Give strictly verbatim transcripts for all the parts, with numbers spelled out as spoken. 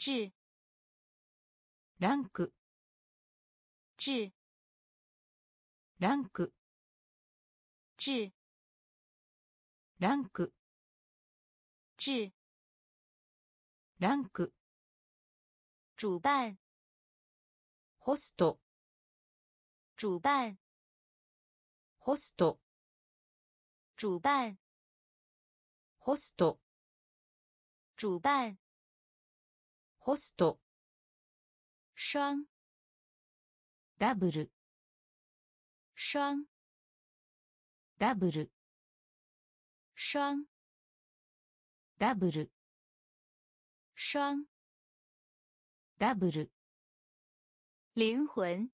质ランク质ランク质ランク质ランク主办ホスト主办ホスト主办ホスト主办ホスト双ダブル双ダブル双ダブル双ダブル灵魂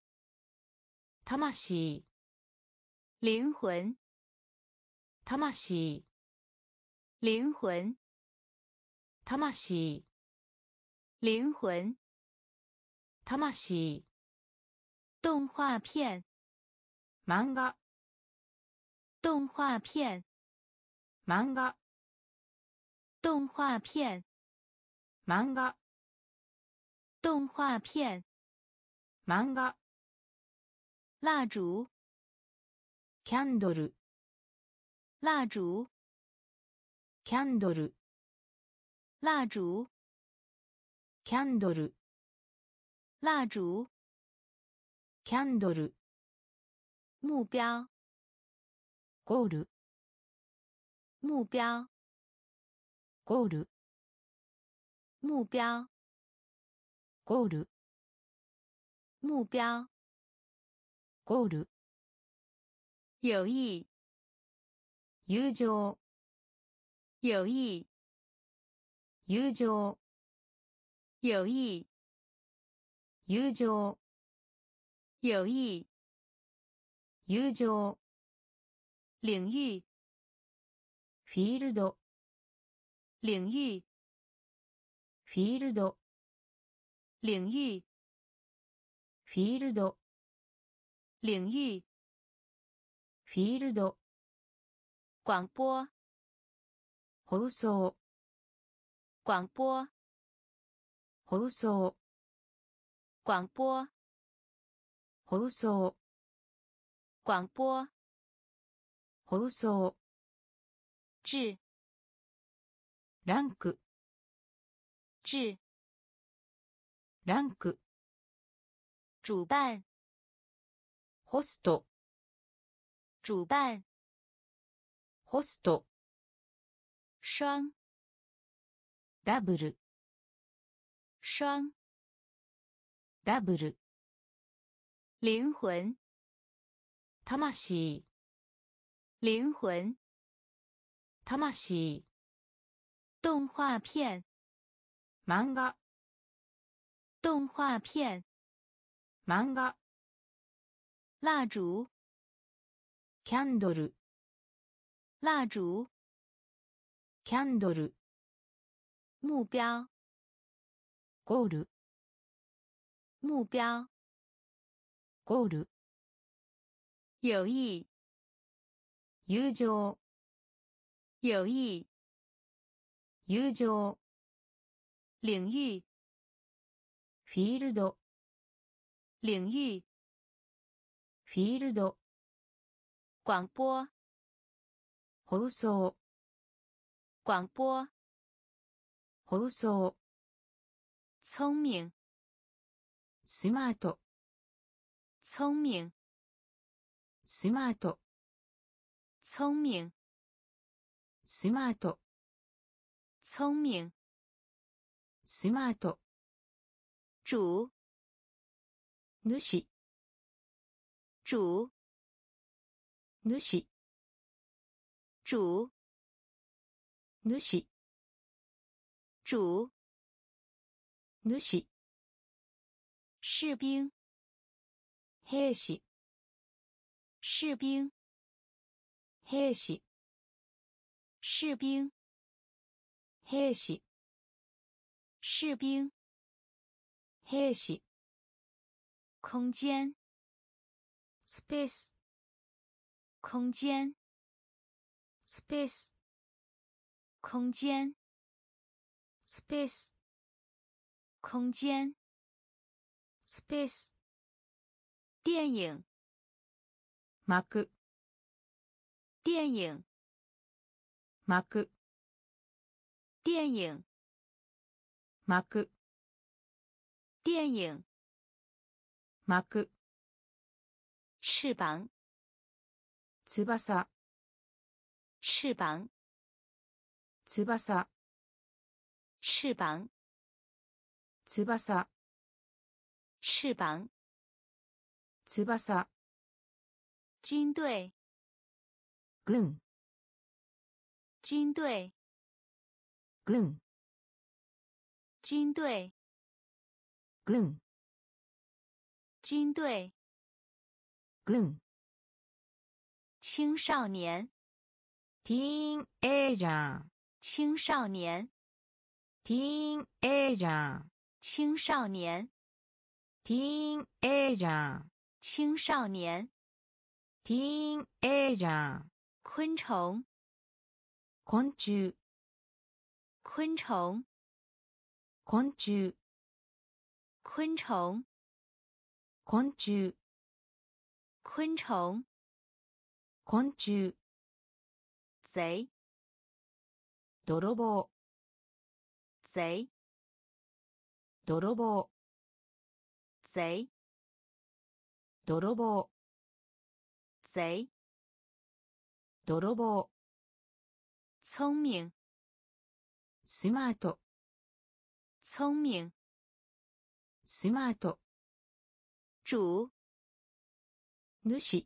魂灵魂魂灵魂魂灵魂魂动画片漫画动画片漫画动画片漫画动画片漫画蜡烛キャンドル蜡烛キャンドル蜡烛キャンドル蜡烛キャンドル目标ゴール目標ゴール目標ゴール目標ゴール友誼友情友誼友情友誼友情友誼友情領域フィールド領域フィールド領域フィールド領域フィールド廣播放送廣播放送廣播放送廣播放送質ランク質ランク主辦ホスト主辦ホスト雙ダブル雙ダブル靈魂魂靈魂魂動畫片漫画動畫片漫画蠟燭キャンドル蠟燭キャンドル目標ゴール目標ゴール友誼友情友誼友情領域フィールド領域フィールド廣播放送廣播放送聰明スマート聰明スマート聰明スマート聰明スマート主主主主主主主主士兵兵士士兵兵士士兵兵士士兵兵士空間スペース空間スペース空間スペース空间， スペース、 电影， 幕、 电影， 幕、 电影， 幕、 电影， 幕、 翅膀， 翼、 翅膀， 翼、 翅膀， 翼、 翅膀， 翼、 军队， 軍、 军队， 軍、 军队， 軍、 军队， 軍、 青少年， ティーンエイジャー、 青少年， ティーンエイジャー、 青少年， ティーンエイジャー、 青少年， ティーンエイジャー、 昆虫， 昆虫、 昆虫， 昆虫、 昆虫， 昆虫、 昆虫， 昆虫、 贼， 泥棒、 贼， 泥棒、 贼， 泥棒、 贼， 泥棒、 聪明， スマート、 聪明， スマート、 主， 主、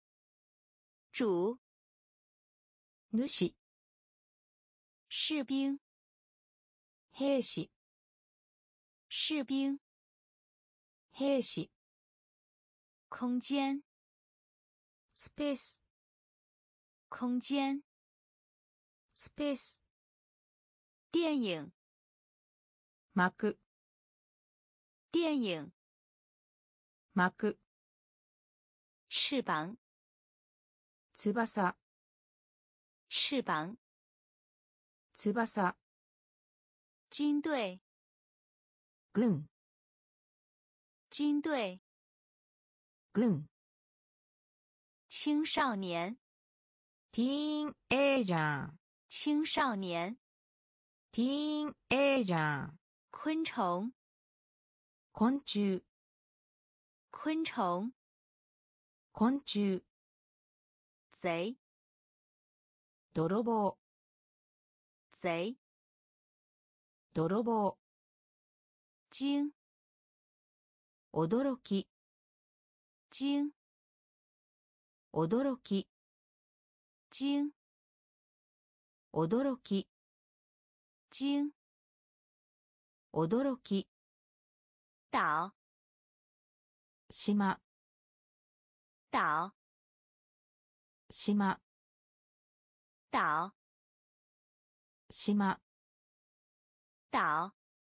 主， 主、 士兵， 兵士、 士兵， 兵士、 空间， スペース、 空间， スペース、 电影， 幕、 电影， 幕、 翅膀， 翼、 翅膀， 翼、 军队， 軍、 军队， 軍、 青少年， ティーンエイジャー、 青少年， ティーンエイジャー、 昆虫， 昆虫、 昆虫， 昆虫、 贼， 泥棒、 贼， 泥棒、 惊， 驚き、 惊， 驚き、 惊， 驚き、 惊， 驚き、 岛， 島、 岛， 島、 岛， 島、 岛，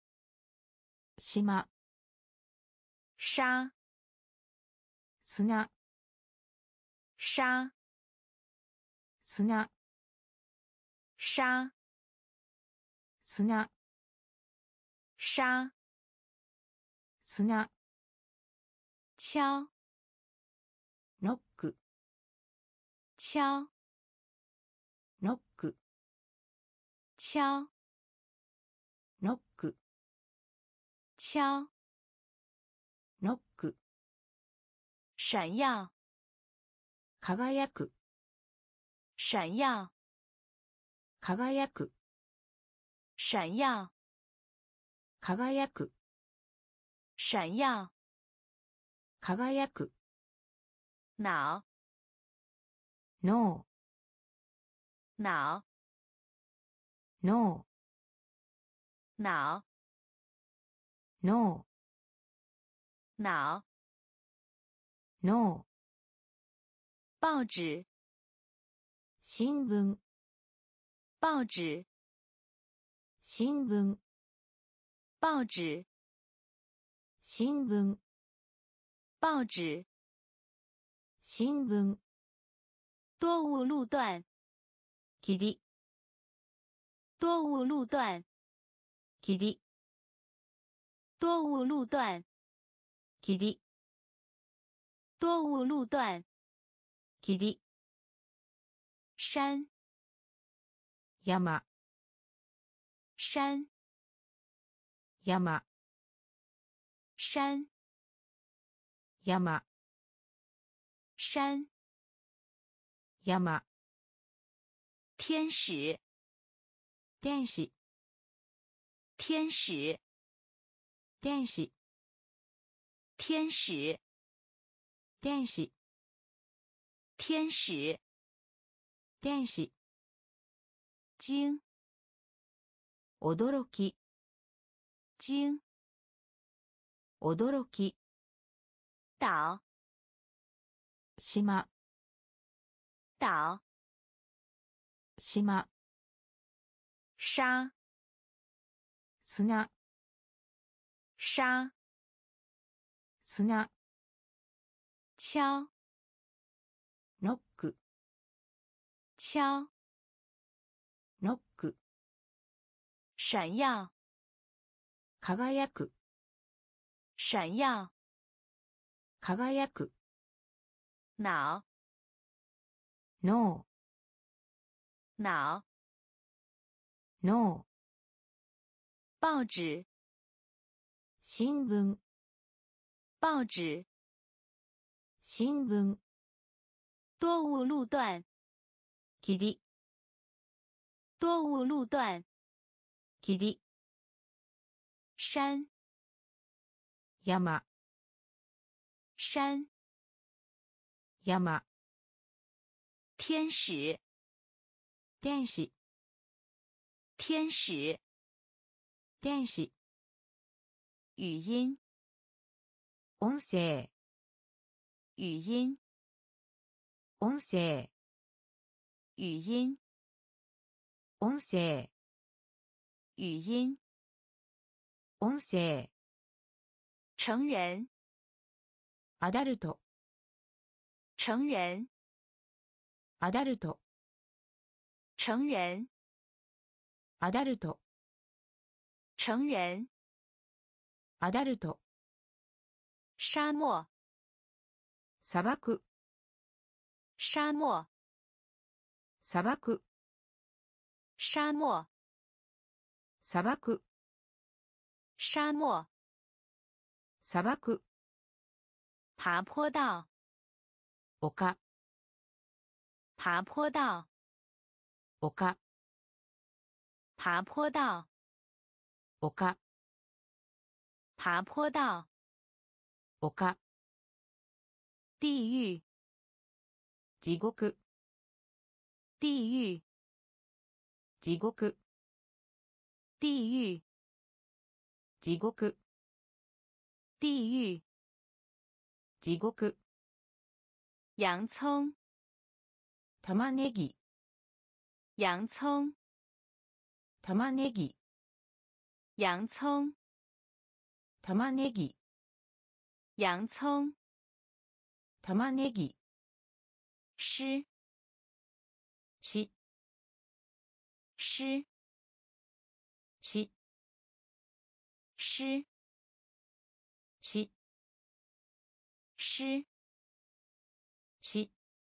島、 沙， 砂、 沙， 砂、 沙， 砂、 沙， 砂、 敲， ノック、 敲， ノック、 敲， ノック、 敲， ノック、 闪耀， 輝く、 闪耀， 輝く、 闪耀， 輝く、 闪耀， 輝く、 脑， 脳、 脑， 脳、 脑， 脳、 脑， 脳、 报纸， 新聞、 报纸， 新聞、 报纸， 新聞、 报纸， 新聞、 多雾路段， 霧、 多雾路段， 霧、 多雾路段。 霧、 多雾路段。 霧、 山。 山、 山。 山、 山。 山、 山。 山、 天使。 天使、 天使。 天使、 天使。 天使、 天使。 天使、 惊。 驚き、 惊。 驚き、 岛。 島、 岛。 島、 沙。 砂、 沙。 砂、 敲。 ノック、 敲。 ノック、 闪耀。 輝く、 闪耀。 輝く、 脑。 脳、 脑。 脳、 报纸。 新聞、 报纸。 新聞、 多雾路段。 霧、 多雾路段。 霧、 山。 山、 山。 山、 天使。 天使、 天使。 天使、 语音。 音声、 语音。 音声、 语音。 音声、 语音。 音声、 成人。 アダルト、 成人。 アダルト、 成人。 アダルト、 成人。 アダルト、 沙漠。 砂漠、 沙漠。 砂漠、 沙漠。 砂漠、 沙漠。 砂漠、 爬坡道。 丘、 爬坡道。 丘、 爬坡道。 丘、 爬坡道。 丘、 地狱。 地獄、 地狱。 地獄、 地狱。 地獄、 地狱。 地獄、 洋葱。 玉ねぎ、 洋葱。 玉ねぎ、 洋葱。 玉ねぎ、 洋葱。 玉ねぎ、 诗。 し、 诗。 し、 诗。 し、 诗。 し、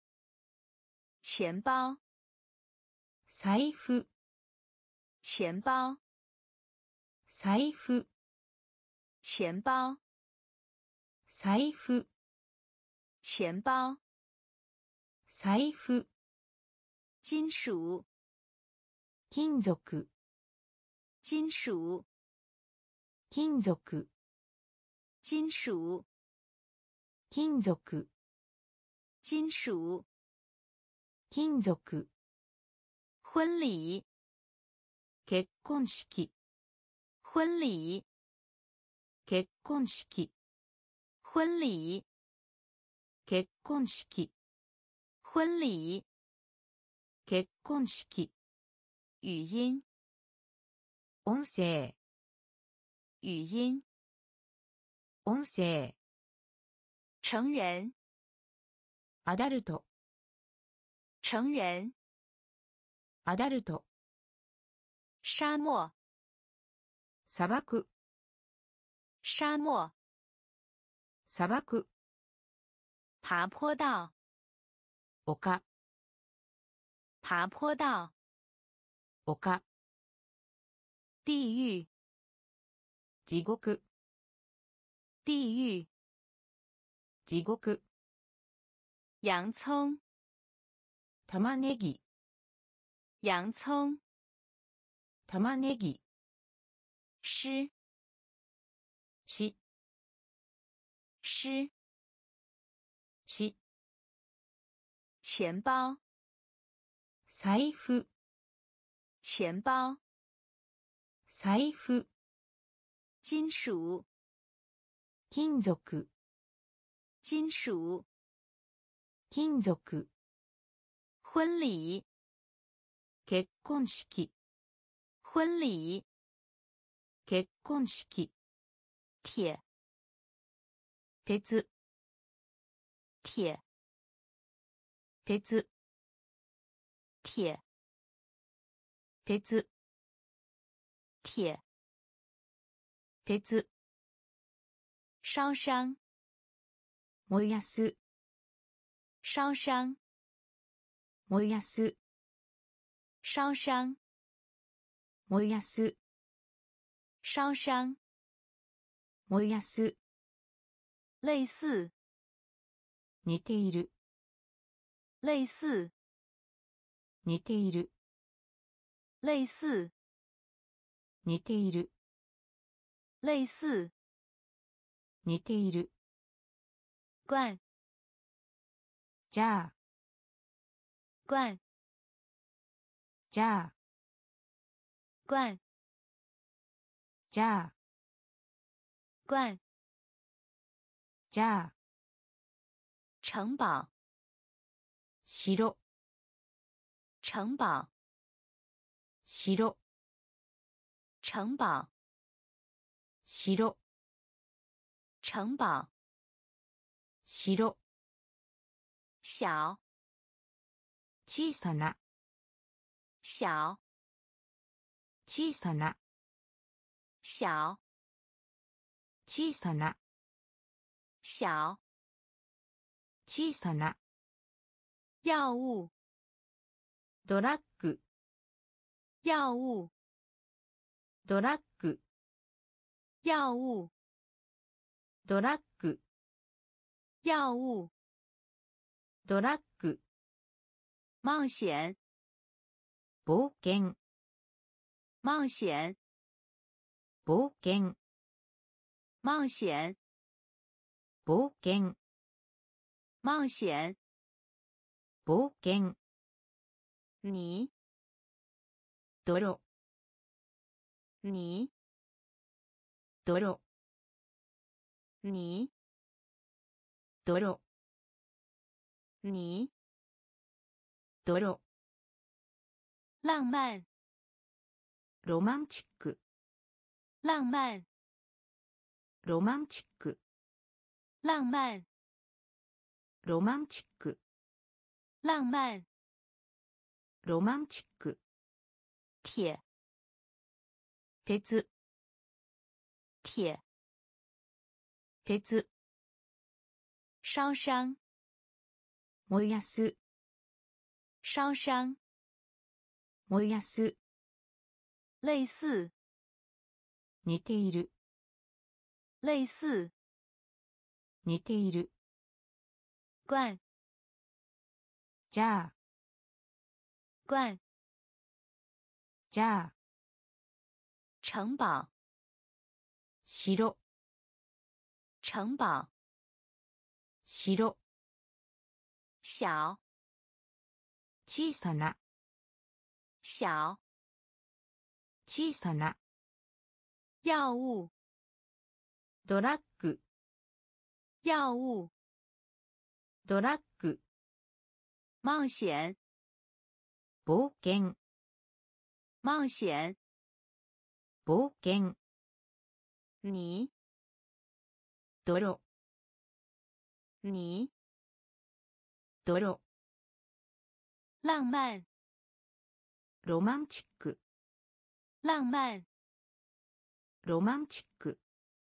钱包。 財布、 钱包。 財布、 钱包。 財布、 钱包。 財布、 金属。 金属、 金属。 金属、 金属。 金属、 金属。 金属、 婚礼。 結婚式、 婚礼。 結婚式、 婚礼。 結婚式、 婚礼。 結婚式、 语音。 音声、 语音。 音声、 成人。 アダルト、 成人。 アダルト、 沙漠。 砂漠、 沙漠。 砂漠。 爬坡道。 丘。 爬坡道。 丘。 地狱。 地獄。 地狱。 地獄。 洋葱。 玉ねぎ。 洋葱。 玉ねぎ。 诗。 し。 诗。 し。 钱包。 財布。 钱包。 財布。 金属。 金属。 金属。 金属。 婚礼。 結婚式。 婚礼。 結婚式。 铁。 鉄。 铁。 鉄。 铁。 鉄。 铁。 鉄。 烧伤。 燃やす。 烧伤。 燃やす。 烧伤。 燃やす。 烧伤。 燃やす。 类似。 似ている。 类似。 似ている。 类似。 似ている。 类似。 似ている。 罐。 じゃあ。 罐。 じゃあ。 罐。 じゃあ。 罐。 じゃあ。 城堡。 城。 城堡。 城。 城堡。 城。 城堡。 城。 小。 小さな。 小。 小さな。 小。 小さな。 小。 小さな。 药物。 ドラッグ。 药物。 ドラッグ。 药物。 ドラッグ。 药物。 ドラッグ。 冒险。 冒険。 冒险。 冒険。 冒险。 冒険。 冒险。 冒険。 泥。 泥。 泥。 泥。 泥。 泥。 泥。 泥。 浪漫。 ロマンチック。 浪漫。 ロマンチック。 浪漫。 ロマンチック。 浪漫。 ロマンチック。 铁。 鉄。 铁。 鉄。 烧伤。 燃やす。 烧伤。 燃やす。 类似。 似ている。 类似。 似ている。 罐。 じゃあ。 罐。 じゃあ。 城堡。 城。 城堡。 城。 小。 小さな。 小。 小さな。 药物。 ドラッグ。 药物。 ドラッグ。 冒险。 冒険。 冒险。 冒険。 泥。 泥。 泥。 泥。 浪漫。 ロマンチック。 浪漫。 ロマンチック。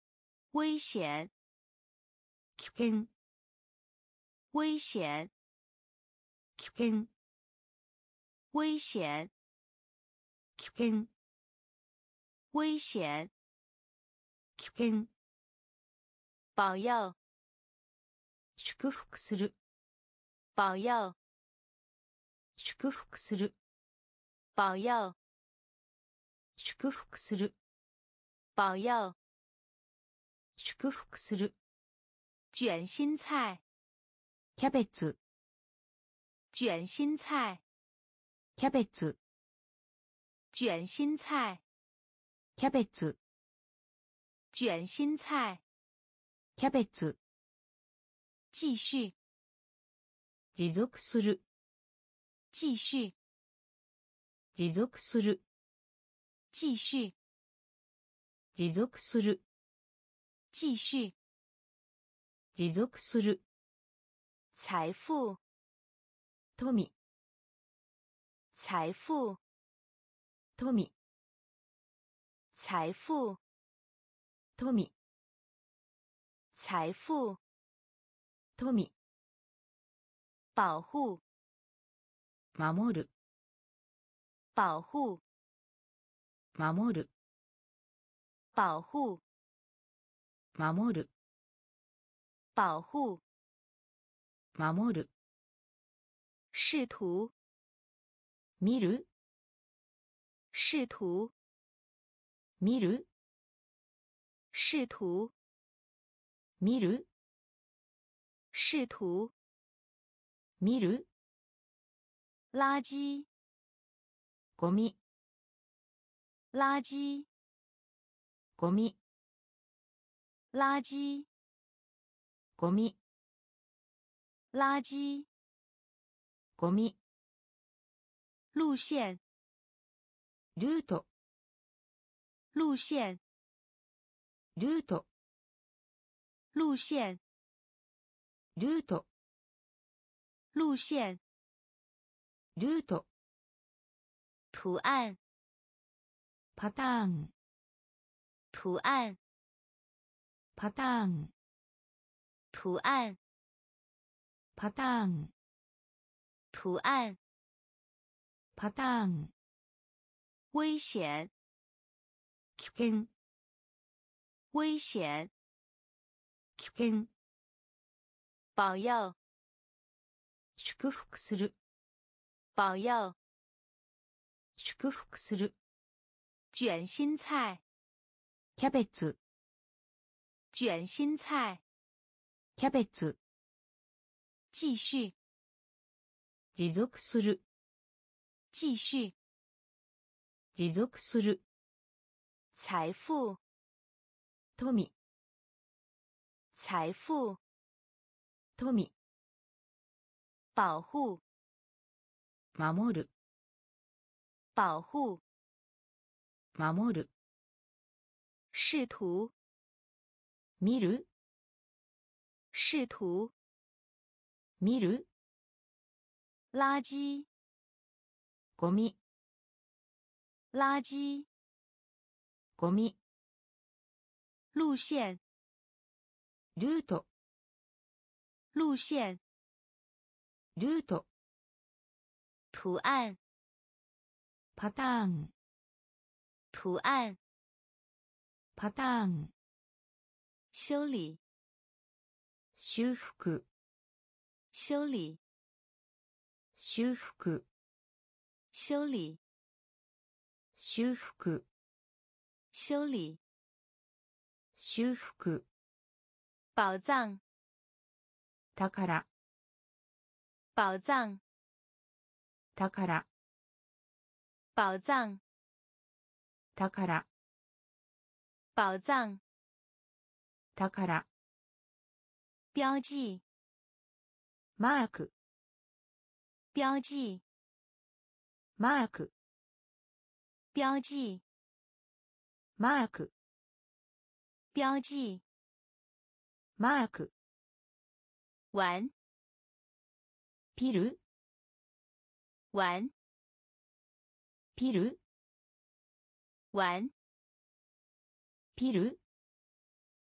危险危険危险危険危险危険危险危険保佑祝福する保佑祝福する保佑祝福する保佑祝福する卷心菜キャベツ卷心菜キャベツ卷心菜キャベツ卷心菜キャベツ继续持続する继续持続する继续持続する继续持続する财富富财富富财富富财富富保护守る保护守る保护守る保护守る试图見る试图見る试图見る试图見る垃圾ゴミ垃圾ゴミ垃圾ゴミ垃圾ゴミ路线ルート路线ルート路线ルート路线ルート图案パターン图案パターン图案パターン图案パターン危险危険危险危険保佑祝福する保佑祝福する卷心菜キャベツ卷心菜キャベツ继续持続する继续持続する财富富财富富保护守る保护守る试图見る试图見る垃圾ゴミ垃圾ゴミ路线ルート路线ルート图案パターン图案パターン修理修復修理修復修理修復修理修復宝藏宝宝藏宝宝藏宝宝藏宝标记マーク标记マーク标记マーク标记マーク玩ピル玩ピル玩ピル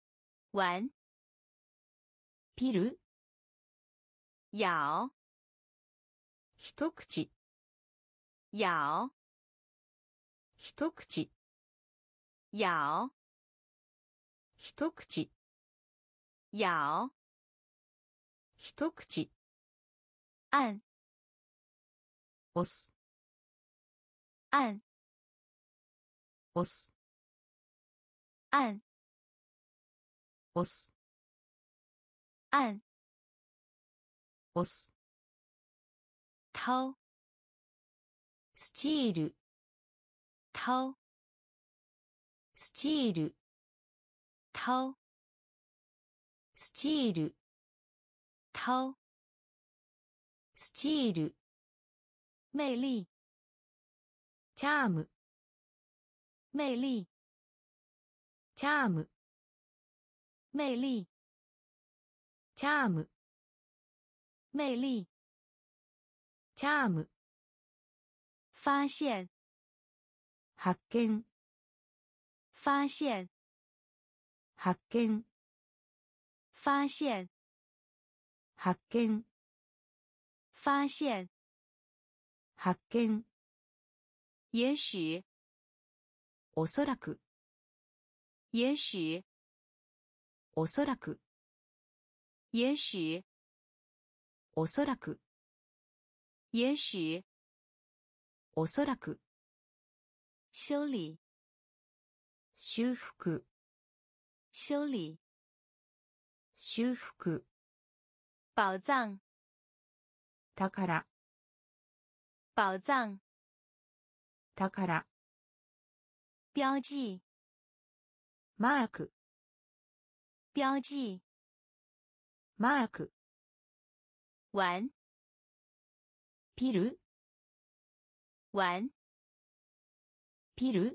玩， ピル、 咬， 一口、 咬， 一口、 咬， 一口、 咬， 一口、 按， 押す、 按， 押す、 按， 押す、 按， 押す。 掏， スチール、 掏， スチール、 掏， スチール、 掏， スチール、 魅力， チャーム、 魅力， チャーム、 魅力， チャーム、 魅力， チャーム。 发现， 発見、 发现， 発見、 发现， 発見、 发现， 発見。 也许， おそらく、 也许， おそらく、 也许， おそらく、 也许， おそらく。 修理， 修復、 修理， 修復。 宝藏， 宝、 宝藏， 宝。 标记， マーク、 标记， マーク。 玩， ピル、 玩， ピル。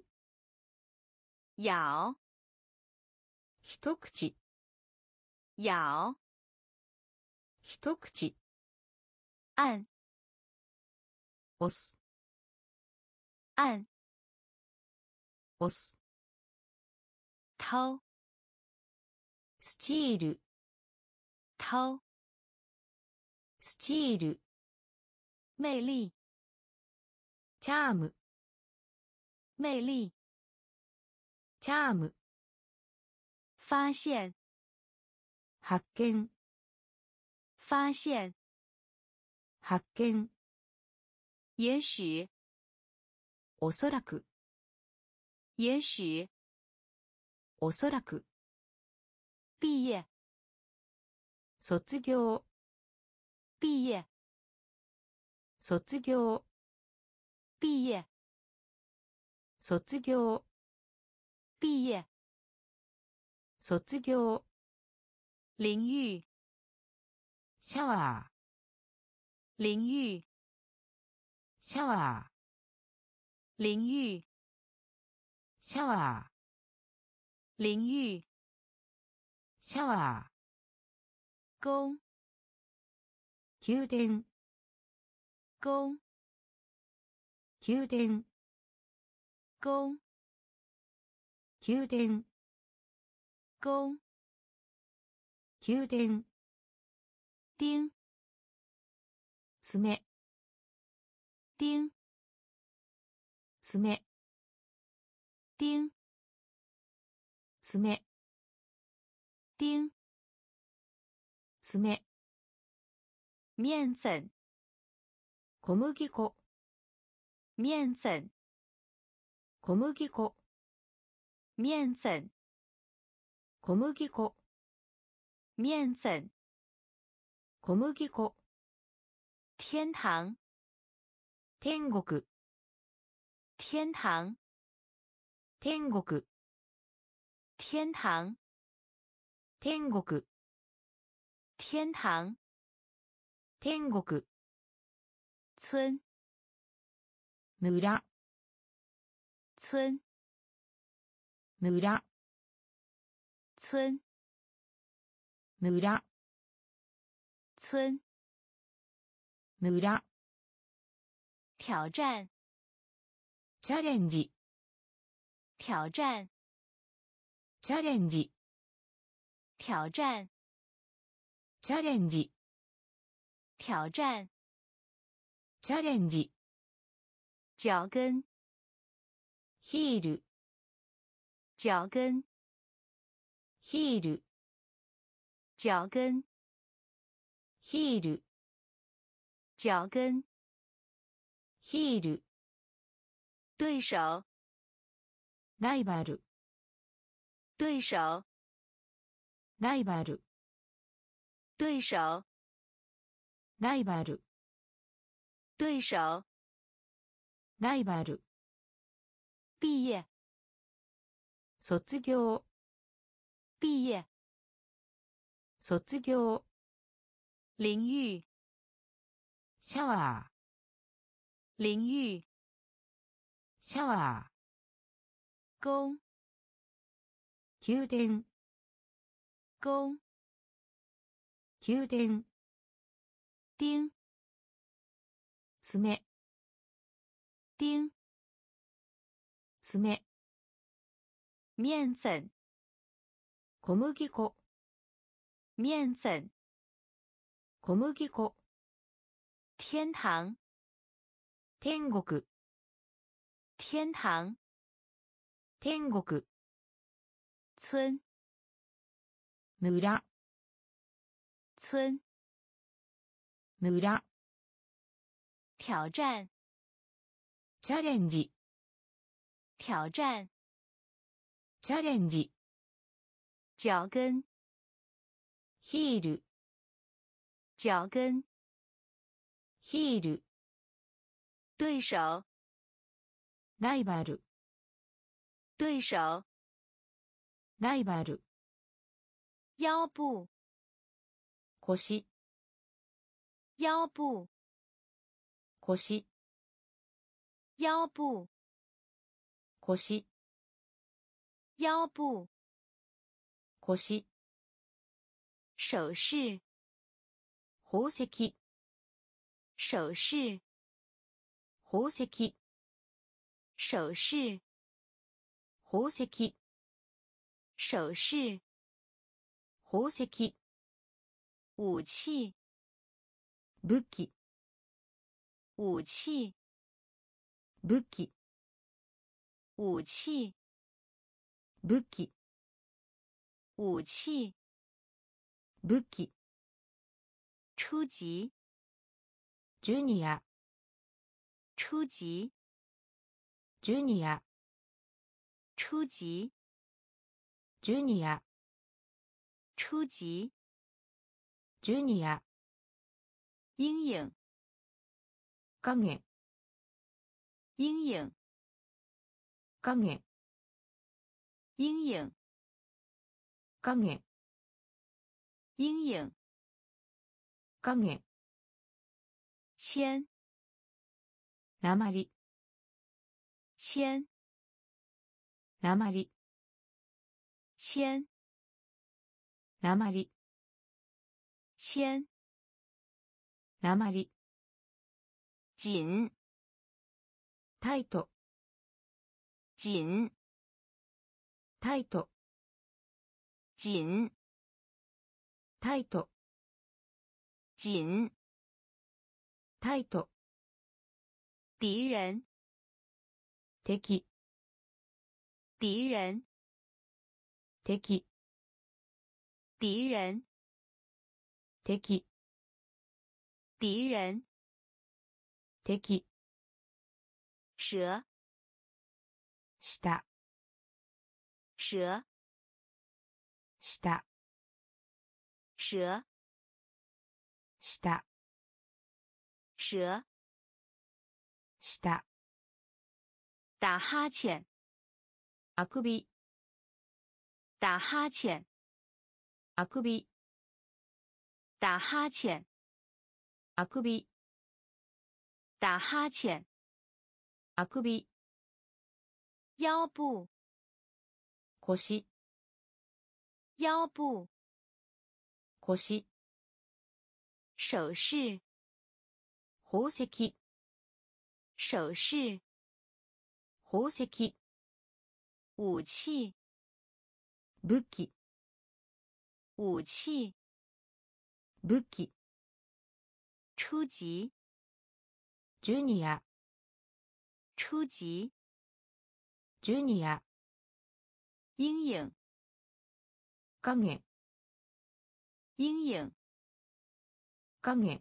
咬， 一口、 咬， 一口。 按， 押す、 按， 押す。 掏， スチール、 掏， スチール。 魅力， チャーム、 魅力， チャーム。 发现， 発見、 发现， 発見。 也许， おそらく、 也许， おそらく。 毕业， 卒業、 毕业， 卒業、 毕业， 卒業、 毕业， 卒業。 淋浴， シャワー、 淋浴， シャワー、 淋浴， シャワー、 淋浴， シャワー。 宫， 宮殿、 宫， 宮殿、 宫， 宮殿、 宫， 宮殿。 钉， 爪、 钉， 爪、 钉， 爪、 钉， 爪。 面粉， 小麦粉、 面粉， 小麦粉、 面粉， 小麦粉、 面粉， 小麦粉。 天堂， 天国、 天堂， 天国、 天堂， 天国、 天堂， 天国。 村， 村、 村， 村、 村， 村、 村， 村。 挑战， チャレンジ、 挑战， チャレンジ。 挑战， チャレンジ、 挑战， チャレンジ、 脚跟， ヒール、 脚跟， ヒール、 脚跟， ヒール、 脚跟， ヒール、 对手， ライバル、 对手， ライバル、 对手， ライバル、 对手， ライバル、 毕业， 卒業、 毕业， 卒業、 淋浴， シャワー、 淋浴， シャワー、 宫， 宮殿、 宫， 宮殿、 钉， 爪、 钉， 爪、 面粉， 小麦粉、 面粉， 小麦粉、 天堂， 天国、 天堂， 天国、 村， 村、 村， 村、 挑战， チャレンジ、 挑战， チャレンジ、 脚跟， ヒール、 脚跟， ヒール、 对手， ライバル、 对手， ライバル、 腰部， 腰、 腰部， 腰、 腰部， 腰、 腰部， 腰、 手势， 宝石、 手势， 宝石、 手势， 宝石、 手势， 宝石、 武器， 武器、 武器， 武器、 武器， 武器、 武器， 武器、 初级， ジュニア、 初级， ジュニア、 初级， ジュニア、 初级， ジュニア、 阴影， 影、 阴影， 影、 阴影， 影、 阴影， 影、 铅， 鉛、 铅， 鉛、 铅， 鉛、 铅， 鉛、 紧， タイト、 紧， タイト、 紧， タイト、 紧， タイト、 敌人， 敵、 敌人， 敵、 敌人， 敵、 敌人， 敵、 蛇， 下、 蛇， 下、 蛇， 下、 蛇， 下、 打哈欠， あくび、 打哈欠， あくび、 打哈欠， あくび、 打哈欠， あくび、 腰部， 腰、 腰部， 腰、 手势， 宝石、 手势， 宝石、 武器， 武器、 武器、 武器、 初级、 ジュニア、 初级、 ジュニア、 阴影、 影、 阴影、 影、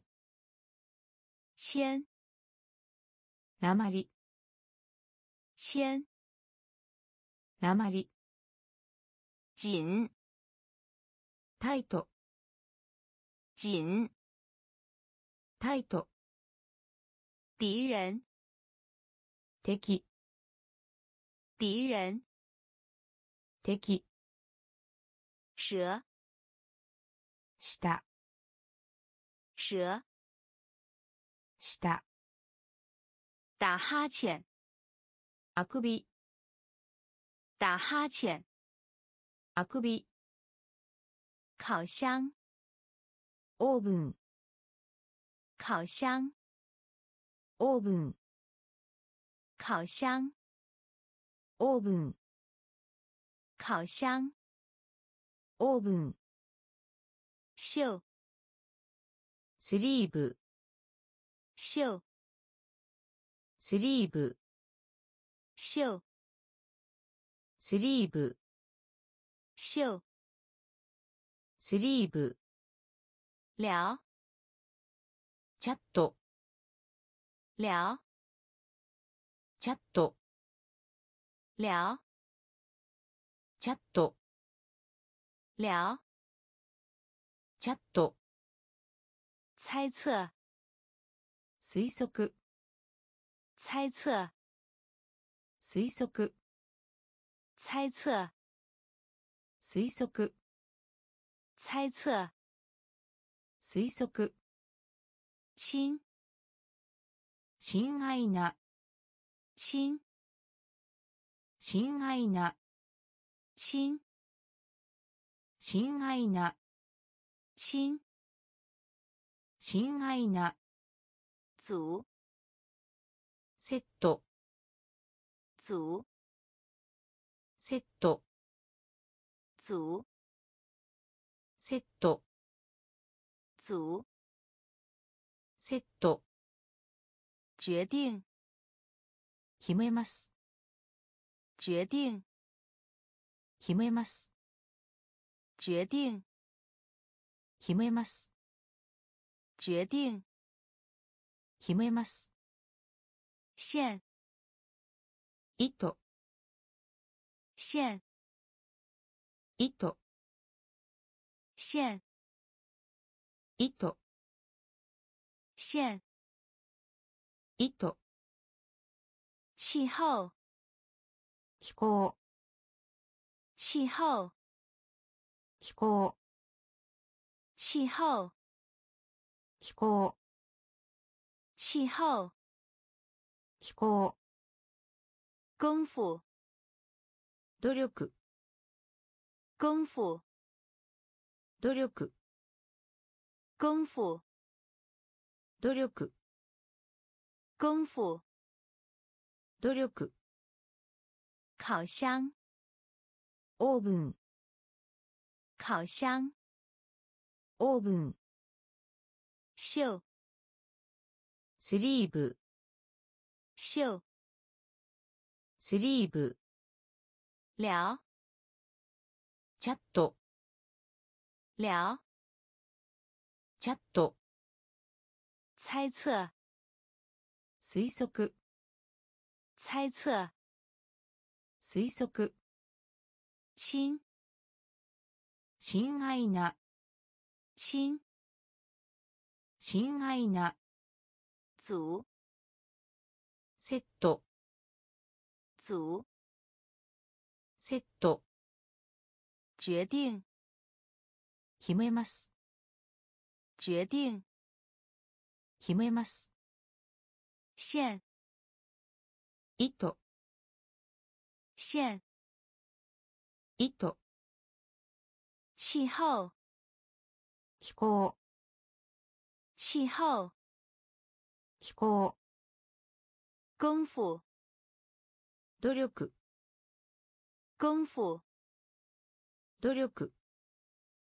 铅、 鉛、 铅、 鉛、 紧、 タイト、 紧、 タイト、 敌人、 敵、 敌人、 敵、 蛇、 下、 蛇、 下、 打哈欠、 あくび、 打哈欠、 あくび、 烤箱、 オーブン、 烤箱、 オーブン、 烤箱、 オーブン、 烤箱、 オーブン、 袖、 スリーブ、 袖、 スリーブ、 袖、 スリーブ、 袖、 スリーブ、 聊、 チャット、 聊、 チャット、 聊、 チャット、 聊、 チャット、 猜测、 推測、 猜测、 推測、 猜测、 推測、 猜测、 推測、 亲、 親愛な、 亲、 親愛な、 亲、 親愛な、 亲、 親愛な、 组、 セット、 组、 セット、 组、 セット、 组、 セット、 决定、 決めます、 决定、 決めます、 决定、 決めます、 决定、 決めます、 线、 糸、 线、 糸、 线、 糸、 线、 糸、 气候、 気候、 气候、 気候、 气候、 気候、 气候、 気候、 功夫、 努力、 功夫、 努力、 功夫、 努力、 功夫、 努力、 烤箱、 オーブン、 烤箱、 オーブン、 袖、 スリーブ、 袖、 スリーブ、 聊、 チャット、 聊、 チャット、 猜测、 推測、 猜测、 推測、 亲、 親愛な、 亲、 親愛な、 组、 セット、 组、 セット、 决定、 決めます、 决定、 決めます、 线、 糸、 线、 糸、 气候、 気候、 气候、 気候、 功夫、 努力、 功夫、 努力、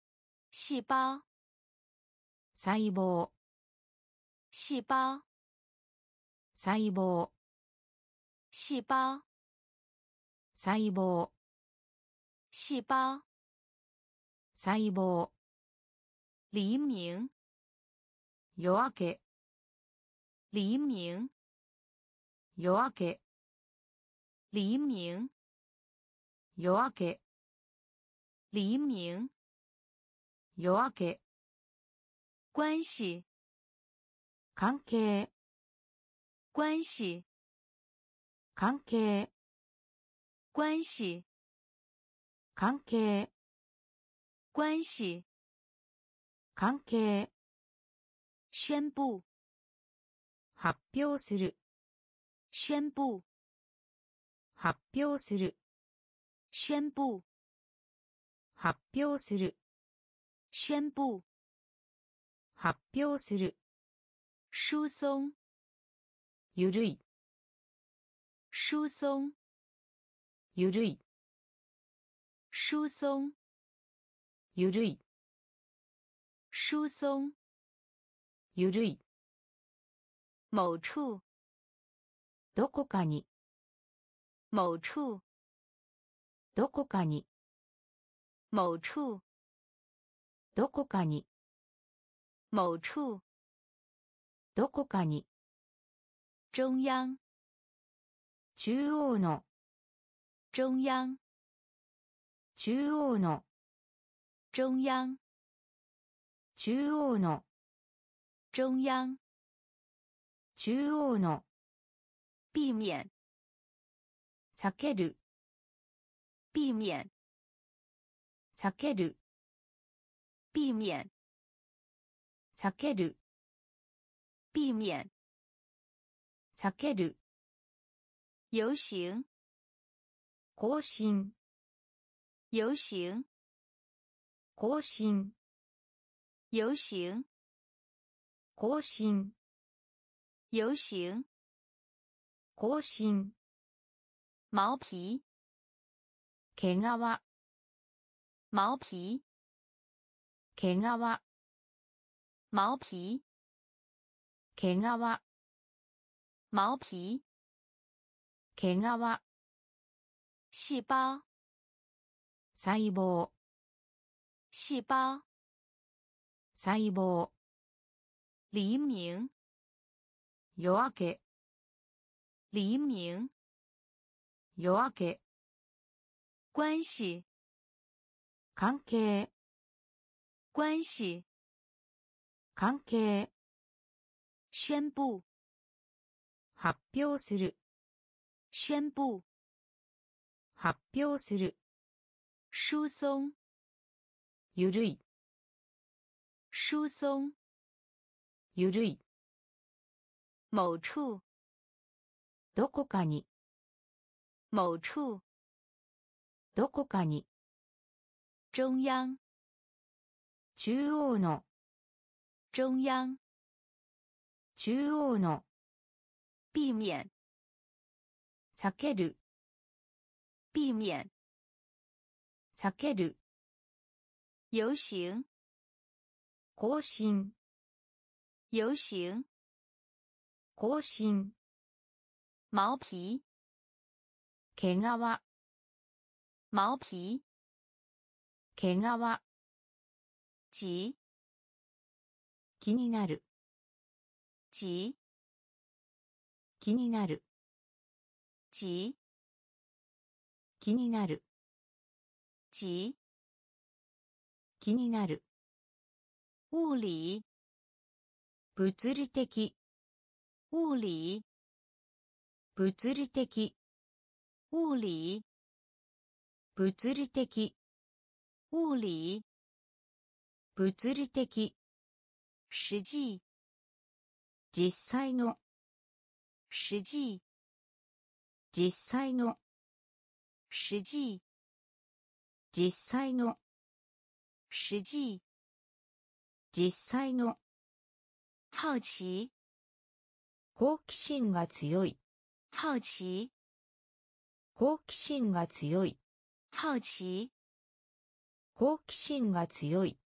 细胞， 細胞、 细胞， 細胞、 细胞， 細胞、 细胞。 細胞、 黎明， 夜明け、 黎明， 夜明け、 黎明， 夜明け、 黎明。 夜明け、 关系， 関係、 关系， 関係、 关系， 関係、 关系。 関係、 宣布， 発表する、 宣布， 発表する、 宣布， 発表する、 宣布。 発表する、 疏松， ゆるい、 疏松， ゆるい、 疏松， ゆるい、 疏松。 ゆるい、 某处， どこかに、 某处， どこかに、 某处， どこかに、 某处。 どこかに、 中央， 中央の、 中央， 中央の、 中央， 中央の、 中央。 中央の、 避免， 避ける、 避免， 避ける、 避免， 避ける、 避免。 避ける、 游行， 更新、 游行， 更新、 游行， 更新、 游行。 更新、 毛皮， 毛皮、 毛皮， 毛皮、 毛皮， 毛皮、 毛皮。 毛皮、 细胞， 細胞、 细胞。 細胞、 黎明， 夜明け、 黎明。 夜明け、 关系， 関係、 关系。 関係、 宣布， 発表する、 宣布。 発表する、 疏松， ゆるい、 疏松。 ゆるい、 某处， どこかに、 某处。 どこかに、 中央， 中央の、 中央。 中央の、 避免， 避ける、 避免。 避ける、 游行， 更新、 游行。 更新、 毛皮， 毛皮、 毛皮。 毛皮、 急， 気になる、 急， 気になる、 急， 気になる、 急。 気になる、 物理， 物理的、 物理， 物理的、 物理， 物理的、 物理。 物理的、 实际， 実際の、 实际， 実際の、 实际， 実際の、 实际。 実際の、 好奇， 好奇心が強い、 好奇， 好奇心が強い、 好奇。 好奇心が強い、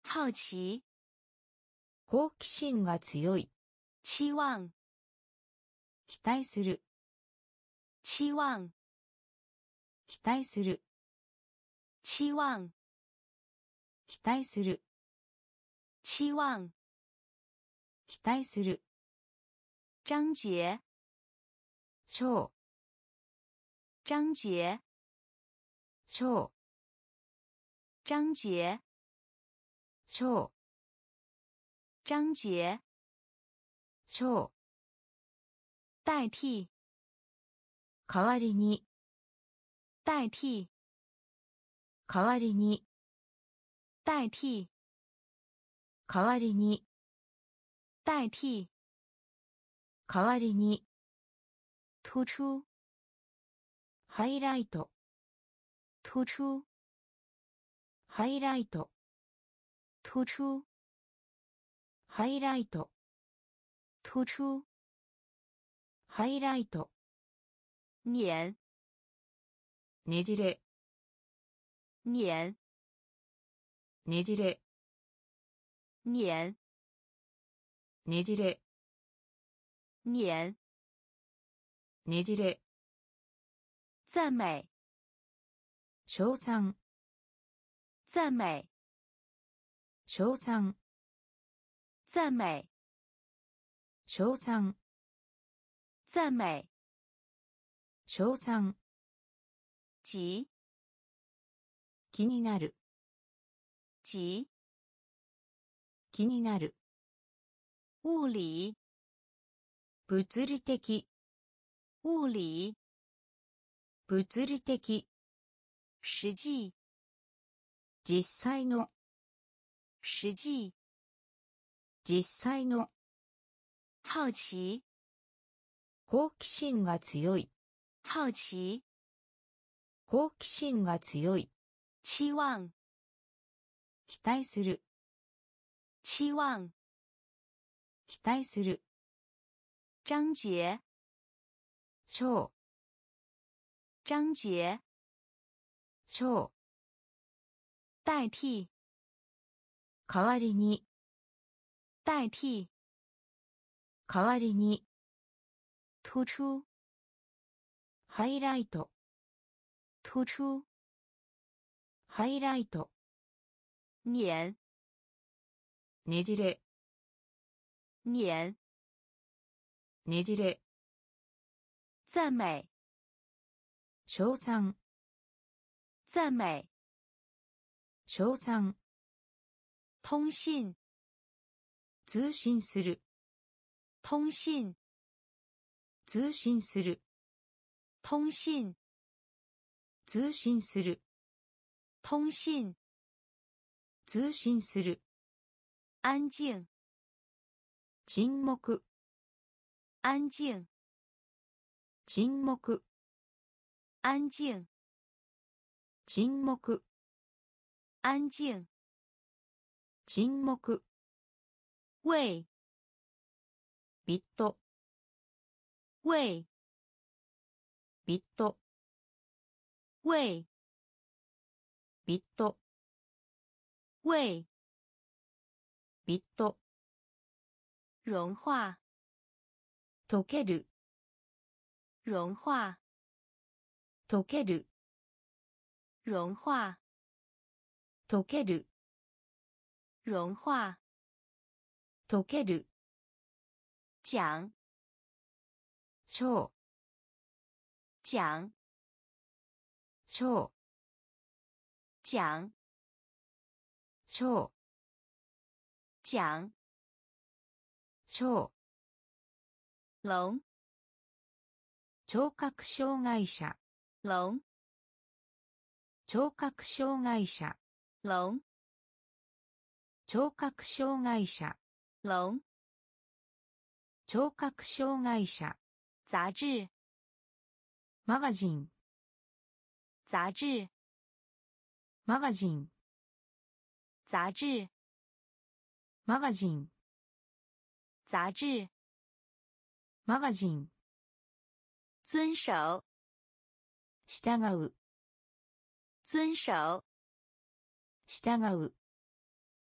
好奇。 好奇心が強い。 期望。 期待する。 期望。 期待する。 期望。 期待する。 期望。 期待する。 章节。 章。 章节。 章。 章节。 章。 章节。 章。 代替。 代わりに。 代替。 代わりに。 代替。 代わりに。 代替。 代わりに。 突出。 ハイライト。 突出。 ハイライト。 突出。 ハイライト。 突出。 ハイライト。 碾。 ねじれ。 碾。 ねじれ。 碾。 ねじれ。 碾。 ねじれ。 赞美。 称賛。 赞美。 称賛。 赞美。 称賛。 赞美。 称賛。 急。 気になる。 急。 気になる。 物理。 物理的。 物理。 物理的。 实际。 実際の。 实际。 実際の。 好奇。 好奇心が強い。 好奇。 好奇心が強い。 期望。 期待する。 期望。 期待する。 章节。 章。 章节。 章。 代替。 代わりに。 代替。 代わりに。 突出。 ハイライト。 突出。 ハイライト。 碾。 ねじれ。 碾。 ねじれ。 赞美。 称賛。 赞美。 称賛。 通信。 通信する。 通信。 通信する。 通信。 通信する。 通信。 通信する。 安静。 沈黙。 安静。 沈黙。 安静。 沈黙。 安静。 沈黙。 为。 ビット。 为。 ビット。 为。 ビット。 为。 ビット。 融化。 溶ける。 融化。 溶ける。 融化。 溶ける。 融化。 溶ける。 讲。 章。 讲。 章。 讲。 章。 讲。 章。 聋。 聴覚障害者。 聋。 聴覚障害者。 聋。 聴覚障害者。 聋。 聴覚障害者。 杂志。 マガジン。 杂志。 マガジン。 杂志。 マガジン。 杂志。 マガジン。 遵守。 従う。 遵守。 従う。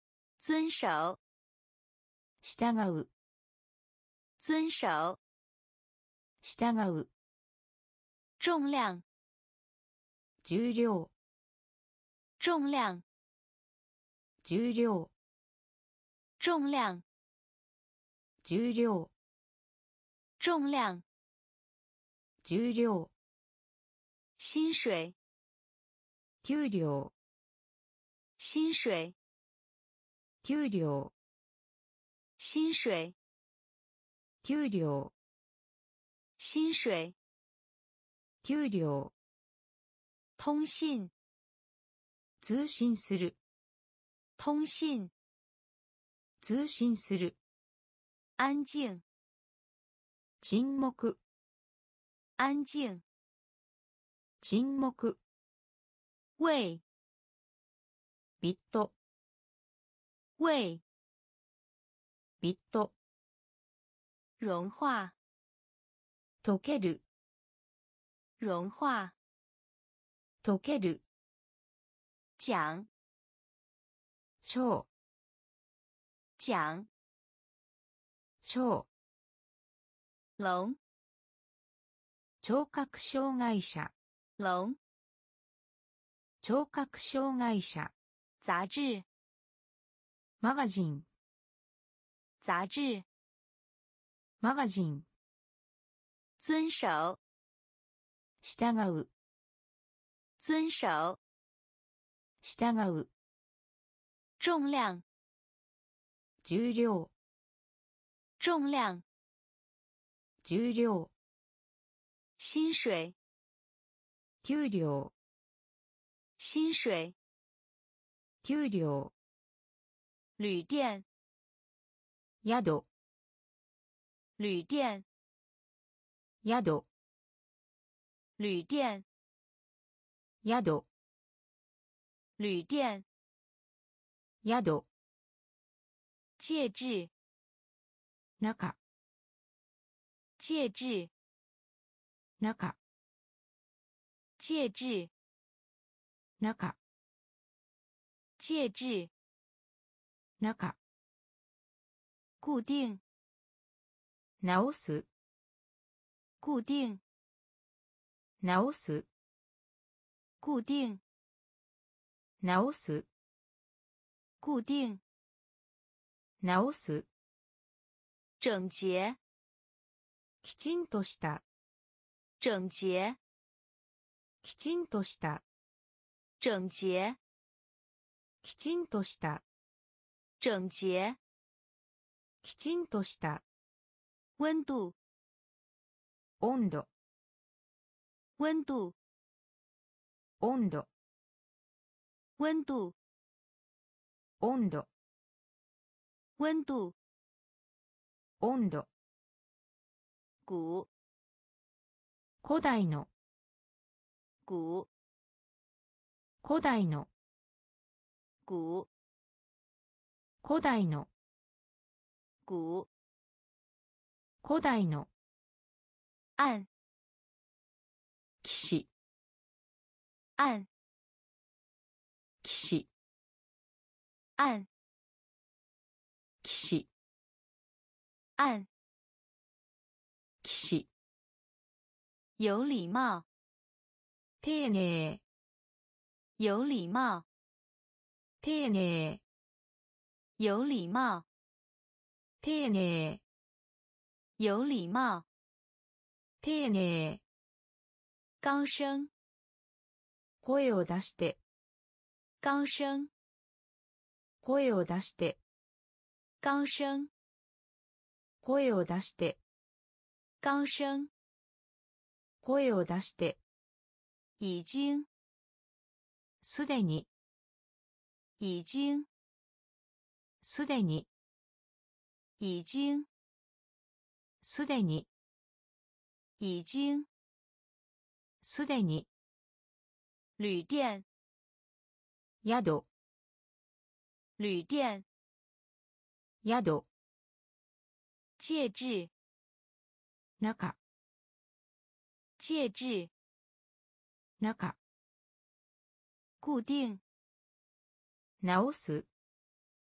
遵守。 従う。 遵守。 従う。 重量。 重量。 重量。 重量。 重量。 重量。 重量。 重量。 薪水。 給料。 薪水。 給料。 薪水。 給料。 薪水。 給料。 通信。 通信する。 通信。 通信する。 安静。 沈黙。 安静。 沈黙。 胃。 ビット。 胃。 ビット。 融化。 溶ける。 融化。 溶ける。 奖。 賞。 奖。 賞。 聋。 聴覚障害者。 聋。 聴覚障害者。 杂志。 マガジン。 杂志。 マガジン。 遵守。 従う。 遵守。 従う。 重量。 重量。 重量。 重量。 薪水。 給料。 薪水。 給料。 旅店。 宿。 旅店。 宿。 旅店。 宿。 旅店。 宿。 介质。 中。 介质。 中。 介质。 中。 介质。 中。 固定。 直す。 固定。 直す。 固定。 直す。 固定。 直す。 整洁。 きちんとした。 整洁。 きちんとした。 整洁。 きちんとした。 整洁。 きちんとした。 温度。 温度。 温度。 温度。 温度。 温度。 温度。 温度。 古。 古代の。 古。 古代の。 古。 古代の。 古。 古代の。 按。 騎士。 按。 騎士。 按。 騎士。 按。 騎士。 有礼貌。 丁寧。 有礼貌。 丁寧。 有礼貌。 丁寧。 有礼貌。 丁寧。 高声。 声を出して。 高声。 声を出して。 高声。 声を出して。 高声。 声を出して。 已经。 すでに。 已经。 すでに。 已经。 すでに。 已经。 すでに。 旅店。 宿。 旅店。 宿。 介质。 中。 介质。 中。 固定。 直す。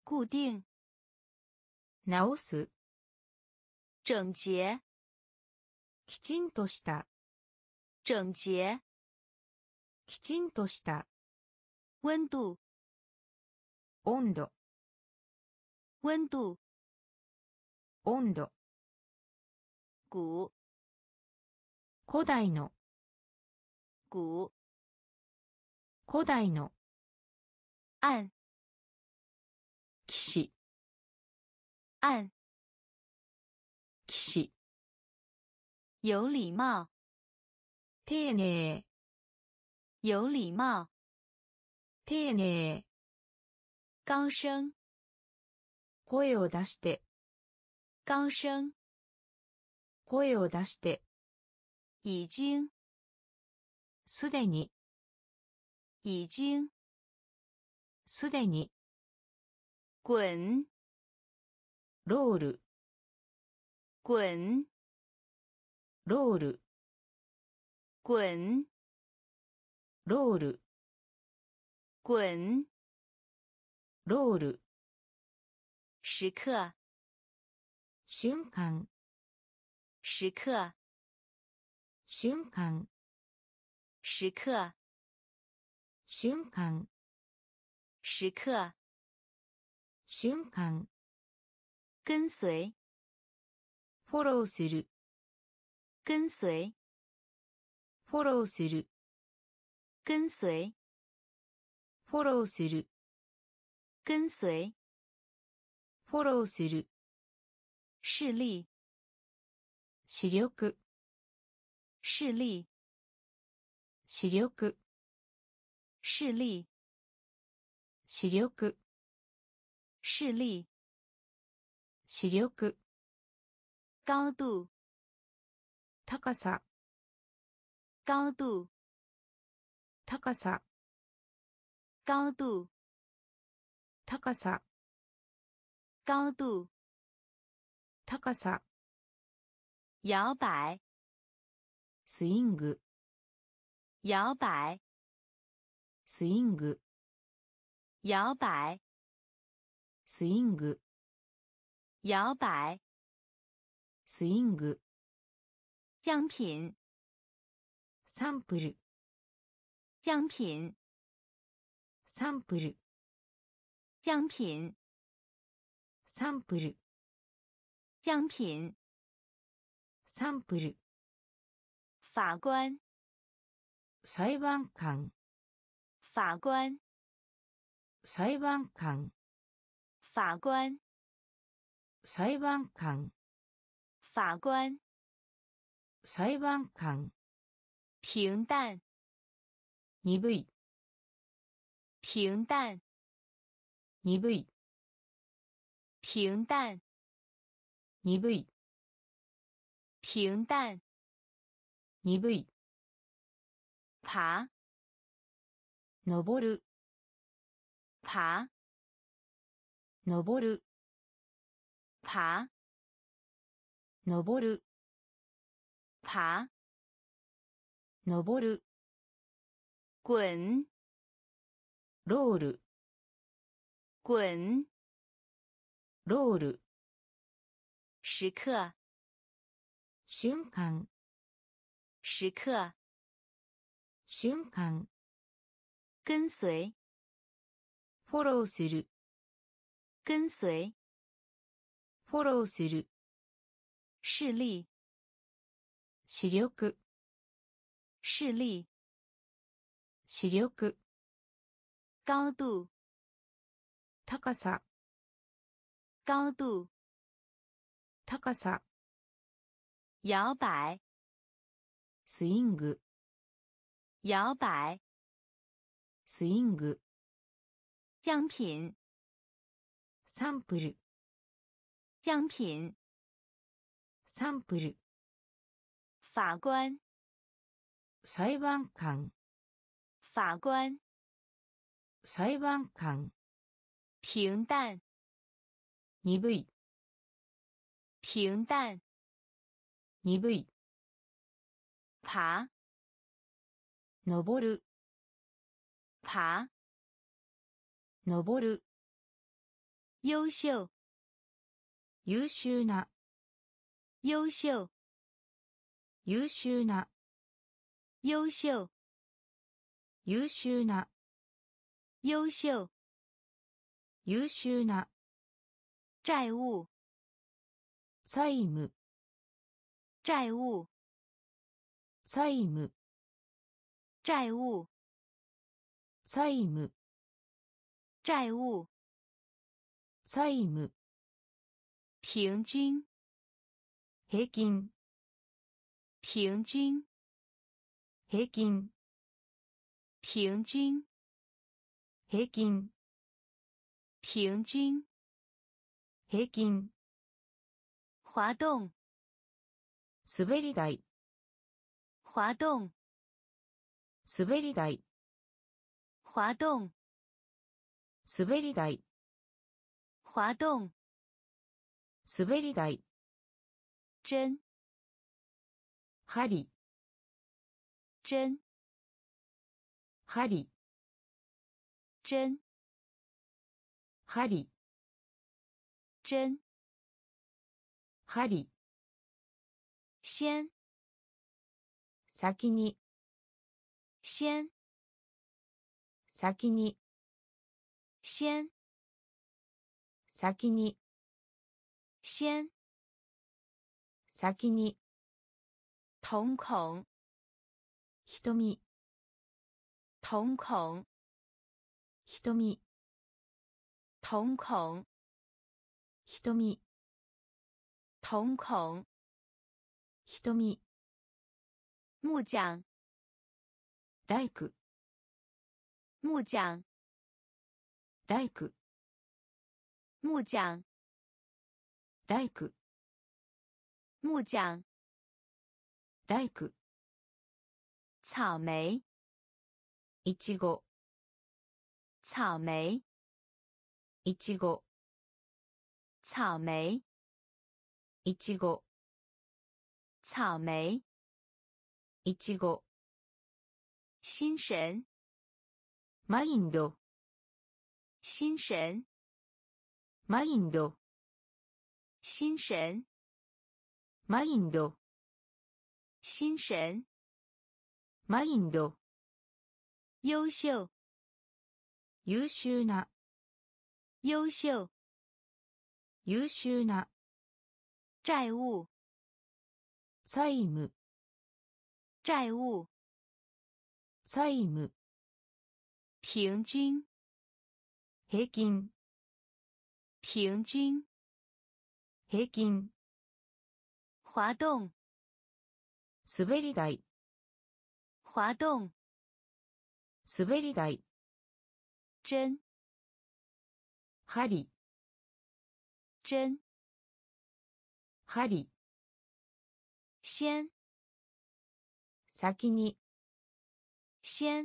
固定。 直す。 整洁。 きちんとした。 整洁。 きちんとした。 温度。 温度。 温度。 温度。 古。 古代の。 古。 古代の。 暗。 騎士。 暗。 騎士。 有礼貌。 丁寧。 有礼貌。 丁寧。 高声。 声を出して。 高声。 声を出して。 已经。 すでに。 已经。 すでに。 滚。 ロール。 滚。 ロール。 滚。 ロール。 滚。 ロール。 时刻。 瞬間。 时刻。 瞬間。 时刻。 瞬間。 时刻。 瞬間。 跟随。 フォローする。 跟随。 フォローする。 跟随。 フォローする。 跟随。 フォローする。 視力。 視力。 視力。 視力。 视力。 視力。 视力。 視力。 高度。 高さ。 高度。 高さ。 高度。 高さ。 高度。 高さ。 摇摆。 スイング。 摇摆。 スイング。 摇摆。 スイング。 摇摆。 スイング。 样品。 サンプル。 样品。 サンプル。 样品。 サンプル。 样品。 サンプル。 法官。 裁判官。 法官。 裁判官。 法官。 裁判官。 法官。 裁判官。 平淡。 鈍い。 平淡。 鈍い。 平淡。 鈍い。 平淡。 鈍い。 爬。 登る。 爬。 登る。 爬。 登る。 爬。 登る。 滚。 ロール。 滚。 ロール。 时刻。 瞬間。 时刻。 瞬間。 跟随。 フォローする。 跟随。 フォローする。 視力。 視力。 視力。 視力。 高度。 高さ。 高度。 高さ。 摇摆。 スイング。 摇摆。 スイング。 样品。 サンプル。 样品。 サンプル。 法官。 裁判官。 法官。 裁判官。 平淡。 鈍い。 平淡。 鈍い。 爬。 登る。 爬。 登る。 優秀優秀な優秀優秀な優秀優秀な優秀優秀な债務債務债務債務债務債務债務債務平均平均平均平均平均平均平均平均滑動滑り台滑動滑り台滑動滑り台滑動滑り台針針針針針針針針先先に先先に先先に先先に瞳孔瞳瞳孔瞳瞳孔瞳瞳孔瞳木匠大工木匠大工木匠大工木匠大工草莓いちご草莓いちご草莓いちご草莓いちご心神マインド心神マインド心神マインド心神マインド優秀優秀な優秀優秀な債務債務债務債務平均平均平均平均滑動滑り台滑動滑り台針針針針先先に先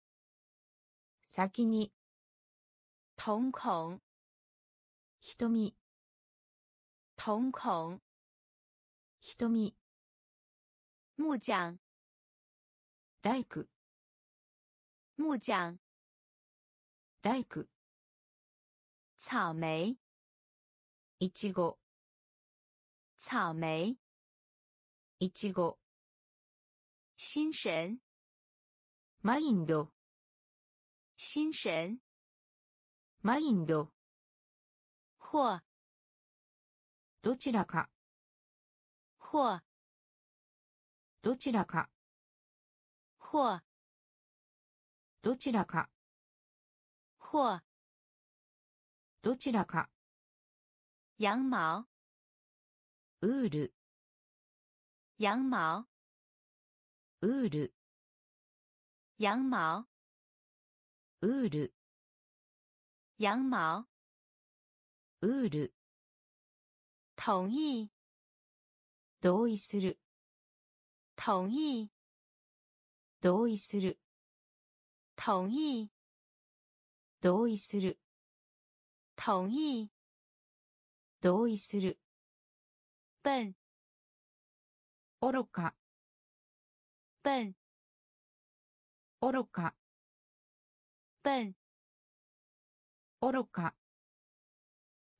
先に瞳孔瞳瞳孔瞳木匠大工木匠大工草莓いちご草莓いちご心神マインド心神マインド或どちらか或どちらか或どちらか或どちらか羊毛ウール羊毛ウール羊毛ウール羊毛ウール同意同意する同意同意する同意同意する同意同意する笨愚か笨愚か笨愚か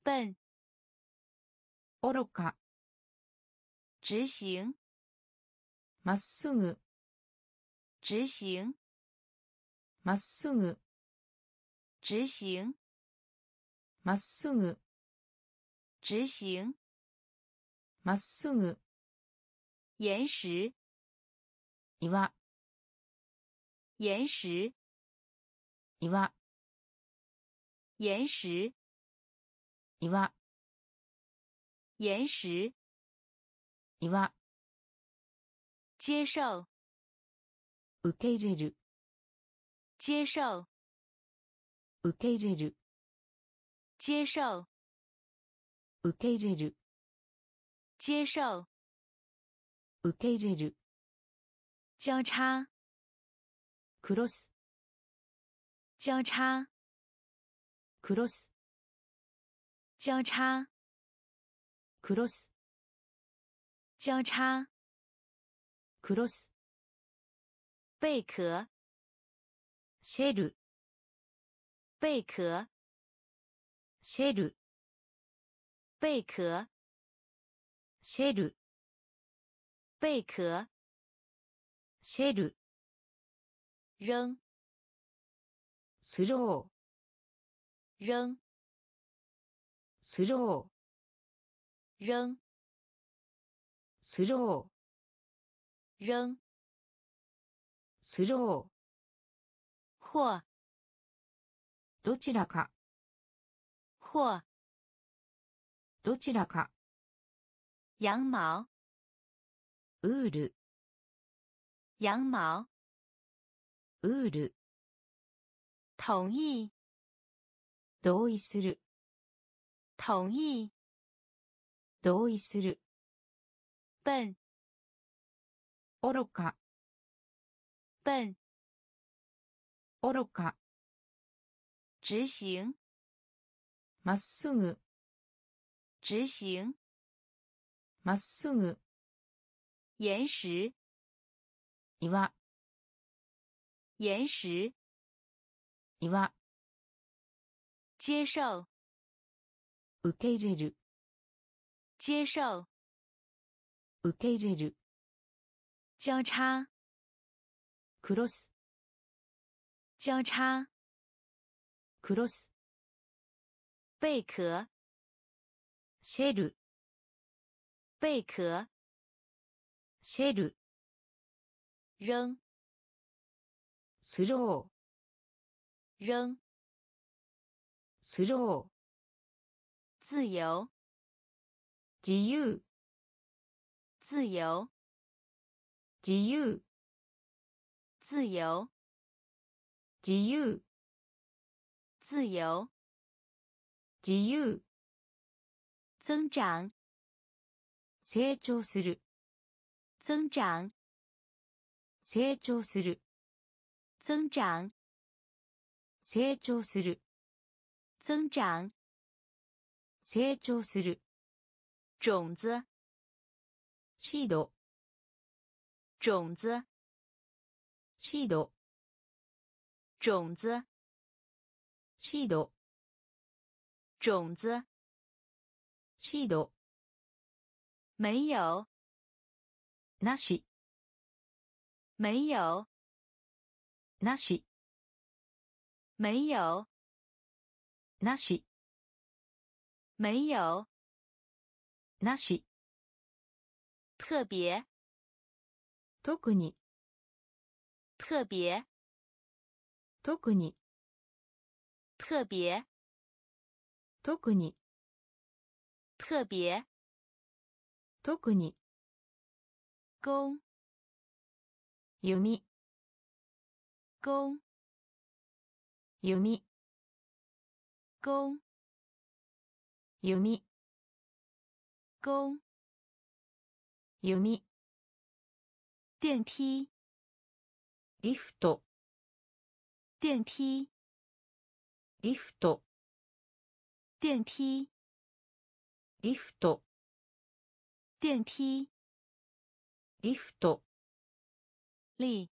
笨， 愚か、 执行， まっすぐ、 执行， まっすぐ、 执行， まっすぐ、 执行。 まっすぐ、 岩石， 岩、 岩石， 岩、 岩石， 岩、 岩石。 岩、 接受， 受け入れる、 接受， 受け入れる、 接受， 受け入れる、 接受。 受け入れる、 交叉， クロス、 交叉， クロス、 交叉， クロス、 交叉。 クロス、 贝壳， シェル、 贝壳， シェル、 贝壳， シェル、 贝壳。 シェル、 扔， スロー、 扔， スロー、 扔， スロー、 扔。 スロー、 或， どちらか、 或。 どちらか、 羊毛， ウール、 羊毛。 ウール、 同意， 同意する、 同意。 同意する、 笨， 愚か、 笨。 愚か、 执行， まっすぐ、 执行。 まっすぐ、 岩石， 岩、 岩石。 岩、 接受， 受け入れる、 接受。 受け入れる、 交叉， クロス、 交叉。 クロス、 贝壳， シェル、 贝壳。 シェル、 扔， スロー、 扔。 スロー、 自由， 自由、 自由， 自由、 自由， 自由、 自由。 自由、 增長， 成長する、 增長， 成長する、 增長， 成長する、 增長。 成長する、 種子， シード、 種子， シード、 種子， シード、 種子。 シード、 没有， なし、 没有， なし、 没有， なし、 没有。 なし、 特别， 特に、 特别， 特に、 特别， 特に、 特别。 特に、 弓， 弓、 弓， 弓、 弓， 弓、 弓。 弓、 電梯， リフト、 電梯， リフト、 電梯， リフト、 電梯。 リフト、 力，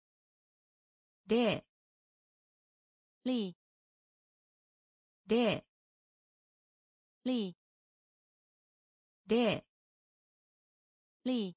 例、 力， 例、 力例力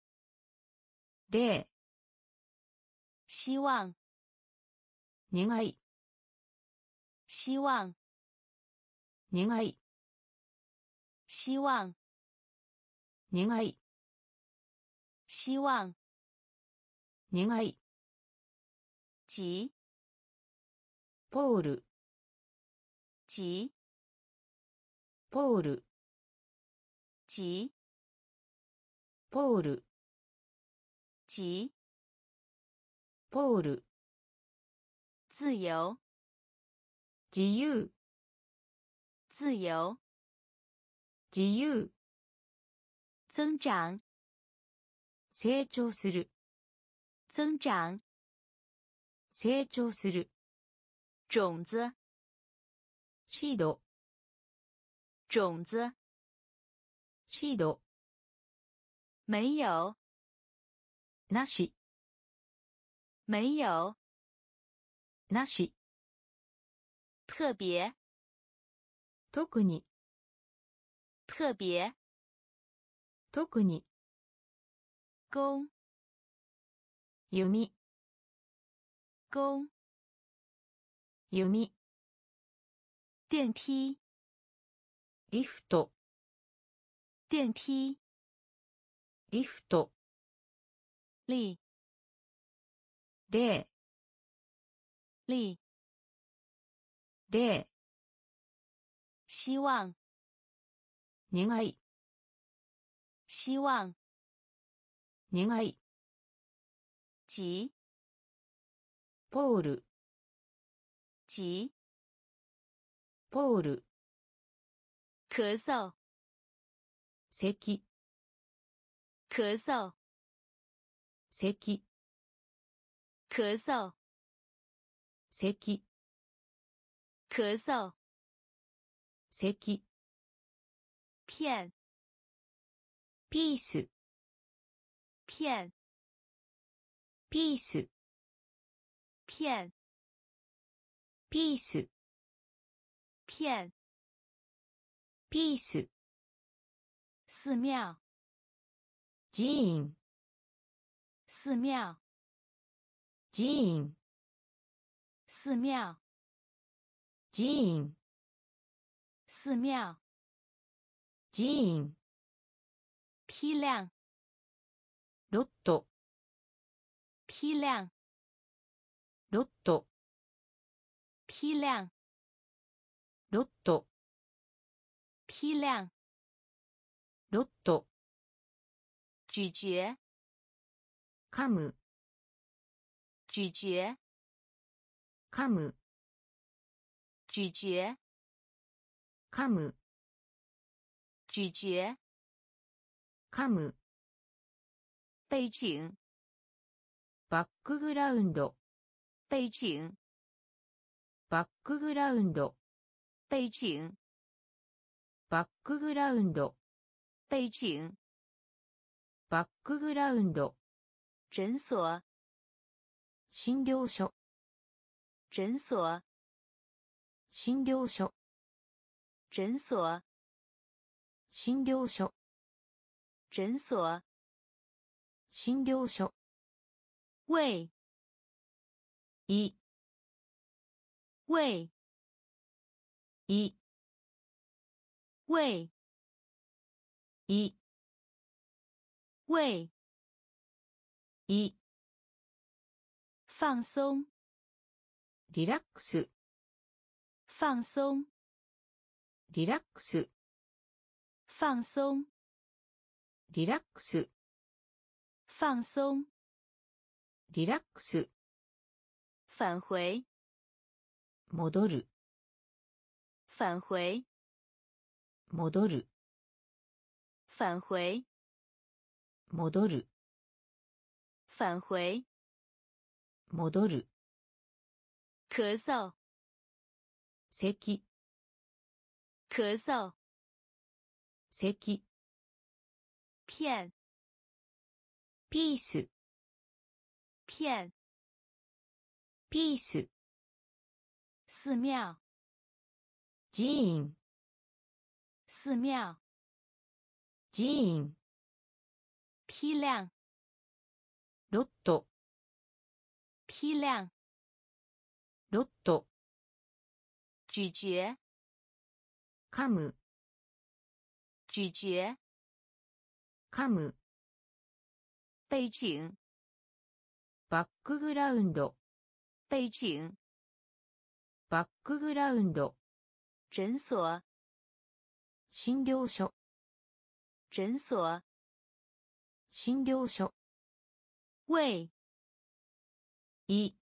例希望願い希望願い希望願い希望願い急ポール急ポール急ポール急ポール自由自由自由自由增長成長する增長成長する種子シード種子シード沒有なし沒有なし特別特に特別特に弓弓弓弓電梯リフト電梯リフト力例力例希望願い希望願い急ポール急ポール咳嗽咳咳嗽咳咳嗽咳咳嗽咳片ピース片ピース片ピース片ピース寺廟寺院寺廟寺院寺廟寺院寺廟寺院批量ロット批量ロット批量ロット批量ロット咀嚼噛む咀嚼噛む咀嚼噛む咀嚼噛む背景バックグラウンド背景バックグラウンド背景バックグラウンド背景バックグラウンド診所診療所診所診療所診所診療所診所診療所胃胃胃胃胃胃胃胃放鬆リラックス放鬆リラックス放鬆リラックス放鬆リラックス返回戻る返回戻る返回戻る返回戻る咳嗽咳咳嗽咳片ピース片ピース寺廟寺院寺庙。 寺院。 批量。 ロット。 批量。 ロット。 咀嚼。 噛む。 咀嚼。 噛む。 背景。 バックグラウンド。 背景。 バックグラウンド。 診所。 診療所。 診所。 診療所。 胃。 胃。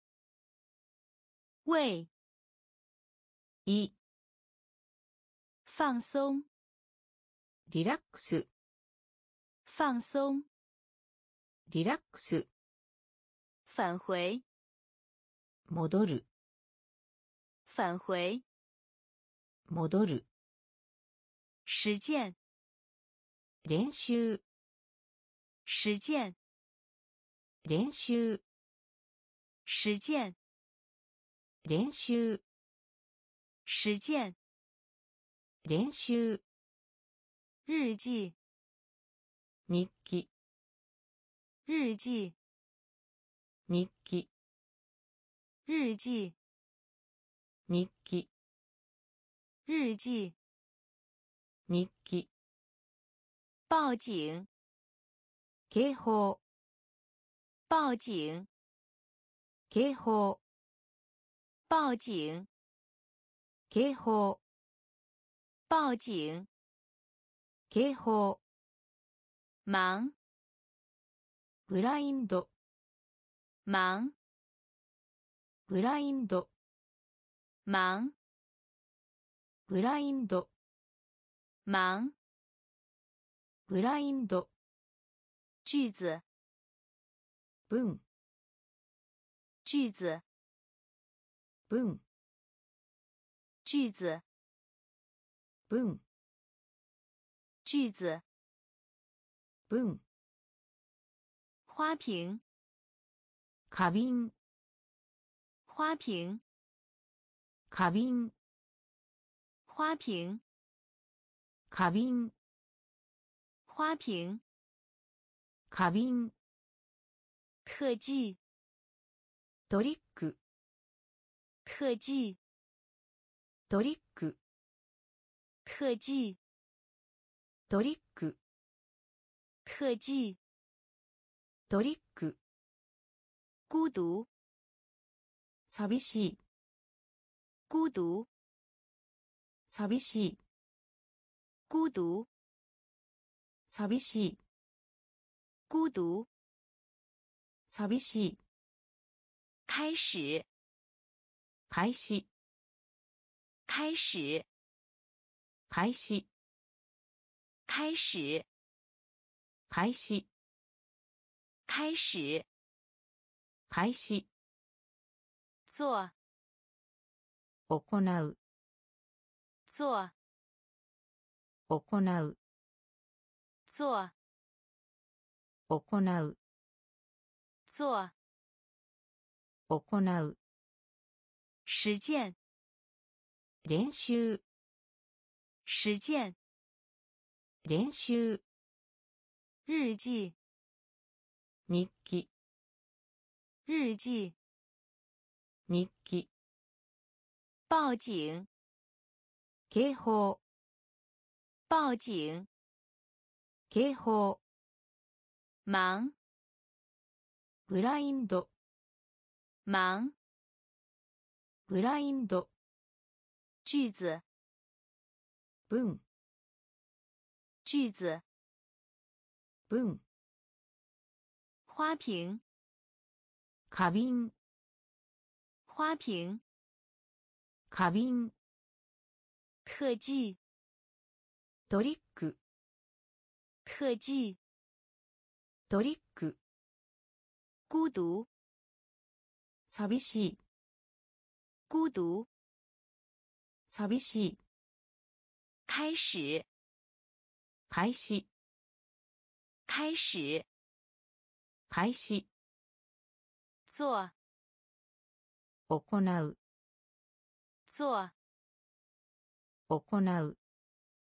胃。 胃。 放松。 リラックス。 放松。 リラックス。 返回。 戻る。 返回。 戻る。 实践。 練習。 实践。 練習。 实践。 練習。 实践。 練習。 日記。 日記。 日記。 日記。 日記。 日記。 日記。 日記。 報警。 警報。 報警。 警報。 報警。 警報。 報警。 警報。 忙。 ブラインド。 忙。 ブラインド。 忙。 ブラインド。 忙。 ブラインド。 句子。 文。 句子。 文。 句子。 文。 句子。 文。 花瓶。 花瓶。 花瓶。 花瓶。 花瓶。 花瓶。 花瓶。 花瓶。 特技。 トリック。 特技。 トリック。 特技。 トリック。 特技。 トリック。 孤独。 寂しい。 孤独。 寂しい。 孤独。 寂しい。 孤独。 寂しい。 开始。 開始。 开始。 開始。 开始。 開始。 开始。 開始。 做。 行う。 做。 行う。 做。 行う。 做。 行う。 实践。 練習。 实践。 練習。 日記。 日記。 日記。 日記。 報警。 警報。 報警。 警報。 忙。 ブラインド。 忙。 ブラインド。 句子。 文。 句子。 文。 花瓶。 花瓶。 花瓶。 花瓶。 特技。 トリック。 特技。 トリック。 孤独。 寂しい。 孤独。 寂しい。 开始。 開始。 开始。 開始。 做。 行う。 做。 行う。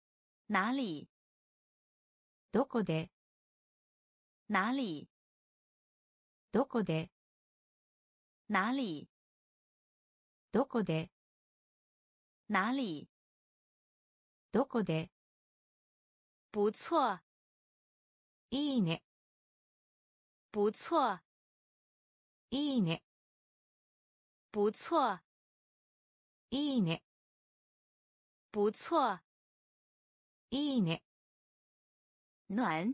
哪里？ どこで、 哪里？ どこで、 哪里？ どこで、 哪里？ どこで、 不错， いいね、 不错， いいね、 不错， いいね、 不错。 いいね、 暖，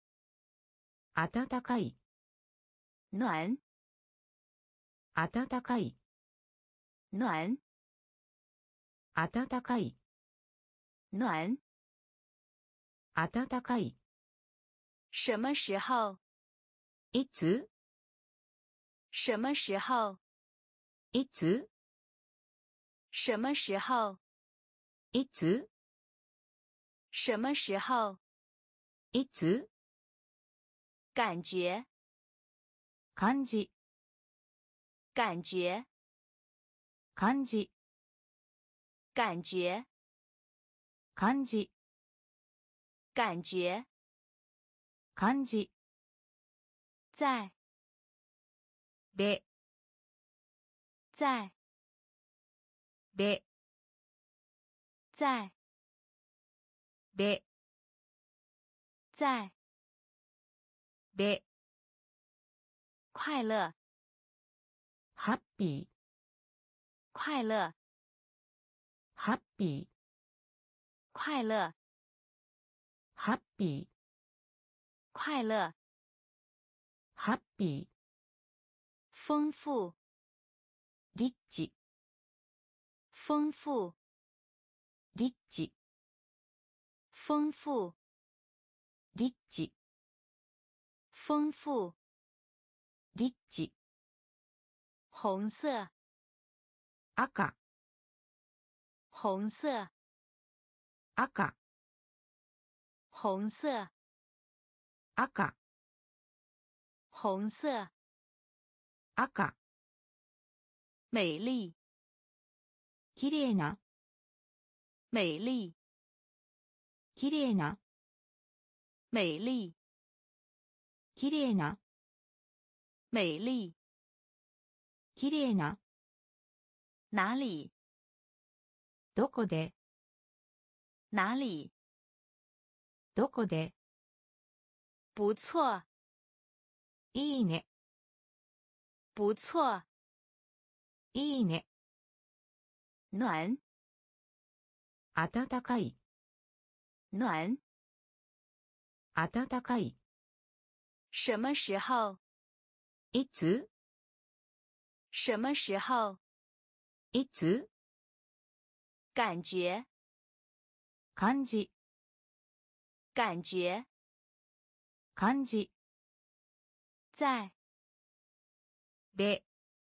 暖かい、 暖， 暖かい、 暖， 暖かい、 暖。 暖かい。 什么时候？ いつ？ 什么时候？ いつ？ 什么时候？ いつ？ 什么时候？ いつ？ 感觉， 感じ、 感觉， 感じ、 感觉， 感じ、 感觉。 感じ。 在， で、 在， で、 在， で、 在。 で、 快乐， ハッピー、 快乐， ハッピー、 快乐， ハッピー、 快乐。 ハッピー。 丰富， リッチ、 丰富， リッチ、 丰富， リッチ、 丰富。 リッチ。 红色， 赤、 红色， 赤、 红色， 赤、 红色。 赤。 美丽， きれいな、 美丽， きれいな、 美丽， きれいな、 美丽。 きれいな。 哪里？ どこで、 哪里？ どこで。 不错， いいね、 不错。 いいね。 暖， 暖かい、 暖。 暖かい。 什么时候？ いつ？ 什么时候？ いつ？ 感觉， 感じ、 感觉。 感じ。 在， で、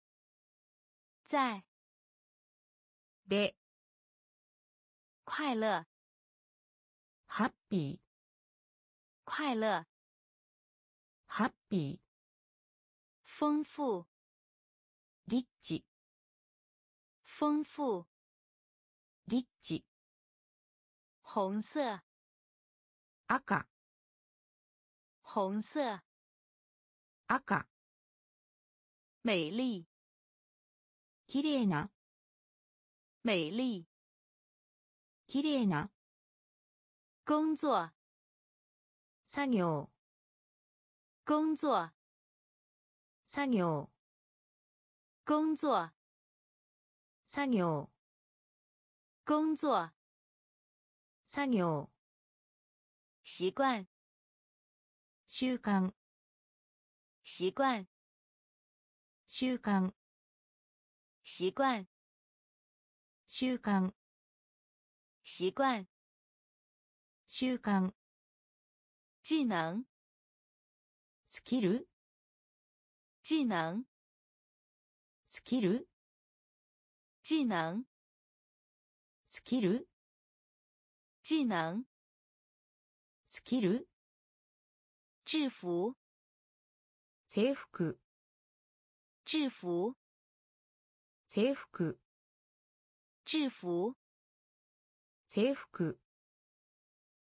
在。 で、 快乐， ハッピー、 快乐。 ハッピー。 丰富， リッチ、 丰富。 リッチ。 红色， 赤、 红色。 赤。 美丽， きれいな、 美丽。 きれいな。 工作， 作業、 工作， 作業、 工作， 作業、 工作。 作業。 习惯， 習慣、 习惯， 習慣、 习惯， 習慣、 习惯。 習慣。 技能， スキル、 技能， スキル、 技能， スキル、 技能。 スキル。 制服， 制服、 制服， 制服、 制服。 制服。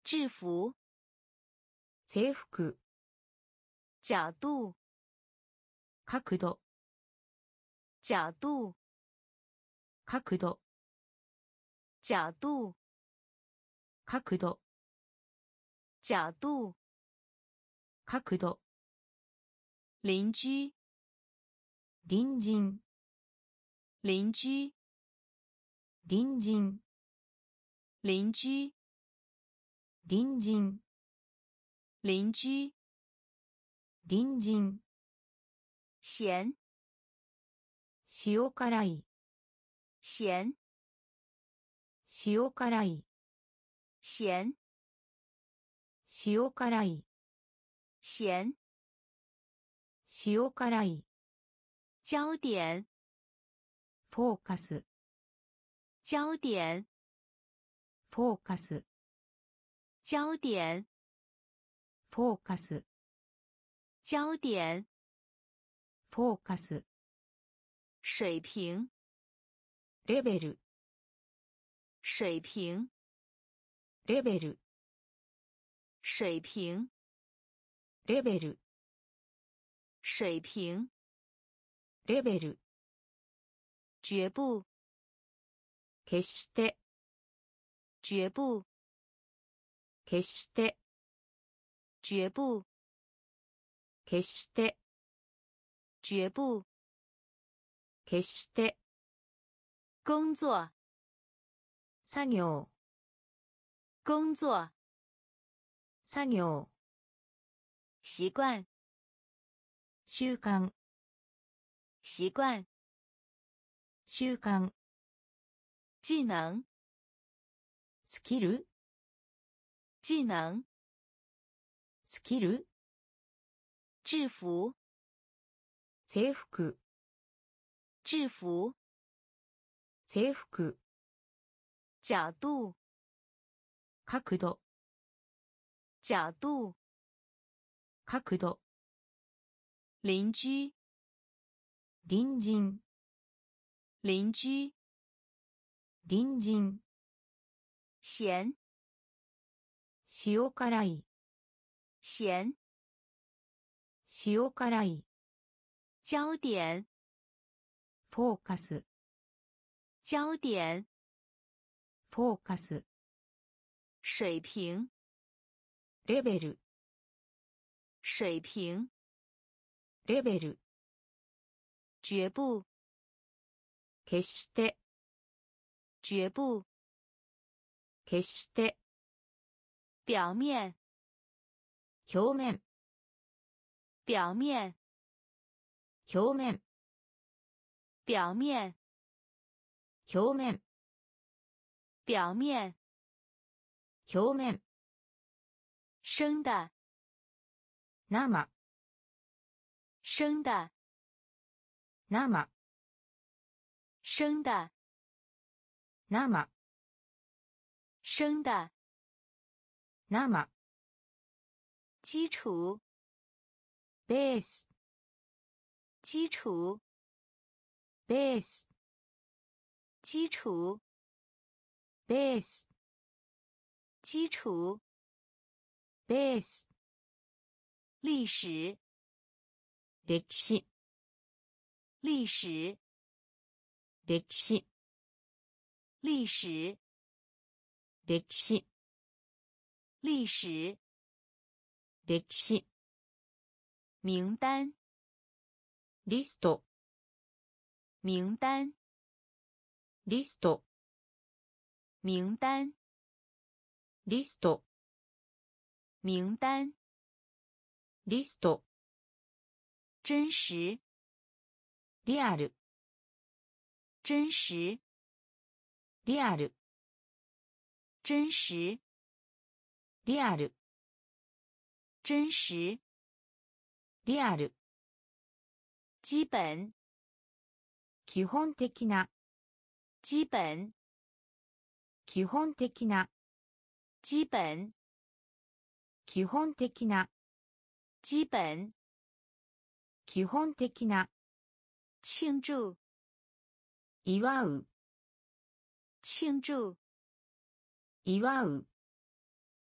制服。 制服。 角度。 角度。 角度。 角度。 角度。 角度。 角度。 角度。 邻居。 隣人。 邻居。 隣人。 邻居。 隣人。 邻居。 隣人。 咸。 塩辛い。 咸。 塩辛い。 咸。 塩辛い。 咸。 塩辛い。 焦点。 フォーカス。 焦点。 フォーカス。 焦点。 フォーカス。 焦点。 フォーカス。 水平。 レベル。 水平。 レベル。 水平。 レベル。 水平。 レベル。 绝不。 決して。 绝不。 決して。 绝不。 決して。 绝不。 決して。 工作。 作業。 工作。 作業。 习惯。 習慣。 习惯。 習慣。 技能。 スキル。 技能。 スキル。 制服。 制服。 制服。 制服。 角度。 角度。 角度。 角度。 邻居。 隣人。 邻居。 隣人。 咸。 塩辛い。 咸。 塩辛い。 焦点。 フォーカス。 焦点。 フォーカス。 水平。 レベル。 水平。 レベル。 绝不。 決して。 绝不。 決して。 表面。 表面。 表面。 表面。 表面。 表面。 表面。 表面。 生的。 生。 生的。 生。 生的。 生。 生的。 生。 基础。 ベース。 基础。 ベース。 基础。 ベース。 基础。 ベース。 历史。 歴史。 历史。 歴史。 历史。 歴史。 历史。 歴史。 名单。 リスト。 名单。 リスト。 名单。 リスト。 名单。 リスト。 真实。 リアル。 真实。 リアル。 真实。 リアル。 真实。 リアル。 基本。 基本的な。 基本。 基本的な。 基本。 基本的な。 基本。 基本的な。 庆祝。 祝う。 庆祝。 祝う。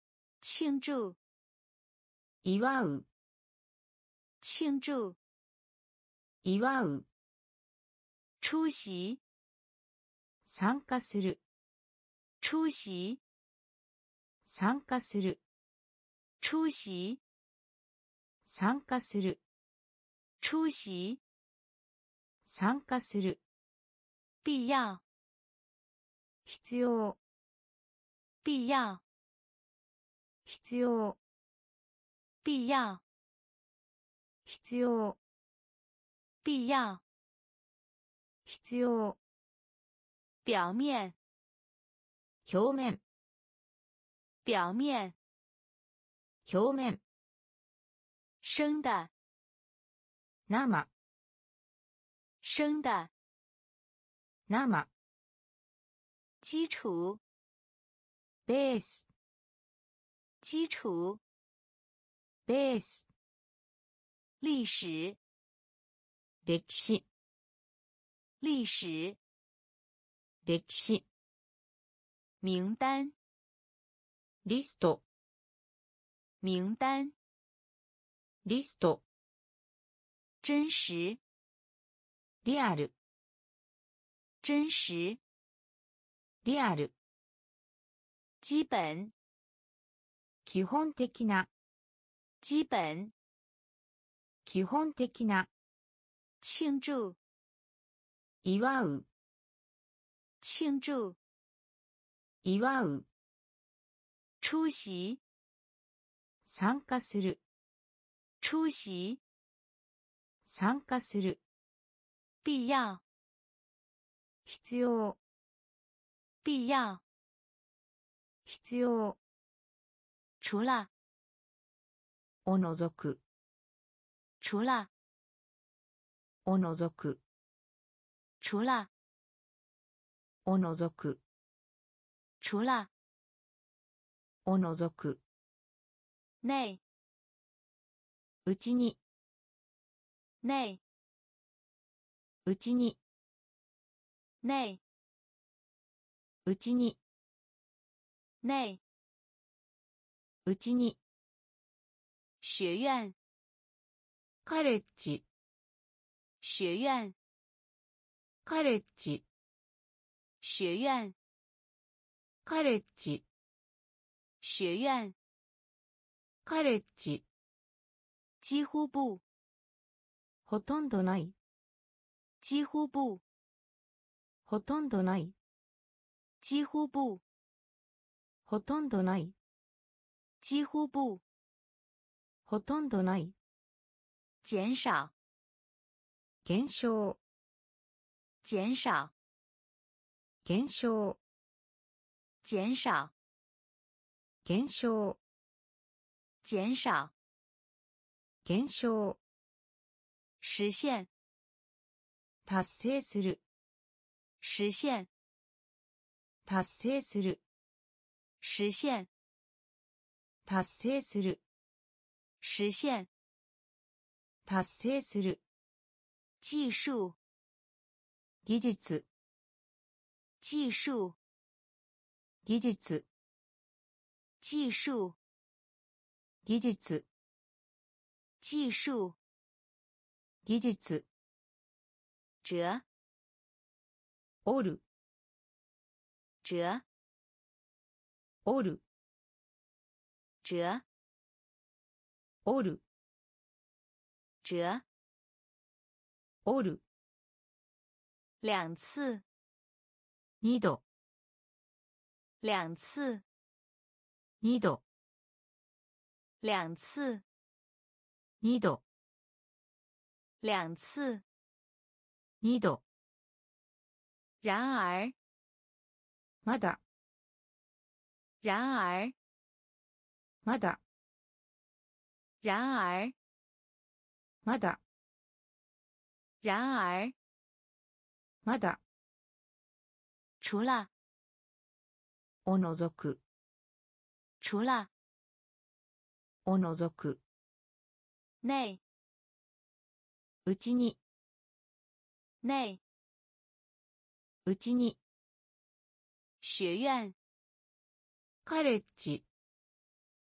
庆祝祝う、 庆祝祝う、 出席参加する、 出席参加する、 出席参加する、 出席参加する、 必要必要、 必要必要、 必要必要、 必要必要、 表面表面、 表面表面、 生的生、 生的生、 基础ベース、 基础ベース、 历史歴史、 历史歴史、 名单リスト、 名单リスト、 真实リアル、 真实リアル、 基本基本的な、 基本基本的な、 庆祝祝う、 庆祝祝う、 出席参加する、 出席参加する、 必要必要、 必要必要、 除了を除く、 除了を除く、 除了を除く、 除了を除く、 内うちに、 内うちに、 内うちに、 内うちに、 学院カレッジ、 学院カレッジ、 学院カレッジ、 学院カレッジ、 几乎不ほとんどない、 几乎不ほとんどない、 几乎不ほとんどない、 几乎不ほとんどない、 减少減少、 减少減少、 减少減少、 减少減少、 实现達成する、 实现達成する、 实现達成する、 实现達成する、 技术技術、 技术技術、 技术技術、 技术技術、 折折る、 折折る、 折折る、 折折る、 两次二度、 两次二度、 两次二度、 两次二度、 然而まだ、 然而まだ、 然而まだ、 然而まだ、 除了を除く、 除了を除く、 内うちに、 内うちに、 学院カレッジ、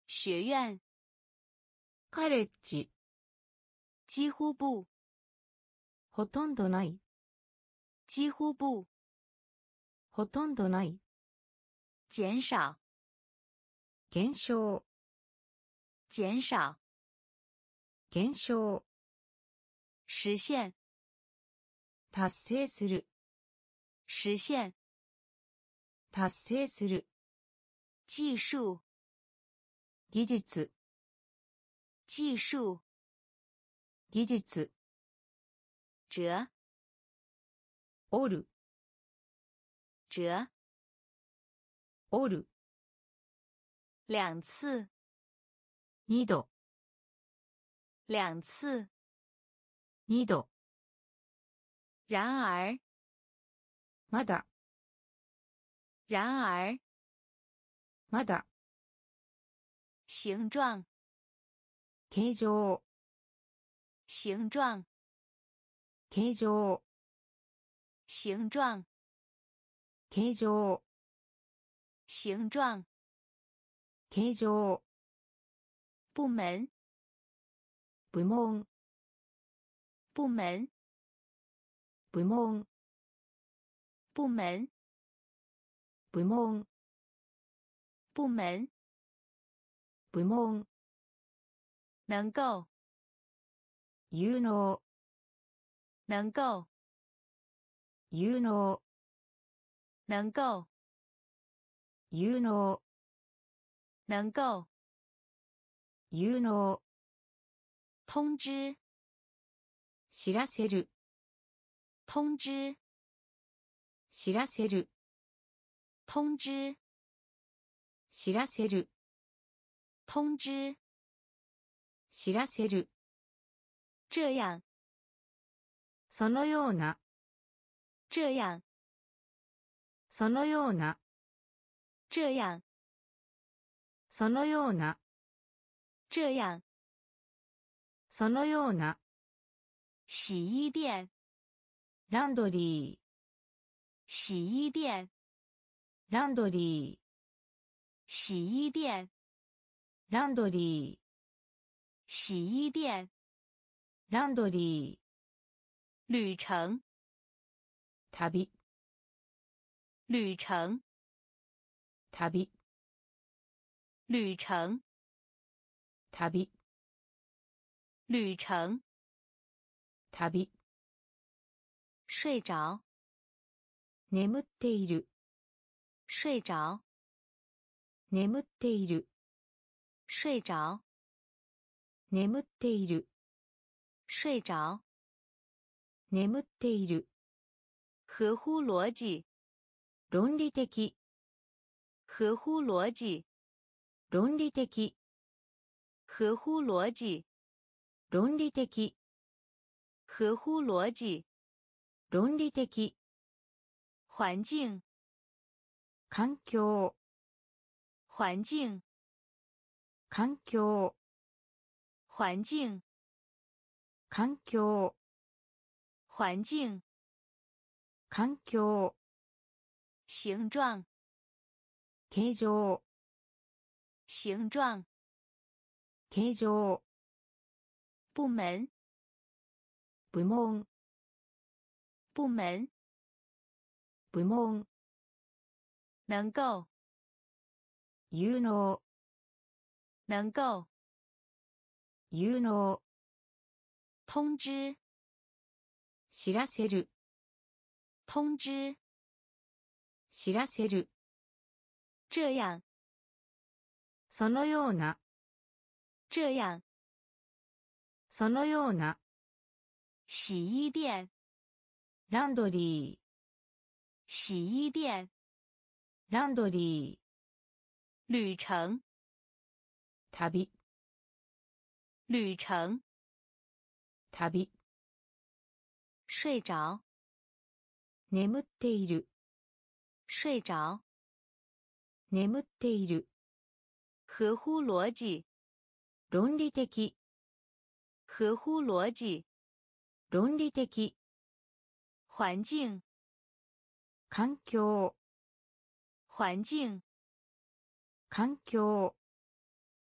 学院。 カレッジ。 几乎不。 ほとんどない。 几乎不。 ほとんどない。 减少。 減少。 减少。 減少。 实现。 達成する。 实现。 達成する。 技术。 技術。 技术。 技術。 折。 折る。 折。 折る。 两次。 二度。 两次。 二度。 然而。 まだ。 然而。 まだ。 形状。 形状。 形状。 形状。 形状。 形状。 形状。 形状。 部门。 部門。 部门。 部門。 部门。 部門。 部门。 部門。 能够。 有能。 能够。 有能。 能够。 有能。 能够。 有能。 通知。 知らせる。 通知。 知らせる。 通知。 知らせる。 通知。 知らせる。 这样。 そのような。 这样。 そのような。 这样。 そのような。 这样。 そのような。 洗衣店。 ランドリー。 洗衣店。 ランドリー。 洗衣店。 ランドリー。 洗衣店。 ランドリー。 旅程。 旅。 旅程。 旅。 旅程。 旅。 旅程。 旅。 睡着。 眠っている。 睡着。 眠っている。 睡着。 眠っている。 睡着。 眠っている。 合乎逻辑。 論理的。 合乎逻辑。 論理的。 合乎逻辑。 論理的。 合乎逻辑。 論理的。 环境。 環境。 环境。 環境。 环境。 環境。 环境。 環境。 形状。 形状。 形状。 形状。 部门。 部門。 部门。 部門。 能够。 有能。 能够。 有能。 通知。 知らせる。 通知。 知らせる。 这样。 そのような。 这样。 そのような。 洗衣店。 ランドリー。 洗衣店。 ランドリー。 旅程。 旅。 旅程。 旅。 睡着。 眠っている。 睡着。 眠っている。 合乎逻辑。 論理的。 合乎逻辑。 論理的。 环境。 環境。 环境。 環境。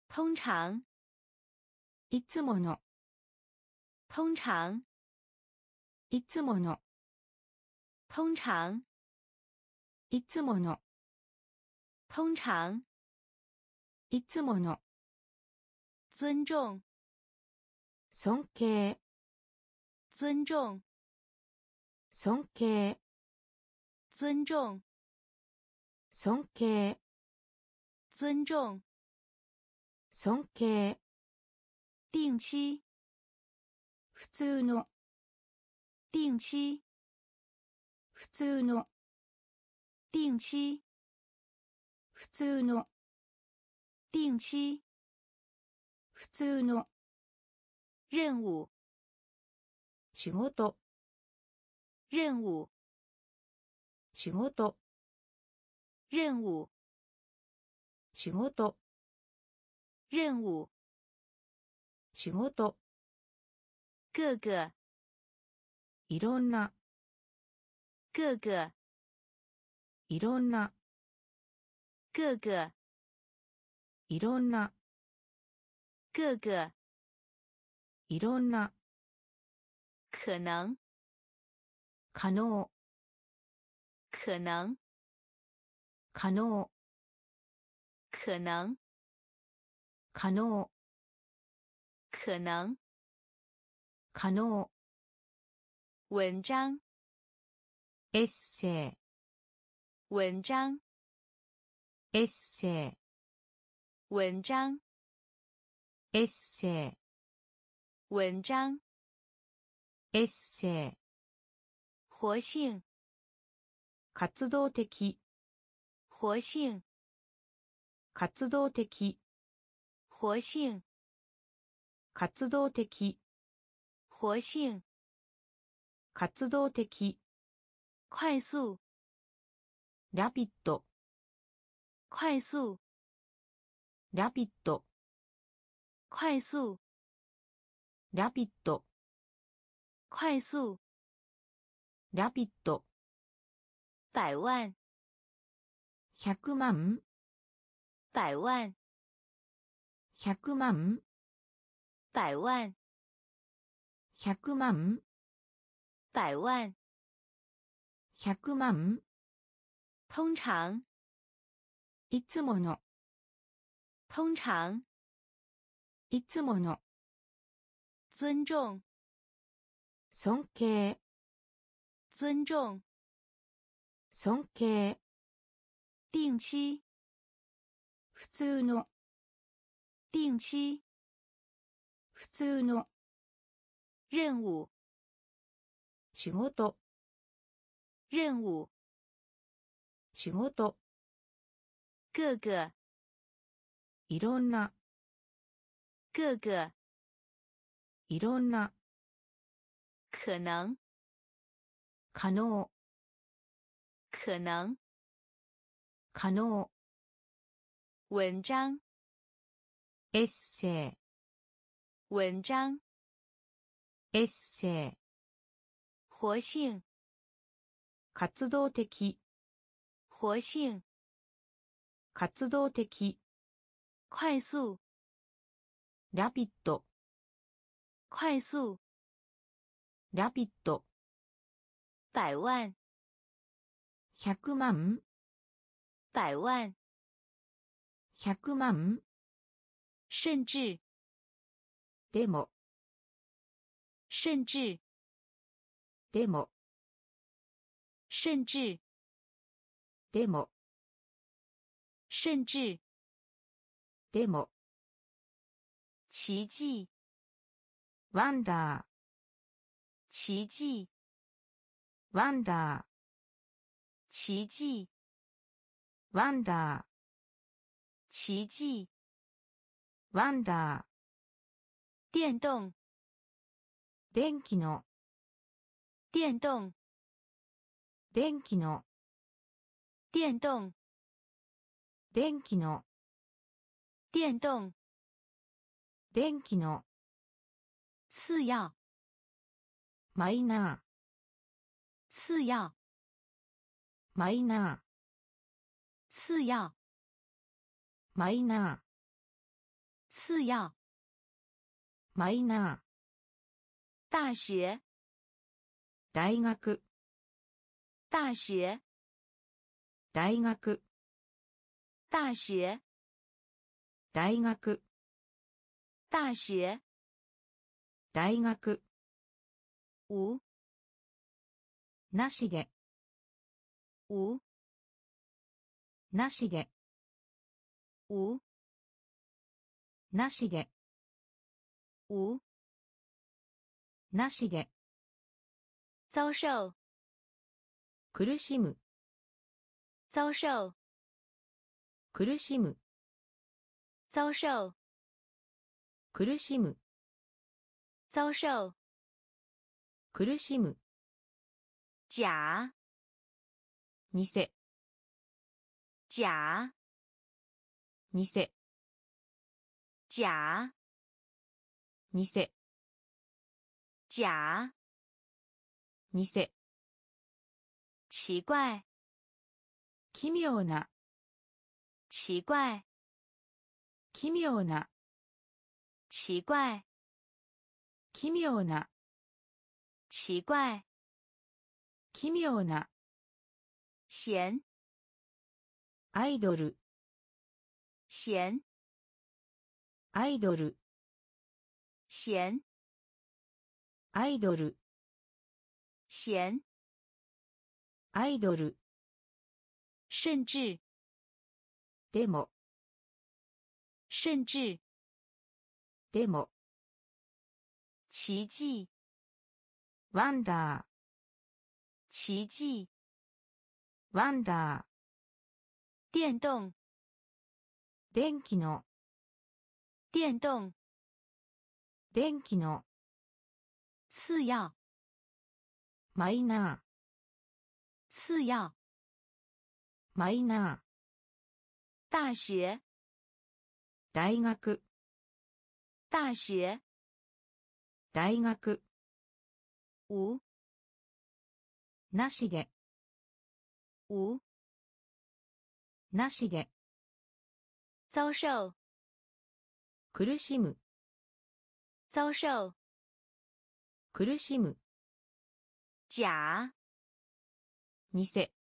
通常。 いつもの。 通常。 いつもの。 通常。 いつもの。 通常。 いつもの。 尊重。 尊敬。 尊重。 尊敬。 尊重。 尊敬。 尊重。 尊敬。 定期。 普通の。 定期。 普通の。 定期。 普通の。 定期。 普通の。 任務。 仕事。 任務。 仕事。 任務。 仕事。 任務。 仕事。 各个。 いろんな。 各个。 いろんな。 各个。 いろんな。 各个。 いろんな。 可能。 可能。 可能。 可能。 可能。 可能。 可能。 可能。 文章。 エッセイ。 文章。 エッセイ。 文章。 エッセイ。 文章。 エッセイ。 活性。 活動的。 活性。 活動的。 活性。 活動的。 活性。 活動的。 快速。 ラピッド。 快速。 ラピッド。 快速。 ラピッド。 快速。 ラピッド。 百万。 百万。 百万。 百万。 百万。 百万。 百万。 百万。 通常。 いつもの。 通常。 いつもの。 尊重。 尊敬。 尊重。 尊敬。 定期。 普通の。 定期。 普通の。 任務。 仕事。 任務。 仕事。 各个。 いろんな。 各个。 いろんな。 可能。 可能。 可能。 可能。 文章。 エッセイ。 文章。 エッセイ。 活性。 活動的。 活性。 活動的。 快速。 ラピッド。 快速。 ラピッド。 百万。 百万。 百万。 百万。 甚至。 でも。 甚至。 でも。 甚至。 でも。 甚至。 でも。 奇迹。 ワンダー。 奇迹。 ワンダー。 奇迹。 ワンダー。 奇迹。 ワンダー。 電動。 電気の。 電動。 電気の。 電動。 電気の。 電動。 電気の。 次要。 マイナー。 次要。 マイナー。 次要。 マイナー。 次要。 マイナー。 大学。 大学。 大学。 大学。 大学。 大学。 大学。 大学。 无。 なしで。 无。 なしで。 无。 なしで。 无。 なしで。 遭受。 苦しむ。 遭受。 苦しむ。 遭受。 苦しむ。 遭受。 苦しむ。 假。 偽。 假。 偽。 假。 偽。 假。 偽。 奇怪。 奇妙な。 奇怪。 奇妙な。 奇怪。 奇妙な。 奇怪。 奇妙な。 闲。 アイドル。 闲。 アイドル。 闲。 アイドル。 闲。 アイドル。 甚至。 でも。 甚至。 でも。 奇迹。 ワンダー。 奇迹。 ワンダー。 電動。 電気の。 電動。 電気の。 次要。 マイナー。 次要。 マイナー。 大学。 大学。 大学。 大学。 无。 なしで。 无。 なしで。 遭受。 苦しむ。 遭受。 苦しむ。 假。 偽。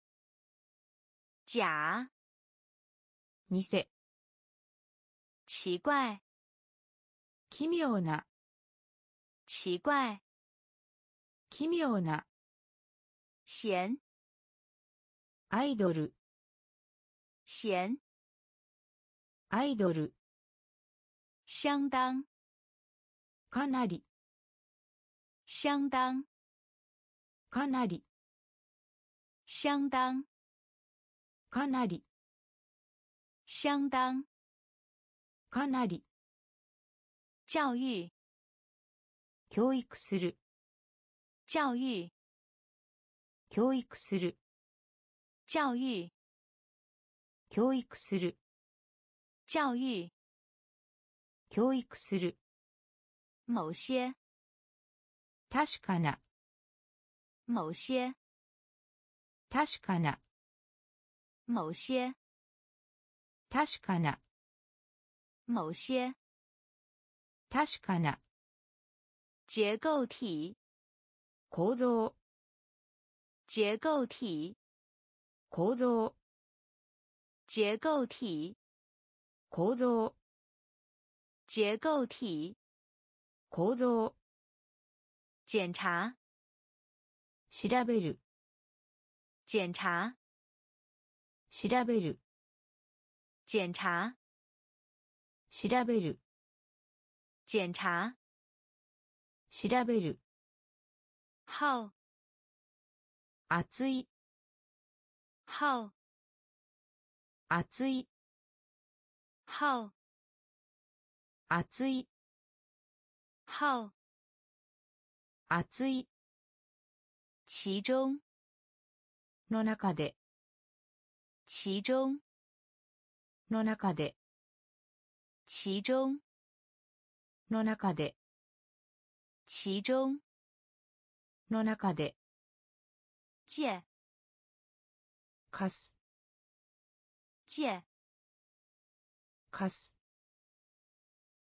假。 偽。 奇怪。 奇妙な。 奇怪。 奇妙な。 闲。 アイドル。 闲。 アイドル。 相当。 かなり。 相当。 かなり。 相当。 かなり。 相当。 かなり。 教育。 教育する。 教育。 教育する。 教育。 教育する。 教育。 教育する。 某些。 確かな。 某些。 確かな。 某些。 確かな。 某些。 確かな。 结构体。 構造。 结构体。 構造。 结构体。 構造。 结构体。 構造。 检查。 調べる。 检查。 調べる。 检查。 調べる。 检查。 調べる。 耗。 熱い。 耗。 熱い。 耗。 熱い。 耗。 熱い。 其中。 の中で。 其中。 の中で。 其中。 の中で。 其中。 の中で。 借。 貸す。 借。 貸す。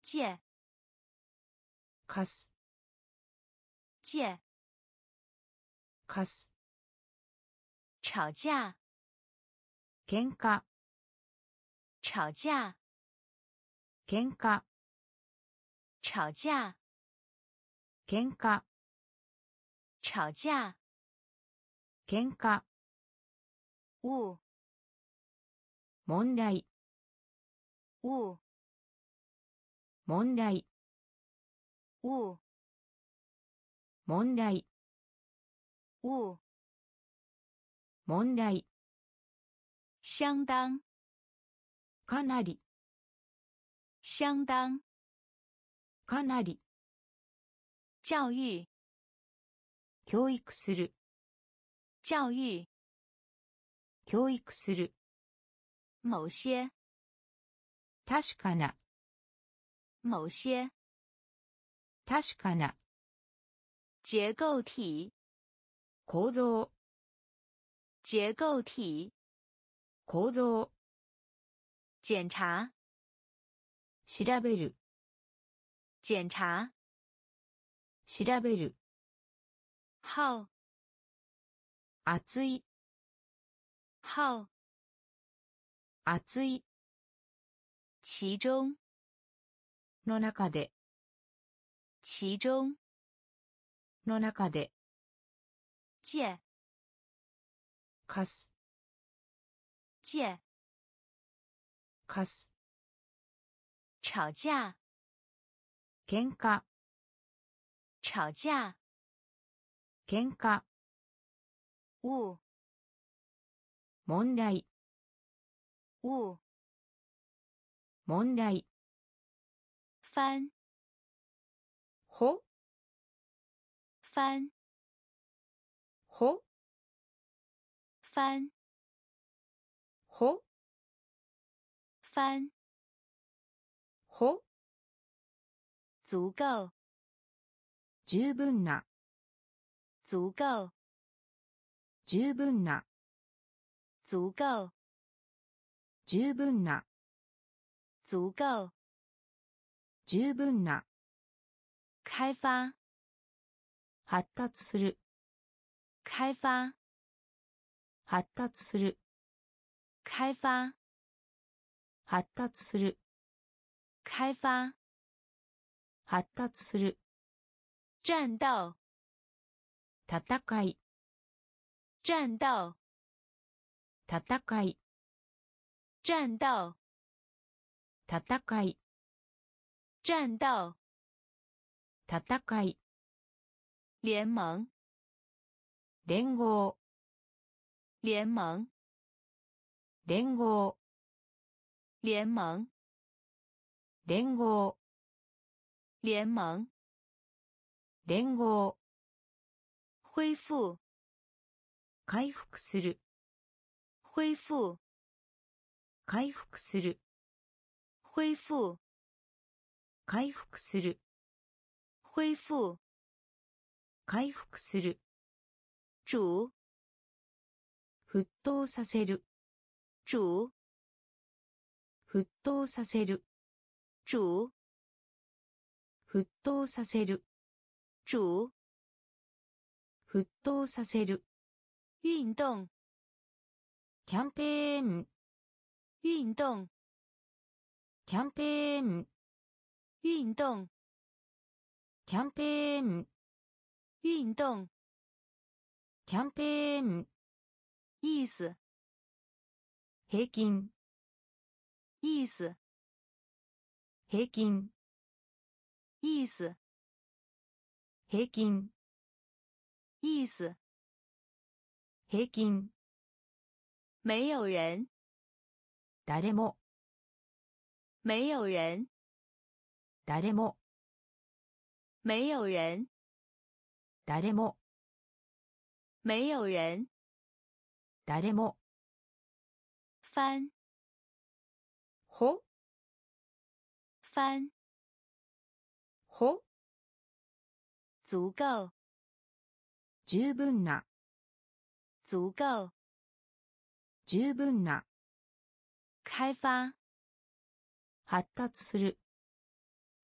借貸す、 借貸す、 吵架喧嘩、 吵架喧嘩、 吵架喧嘩、 吵架喧嘩、 物問題、 物問題、 物問題、 物問題、 相当かなり、 相当かなり、 教育教育する、 教育教育する、 某些確かな、 某些確かな、 结构体構造、 结构体構造、 检查調べる、 检查調べる、 耗熱い、 耗熱い、 其中の中で、 其中の中で、 借貸す、 借貸す、 吵架喧嘩、 吵架喧嘩、 物問題、 物問題、 翻ほ、 翻ほ、 翻ほ、 翻ほ、 足够十分な、 足够十分な、 足够十分な、 足够十分な、 开发発達する、 开发発達する、 开发発達する、 开发発達する、 战斗戦い、 战斗戦い、 战斗戦い、 战斗戦い、 联盟連合、 联盟連合、 联盟連合、 联盟連合、 恢复回復する、 恢复回復する、 恢复回復する、 恢复回復する、 煮沸騰させる、 煮沸騰させる、 煮沸騰させる、 煮沸騰させる、 运动キャンペーン、 运动キャンペーン、 运动キャンペーン、 运动キャンペーン、 意思平均、 意思平均、 意思平均、 意思平均、 没有人誰も、 没有人誰も、 没有人誰も、 没有人誰も、 翻ほ、 翻ほ、 足够十分な、 足够十分な、 开发発達する、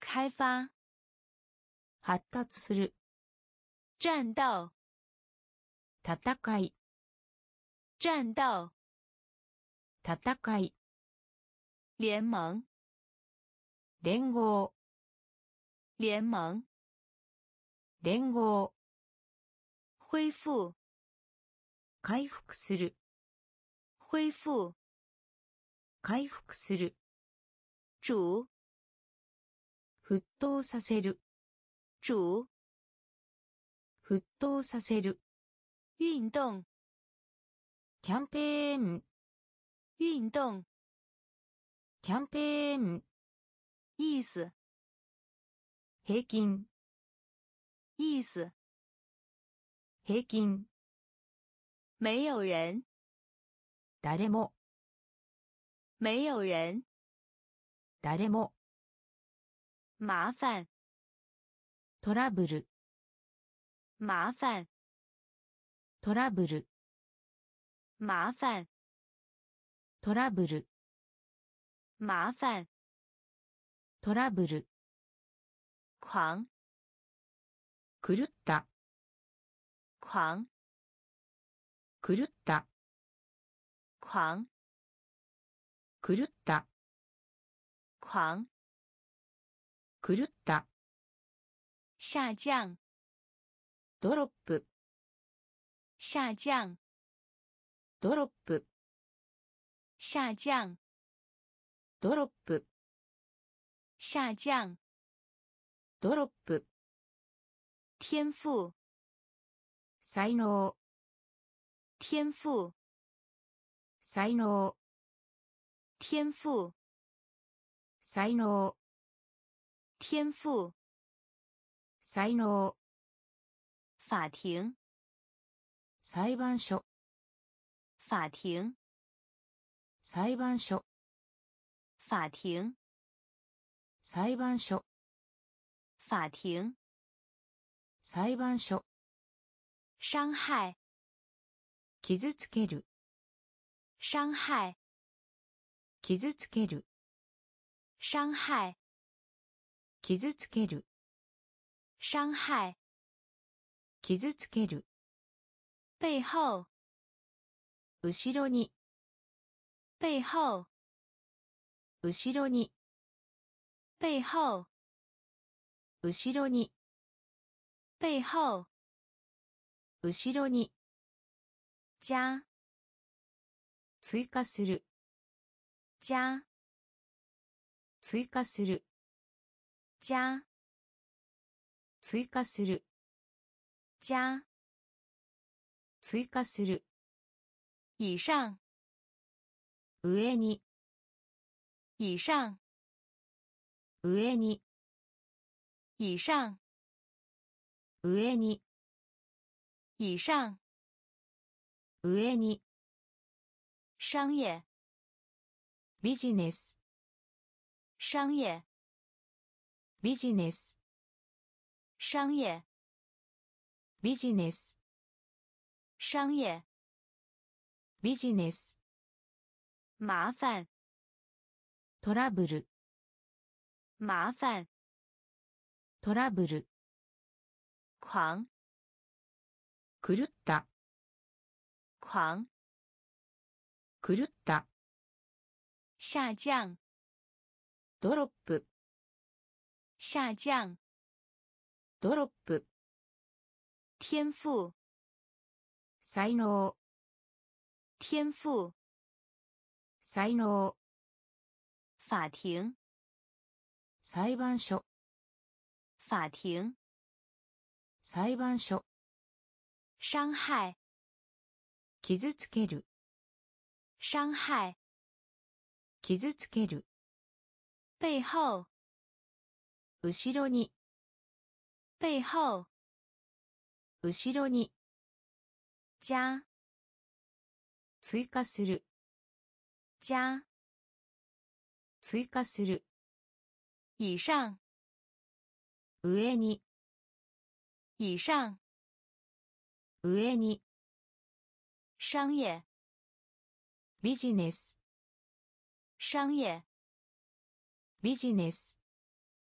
開發発達する。 戰鬥戦い。 戰鬥戦い。 聯盟連合。 聯盟連合。 恢復回復する。 恢復回復する。 煮沸騰させる。 煮沸騰させる。 運動キャンペーン。 運動キャンペーン。 意思平均。 意思平均。 沒有人誰も。 沒有人誰も。 麻煩トラブル。 麻煩トラブル。 麻煩トラブル。 麻煩トラブル。 狂狂った。 狂狂った。 狂狂った。 狂狂った。 下降ドロップ。 下降ドロップ。 下降ドロップ。 下降ドロップ。 天賦才能。 天賦才能。 天賦才能。 天賦才能。 法庭裁判所。 法庭裁判所。 法庭裁判所。 法庭裁判所。 傷害傷つける。 傷害傷つける。 傷害傷つける。 傷害傷つける。 背後後ろに。 背後後ろに。 背後後ろに。 背後後ろに。 加追加する。 加追加する。 加追加する。 加追加する。 以上上に。 以上上に。 以上上に。 以上上に。 商業ビジネス。 商業ビジネス。 商業ビジネス。 商業ビジネス。 麻煩トラブル。 麻煩トラブル。 狂狂った。 狂狂った。 下降ドロップ。 下降ドロップ。 天賦才能。 天賦才能。 法庭裁判所。 法庭裁判所。 傷害傷つける。 傷害傷つける。 背後後ろに。 背後後ろに。 加追加する。 加追加する。 以上上に。 以上上に。 商業ビジネス。 商業ビジネス。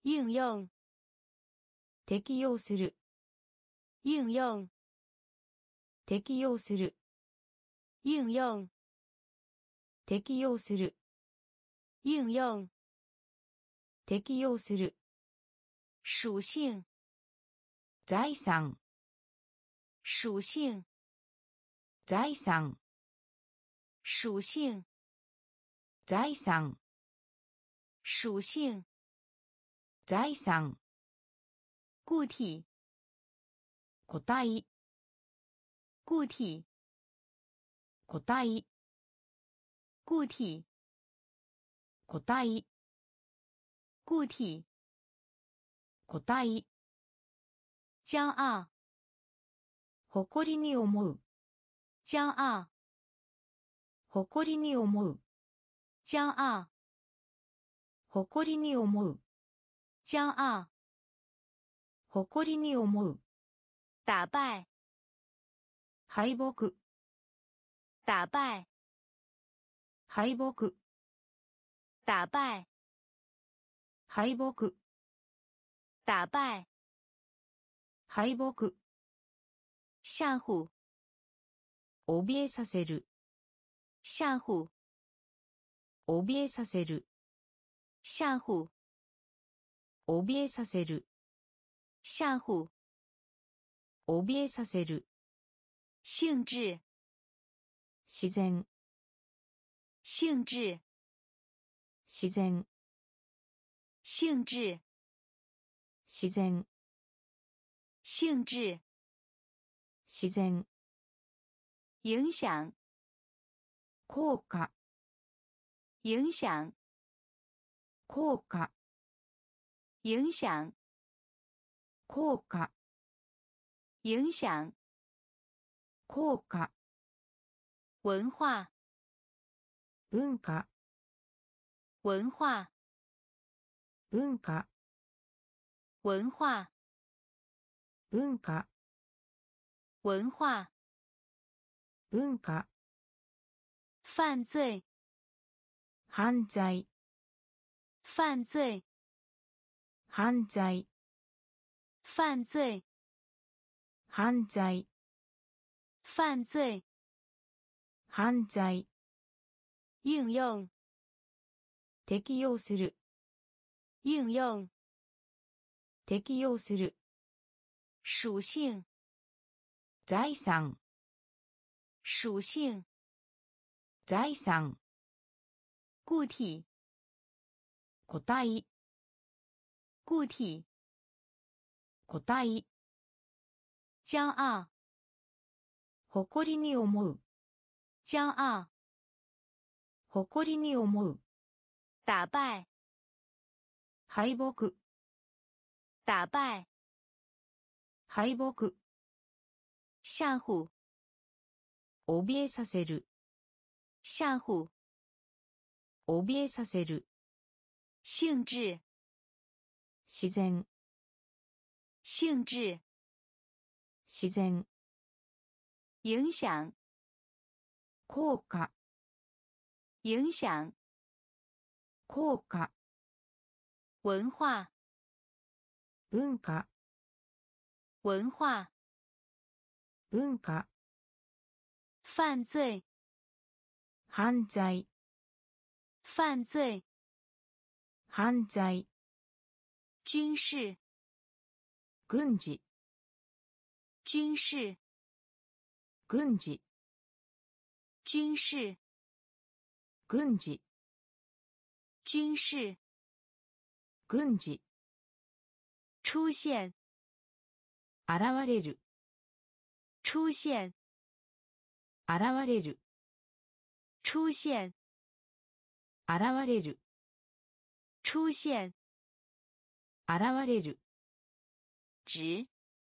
应用適用する应用適用する应用適用する应用適用する属性財産属性財産属性財産属性財産固体個体固体個体固体個体固体個体骄傲誇りに思う骄傲誇りに思う骄傲誇りに思う骄傲誇りに思う打败敗北打败敗北打败敗北打败敗北吓唬怯えさせる吓唬怯えさせる吓唬怯えさせる吓唬怯えさせる性质自然性质自然性质自然性质自然影响効果影响効果影响効果影响効果文化文化文化文化文化文化文化文化犯罪犯罪犯罪犯罪犯罪犯罪犯罪犯罪应用適用する应用適用する属性財産属性財産固体個体固体個体骄傲誇りに思う骄傲誇りに思う打败敗北打败敗北吓唬怯えさせる吓唬怯えさせる性质自然性质自然影响効果影响効果文化文化文化文化犯罪犯罪犯罪犯罪军事軍事军事軍事军事軍事军事軍事出现現れる出现現れる出现現れる出现現れる值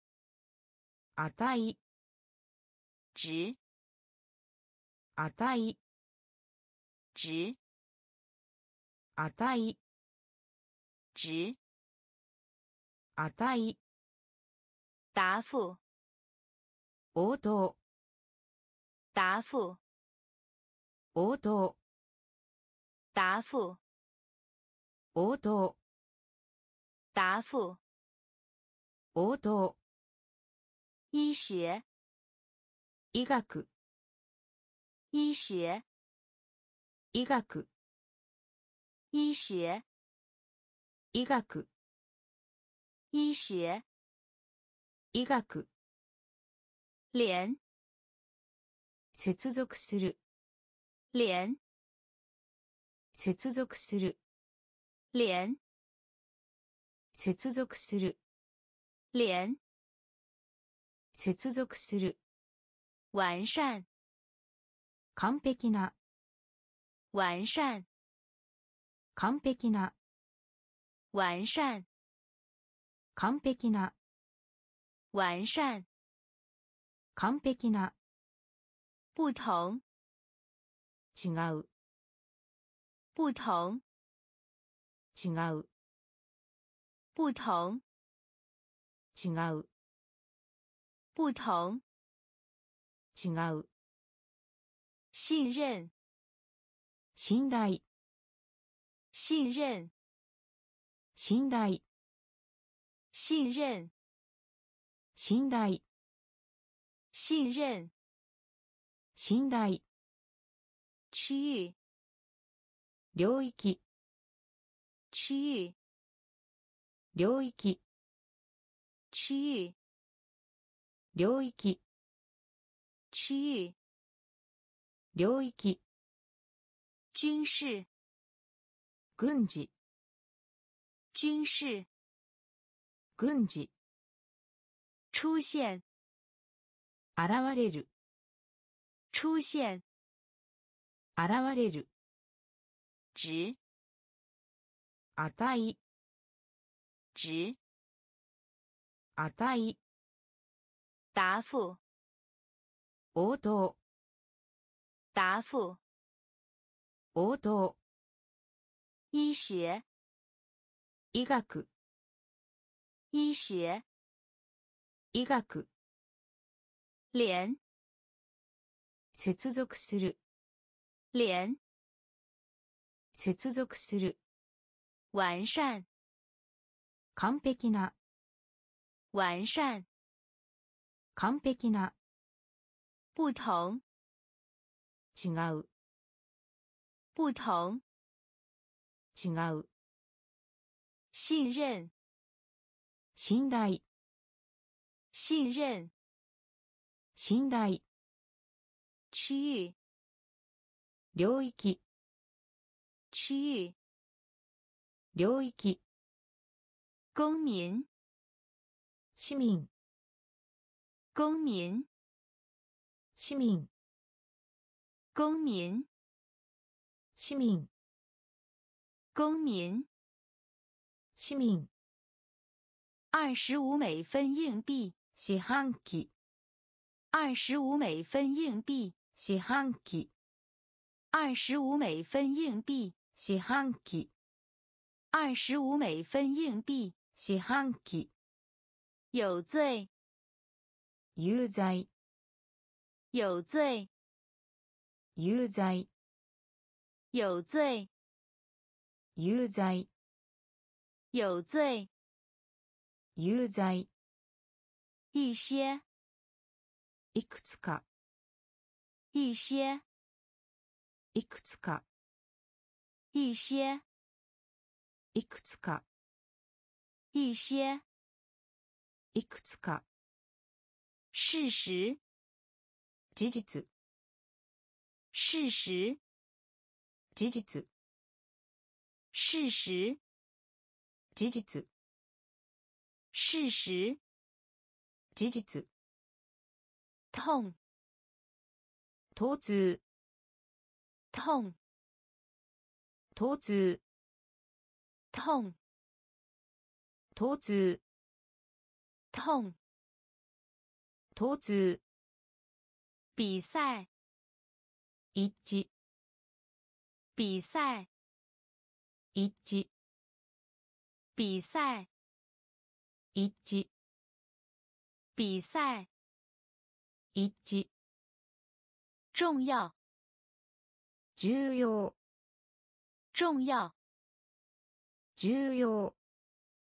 値值値值値值値答复応答答复応答答复応答答复。 王道。 医学。 医学。 医学。 医学。 医学。 医学。 医学。 医学。 连。 接続する。 连。 接続する。 连。 接続する。 连。 接続する。 完善。 完璧な。 完善。 完璧な。 完善。 完璧な。 完善。 完璧な。 不同。 違う。 不同。 違う。 不同。 違う。 不同。 違う。 信任。 信頼。 信任。 信頼。 信任。 信頼。 信任。 信頼。 区域。 領域。 区域。 領域。 区域。 領域。 区域。 領域。 军事。 軍事。 军事。 軍事。 出现。 現れる。 出现。 現れる。 值。 値。 值。 値。 答复。 応答。 答复。 応答。 医学。 医学。 医学。 医学。 连。 接続する。 连。 接続する。 完善。 完璧な。 完善。 完璧な。 不同。 違う。 不同。 違う。 信任。 信頼。 信任。 信頼。 区域。 領域。 区域。 領域。 公民。 市民。 公民。 市民。 公民。 市民。 公民。 市民。 二十五美分硬币。 四半期。 二十五美分硬币。 四半期。 二十五美分硬币。 四半期。 二十五美分硬币。 四半期。 有罪。 有罪。 有罪。 有罪。 有罪。 有罪。 有罪。 有罪。 一些。 いくつか。 一些。 いくつか。 一些。 いくつか。 一些。 いくつか。 事实。 事実。 事实。 事実。 事实。 事実。 事实。 事実。 痛。 疼痛。 痛。 疼痛。 痛。 疼痛。 痛。 疼痛。 比赛。 一致。 比赛。 一致。 比赛。 一致。 比赛。 一致。 重要。 重要。 重要。 重要。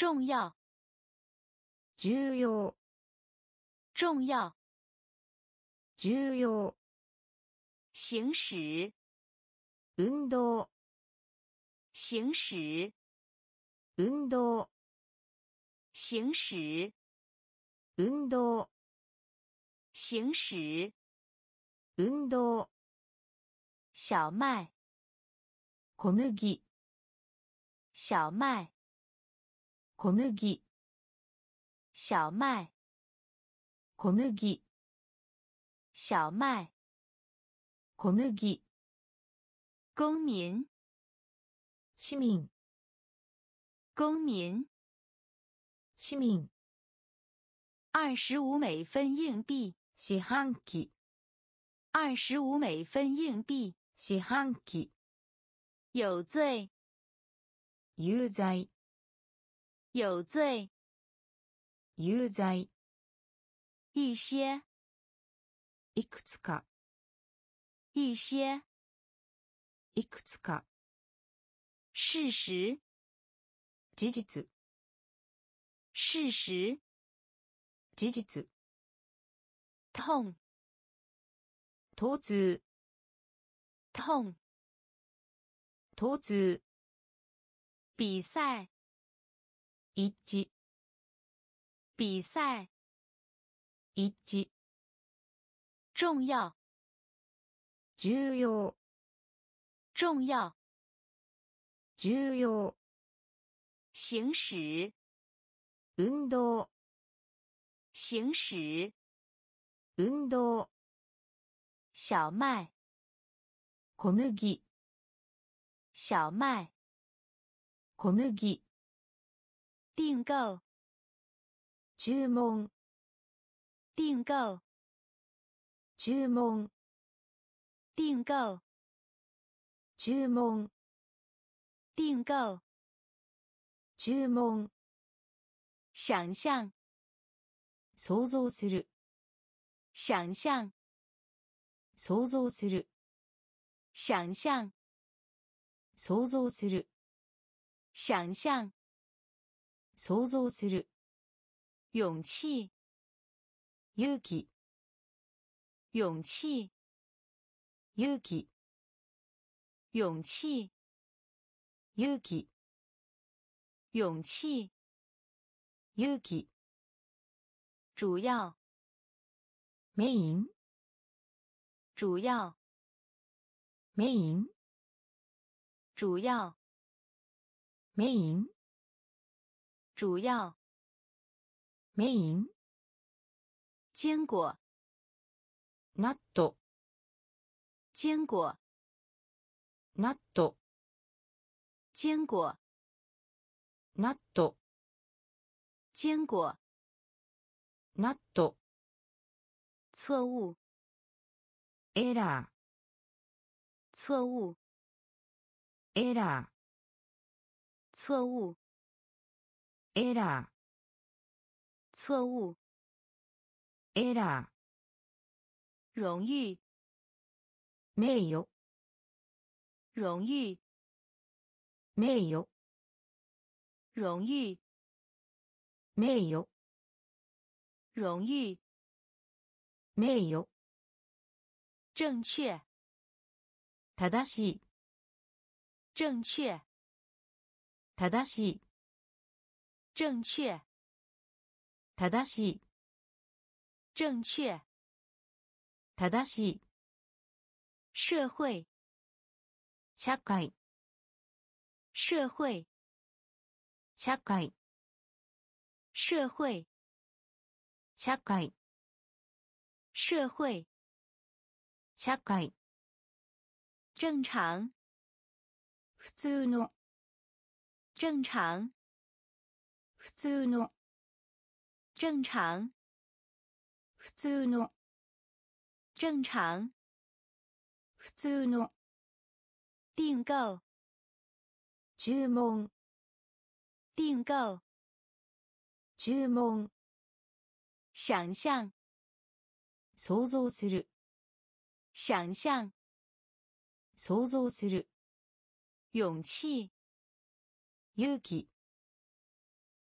重要， 重要、 重要， 重要、 行驶， 運動、 行驶， 運動、 行驶， 運動、 行驶， 運動、 小麦， 小麦、 小麦， 小麦、 小麦， 小麦、 小麦， 小麦、 公民， 市民、 公民， 市民、 二十五美分硬币， 四半期、 二十五美分硬币， 四半期、 有罪， 有罪、 有罪， 有罪、 一些， いくつか、 一些， いくつか、 事实， 事実、 事实， 事実、 痛， 疼痛、 痛， 疼痛、 比赛， 一致、 比赛， 一致、 重要， 重要、 重要， 重要、 行驶， 運動、 行驶， 運動、 小麦， 小麦、 小麦， 小麦、 订购， 注文、 订购， 注文、 订购， 注文、 订购， 注文、 想象， 想像する、 想象， 想像する、 想象， 想像する、 想象， 想像する、 勇气， 勇気、 勇气， 勇気、 勇气， 勇気、 勇气， 勇気、 主要， メイン、 主要， メイン、 主要， メイン、 主要， メイン、 坚果， ナット、 坚果， ナット、 坚果， ナット、 坚果， ナット、 错误， エラー、 错误， エラー、 错误， エラー、 错误， エラー、 荣誉， 名誉、 荣誉， 名誉、 荣誉， 名誉、 荣誉， 名誉、 正确， 正しい、 正确， 正しい、 正确， 正しい、 正确， 正しい、 社会， 社会、 社会， 社会、 社会， 社会、 社会， 社会、 正常， 普通の、 正常， 普通の、 正常， 普通の、 正常， 普通の、 订购， 注文、 订购， 注文、 想象， 想像する、 想象， 想像する、 勇气， 勇気、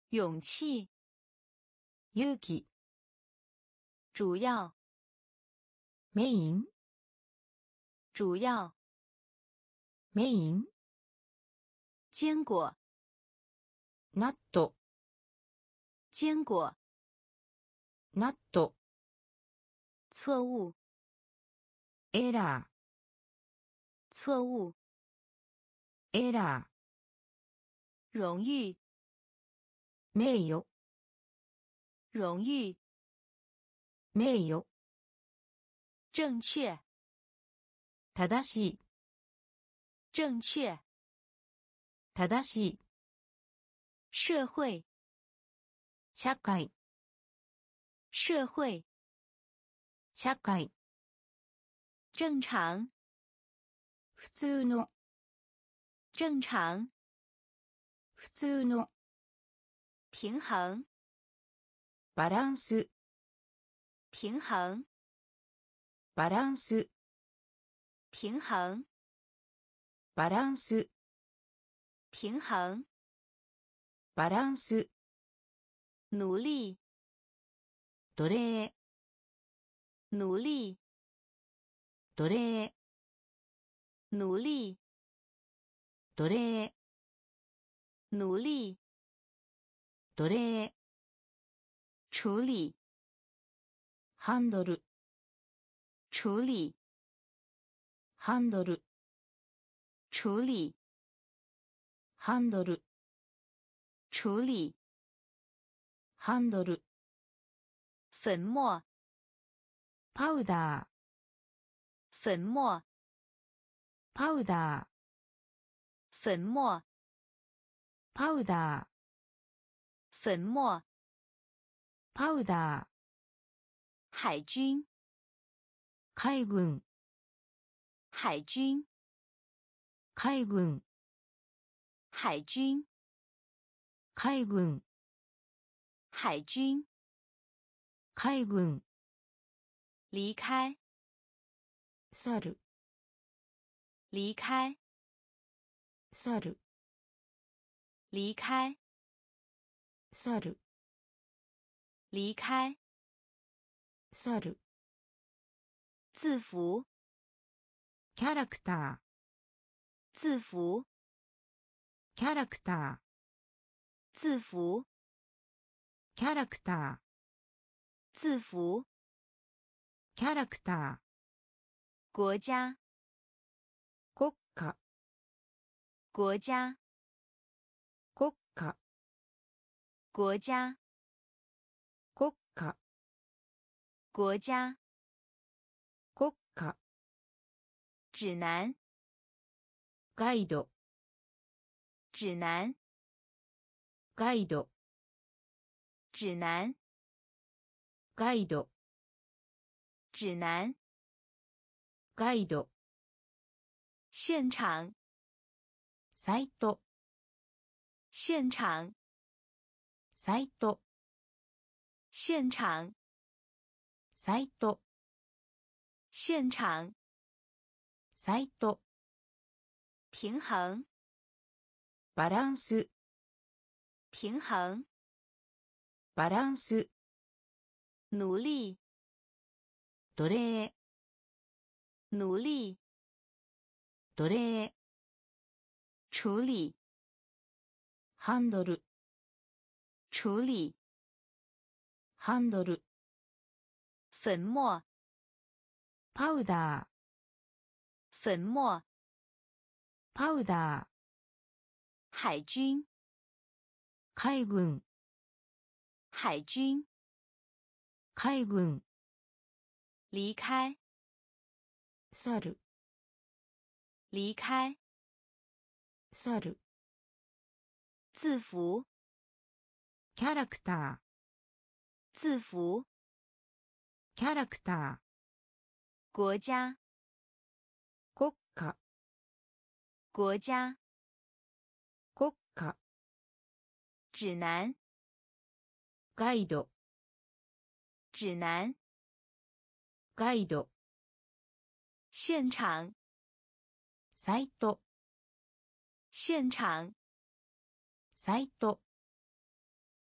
勇气， 勇気。 主要， メイン。 主要， メイン。 坚果， ナット。 坚果， ナット。 错误， エラー。 错误， エラー。 荣誉， 名誉。 荣誉， 名誉。 正确， 正しい。 正确， 正しい。 社会， 社会。 社会， 社会。 正常， 普通の。 正常， 普通の。 平衡， バランス。 平衡， バランス。 平衡， バランス。 平衡， バランス。 努力， 奴隷。 努力， 奴隷。 努力， 奴隷。 努力， 奴隷。 处理， ハンドル。 处理， ハンドル。 处理， ハンドル。 处理， ハンドル。 粉末， パウダー。 粉末， パウダー。 粉末， パウダー。 粉末， パウダー。 海军， 海軍。 海军， 海軍。 海军， 海軍。 海军， 海軍。 离开， 去る。 离开， 去る。 离开， 去る。 离开， 去る。 字符， キャラクター。 字符， キャラクター。 字符， キャラクター。 字符， キャラクター。 国家， 国家。 国家， 国家。 国家， 国家。 国家， 国家。 指南， ガイド。 指南， ガイド。 指南， ガイド。 指南， ガイド。 现场， サイト。 现场， サイト。 现场， サイト。 现场， サイト。 平衡， バランス。 平衡， バランス。 努力， 奴隷。 努力， 奴隷。 处理， ハンドル。 处理， ハンドル。 粉末， パウダー。 粉末， パウダー。 海军， 海軍。 海军， 海軍。 离开， 去る。 离开， 去る。 字符， キャラクター。 字符， キャラクター。 国家， 国家。 国家， 国家。 指南， ガイド。 指南， ガイド。 现场， サイト。 现场， サイト。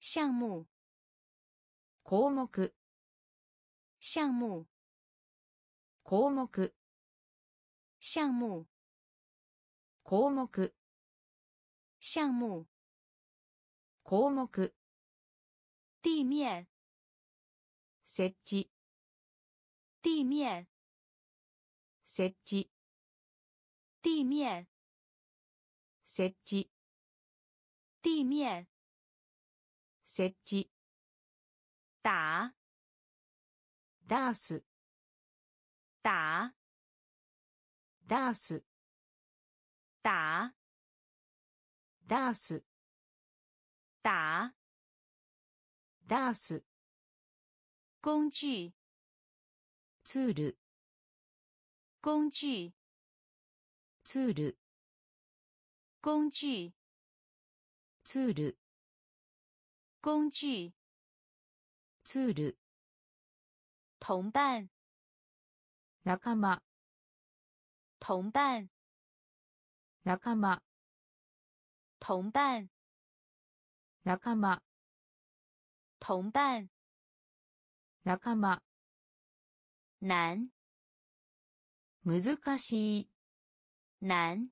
项目項目项目項目项目項目项目項目地面設置地面設置地面設置地面設置打ダース打ダース打ダース打ダース工具ツール工具ツール工具ツール工具ツール同伴仲間同伴仲間同伴仲間同伴仲間難難しい難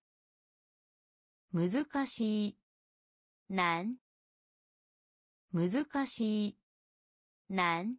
難しい難難しい難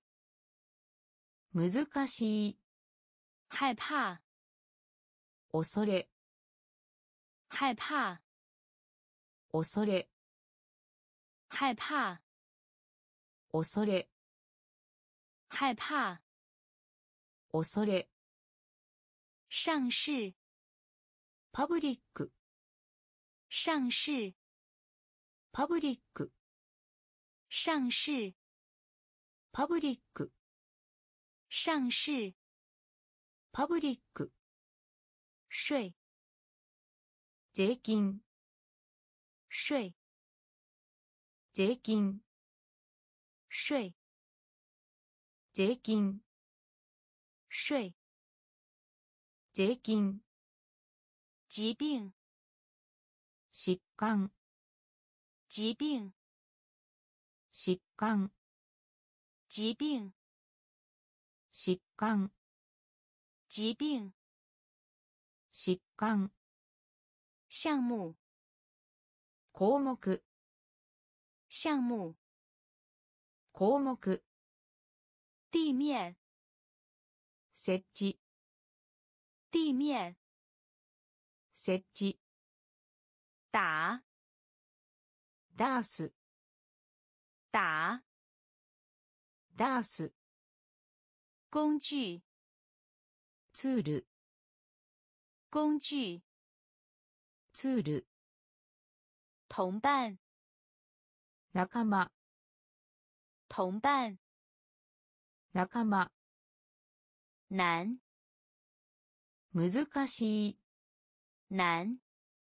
難しい害怕恐れ害怕恐れ害怕恐れ害怕恐れ上市パブリック上市パブリック上市パブリック上市パブリック税税金税税金税税金税税金疾病疾患疾病疾患疾病疾患疾病疾患项目項目项目項目地面設置地面設置打ダース打ダース工具ツール工具ツール同伴仲間同伴仲間難難しい難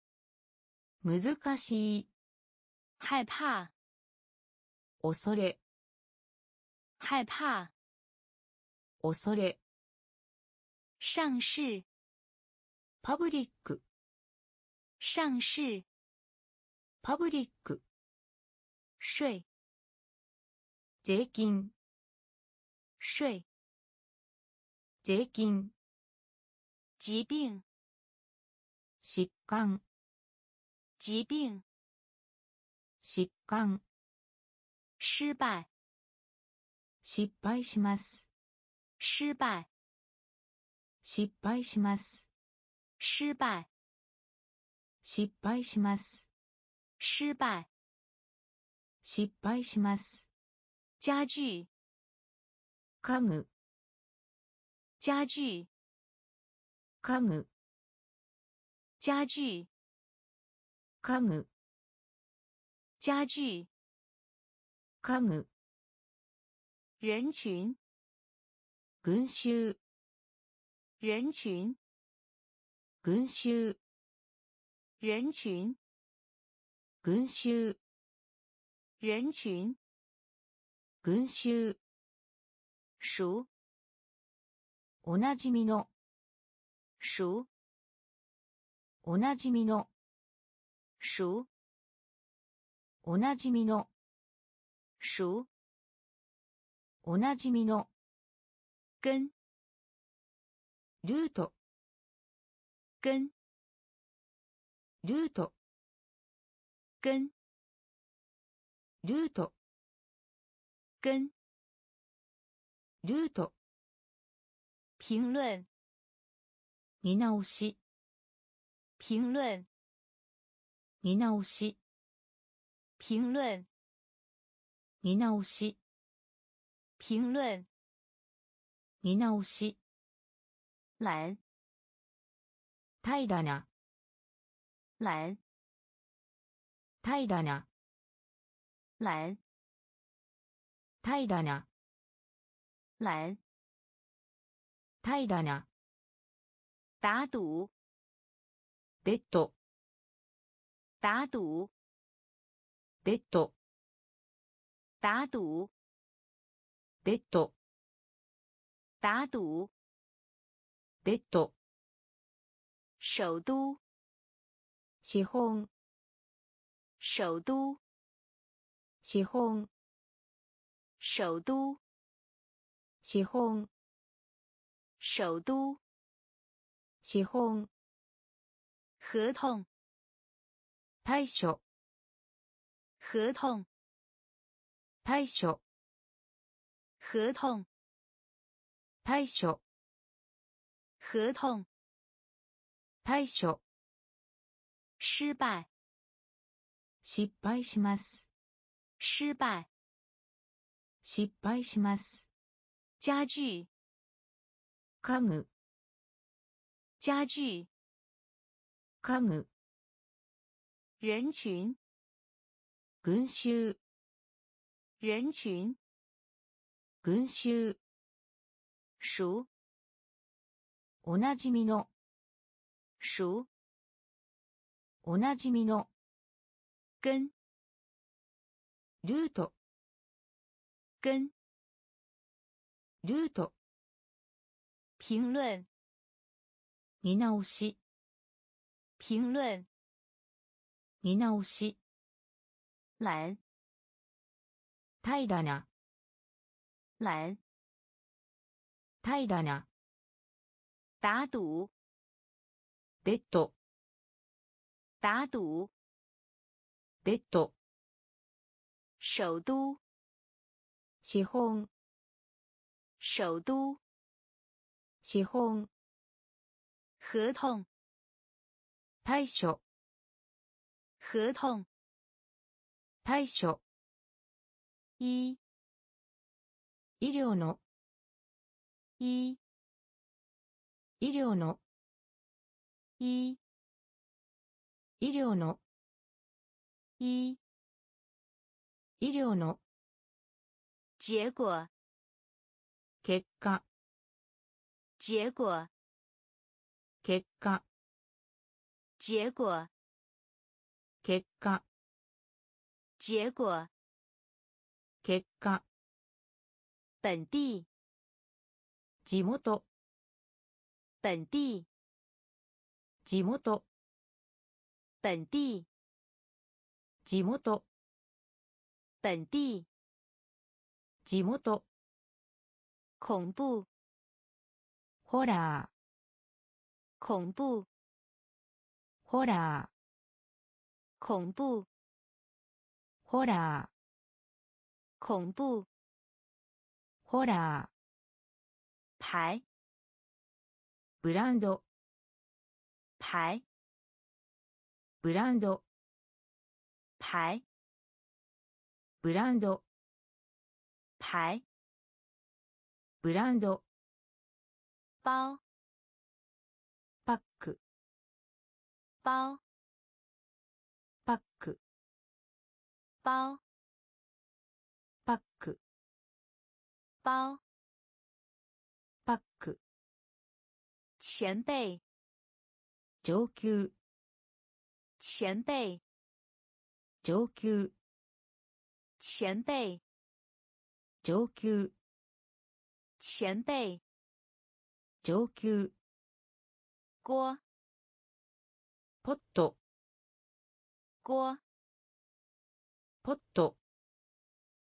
難しい害怕恐れ害怕恐れ上市パブリック上市パブリック税税金税税金疾病疾患疾病疾患失敗失敗します失敗失敗します失敗失敗します失敗失敗します家具家具家具家具家具家具家具家具人群群衆人群群衆人群群衆人群群衆熟おなじみの熟おなじみの熟おなじみの熟。 おなじみの。 跟。 ルート。 跟。 ルート。 跟。 ルート。 跟。 ルート。 评论。 見直し。 评论。 見直し。 评论。 見直し。 评论。 見直し。 懒。 平らな。 懒。 平らな。 懒。 平らな。 懒。 平らな。 打赌。 ベッド。 打赌。 ベッド。 打赌。 ベッド。 打赌。 ベッド。 首都。 資本。 首都。 資本。 首都。 資本。 首都。 資本。 合同。 対処。 合同。 対処。 合同。 対処。 合同。 対処。 失敗。 失敗します。 失敗。 失敗します。 家具。 家具。 家具。 家具。 人群。 群衆。 人群。 群衆。 熟。 おなじみの。 熟。 おなじみの。 跟。 ルート。 跟。 ルート。 评论。 見直し。 评论。 見直し。 懒。 平らな。 懒。 平らな。 打赌。 ベッド。 打赌。 ベッド。 首都。 資本。 首都。 資本。 合同。 対処。 合同。 対処。 医。 医療の。 医。 医療の。 医。 医療の。 医。 医療の。 结果。 結果。 结果。 結果。 结果。 結果。 结果。 結果。 本地。 地元。 本地。 地元。 本地。 地元。 本地。 地元。 恐怖。 ホラー。 恐怖。 ホラー。 恐怖。 ホラー。 恐怖。 ホラー。 牌。 ブランド。 牌。 ブランド。 牌。 ブランド。 牌。 ブランド。 包。 パック。 包。 パック。 包。 パック。 包。 パック。 前辈。 上級。 前辈。 上級。 前辈。 上級。 前辈。 上級。 锅。 ポット。 锅。 ポット。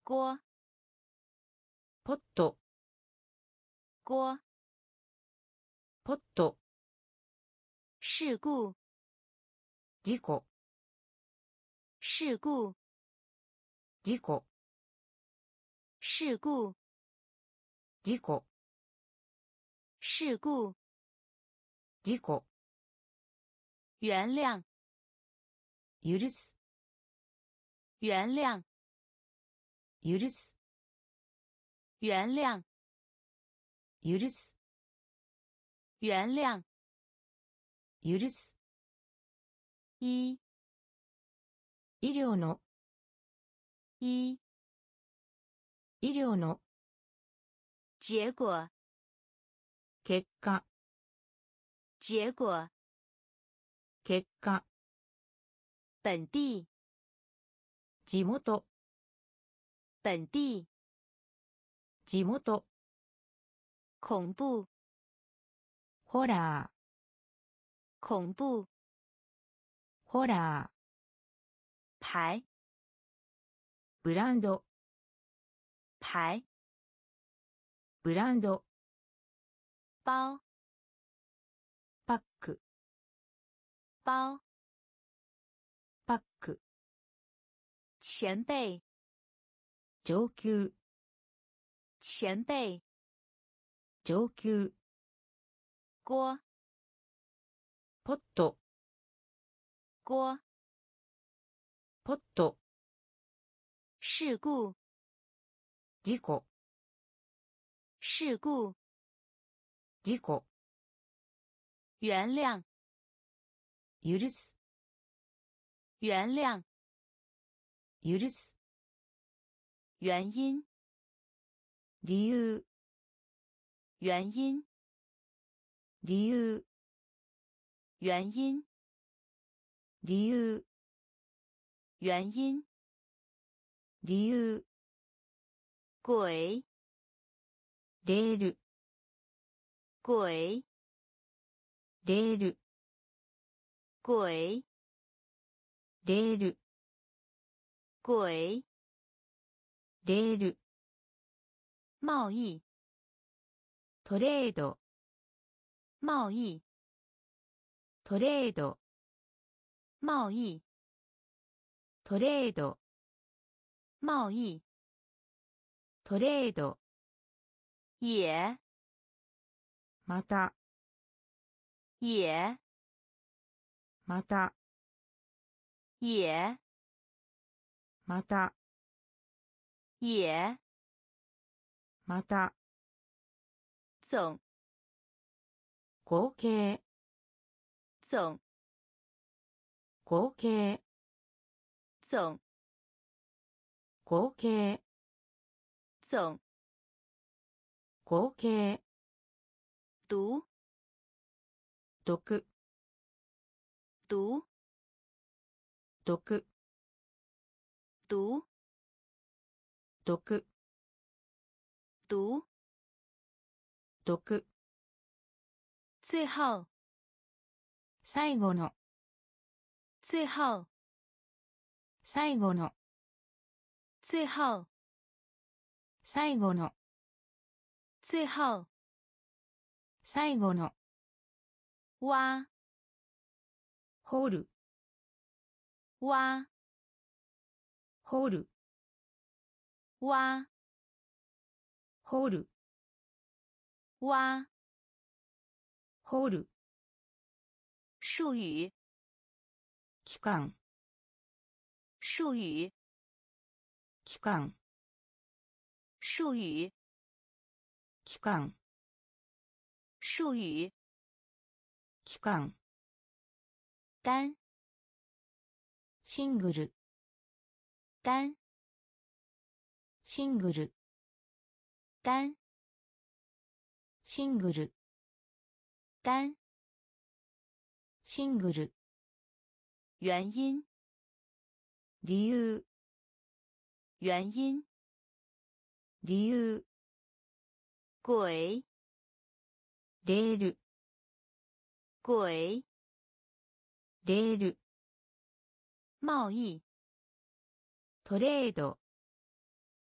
锅ポット锅ポット事故事故事故事故事故事故事故事故原谅許す原谅許す原谅許す原谅許す医医療の医医療の结果結果结果結果本地地元本地地元恐怖ホラー恐怖ホラー牌ブランド牌ブランド包パック包パック前辈上級前辈上級锅ポット锅ポット事故事故事故事故原谅許す原谅許す原因理由原因理由原因理由原因理由轨レール轨レール轨レール轨レール贸易トレード贸易トレード贸易トレード贸易トレード也また也また也また也また总合計总合計总合計总合計读毒读毒读毒读毒最后最後の最后最後の最后最後の最后最後の挖掘る挖掘る挖掘る挖掘る术语期間术语期間术语期間术语期間单シングル单シングル单シングル单シングル原因理由原因理由轨レール轨レール贸易トレード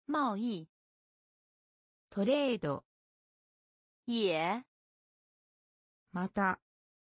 贸易。 トレード。 也。 また。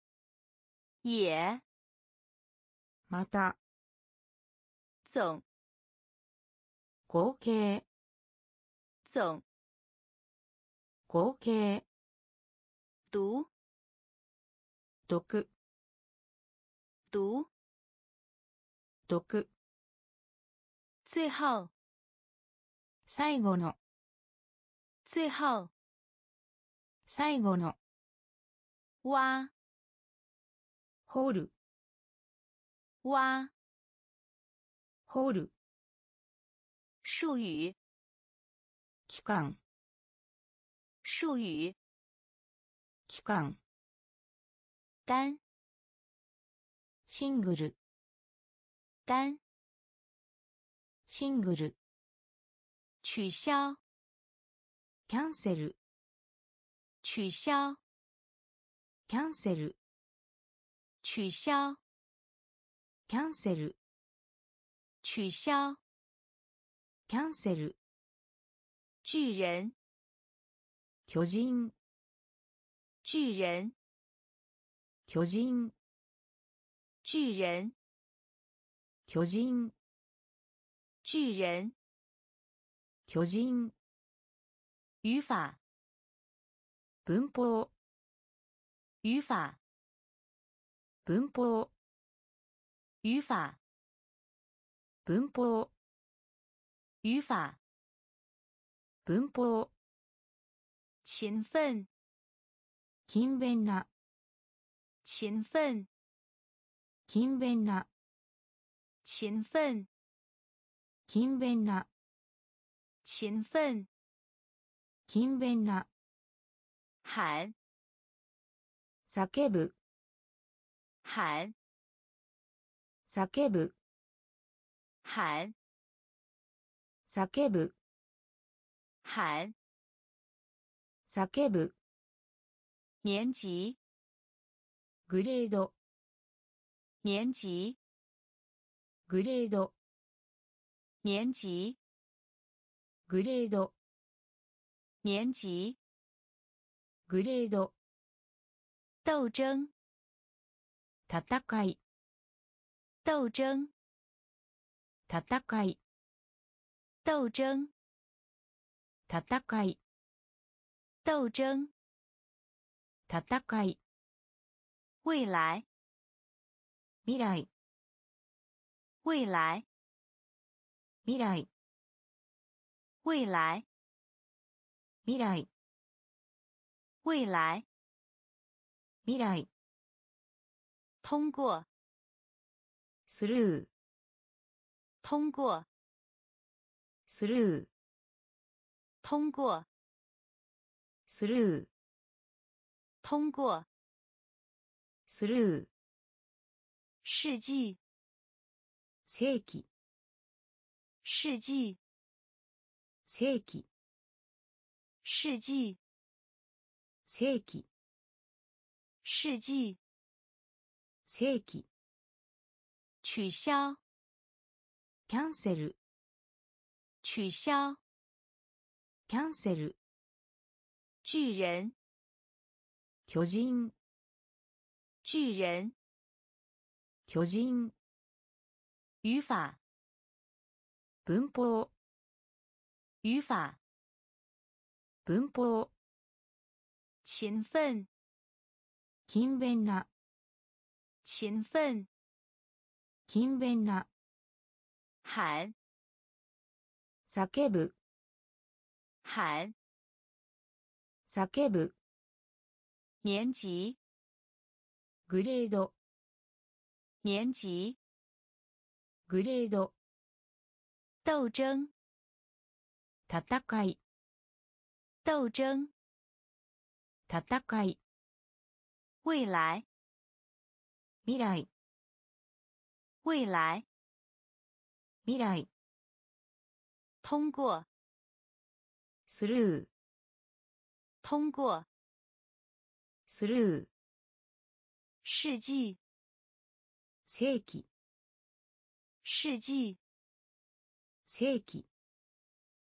也。 また。 总。 合計。 总。 合計。 读。 読。 读。 読。 最後。 最後の。 最後。 最後の。 挖。 掘る。 挖。 掘る。 术语。 期間。 术语。 期間。 单。 シングル。 单。 シングル。 取消。 キャンセル。 取消。 キャンセル。 取消。 キャンセル。 取消。 キャンセル。 巨人。 巨人。 巨人。 巨人。 巨人。 巨人。 巨人。 巨人。 语法。 文法。 语法。 文法。 语法。 文法。 语法。 文法。 勤奋。 勤勉な。 勤奋。 勤勉な。 勤奋。 勤勉な。 勤奋。 勤勉な。 喊。 叫ぶ。 喊。 叫ぶ。 喊。 叫ぶ。 喊。 叫ぶ。 年级。 グレード。 年级。 グレード。 年级。 グレード。 年级。 グレード。 斗争。 戦い。 斗争。 戦い。 斗争。 戦い。 斗争。 戦い。 未来。 未来。 未来。 未来。 未来。 未来。 未来。 未来。 通过。 スルー。 通过。 スルー。 通过。 スルー。 通过。 スルー。 世纪。 世紀。 世纪。 世紀。 世纪。 世紀。 世纪。 世紀。 取消。 キャンセル。 取消。 キャンセル。 巨人。 巨人。 巨人。 巨人。 语法。 文法。 语法。 文法。 勤奋。 勤勉な。 勤奋。 勤勉な。 喊。 叫ぶ。 喊。 叫ぶ。 年级。 グレード。 年级。 グレード。 斗争。 戦い。 斗争。 戦い。 未来。 未来。 未来。 未来。 通过。 スルー。 通过。 スルー。 世纪。 世紀。 世纪。 世紀。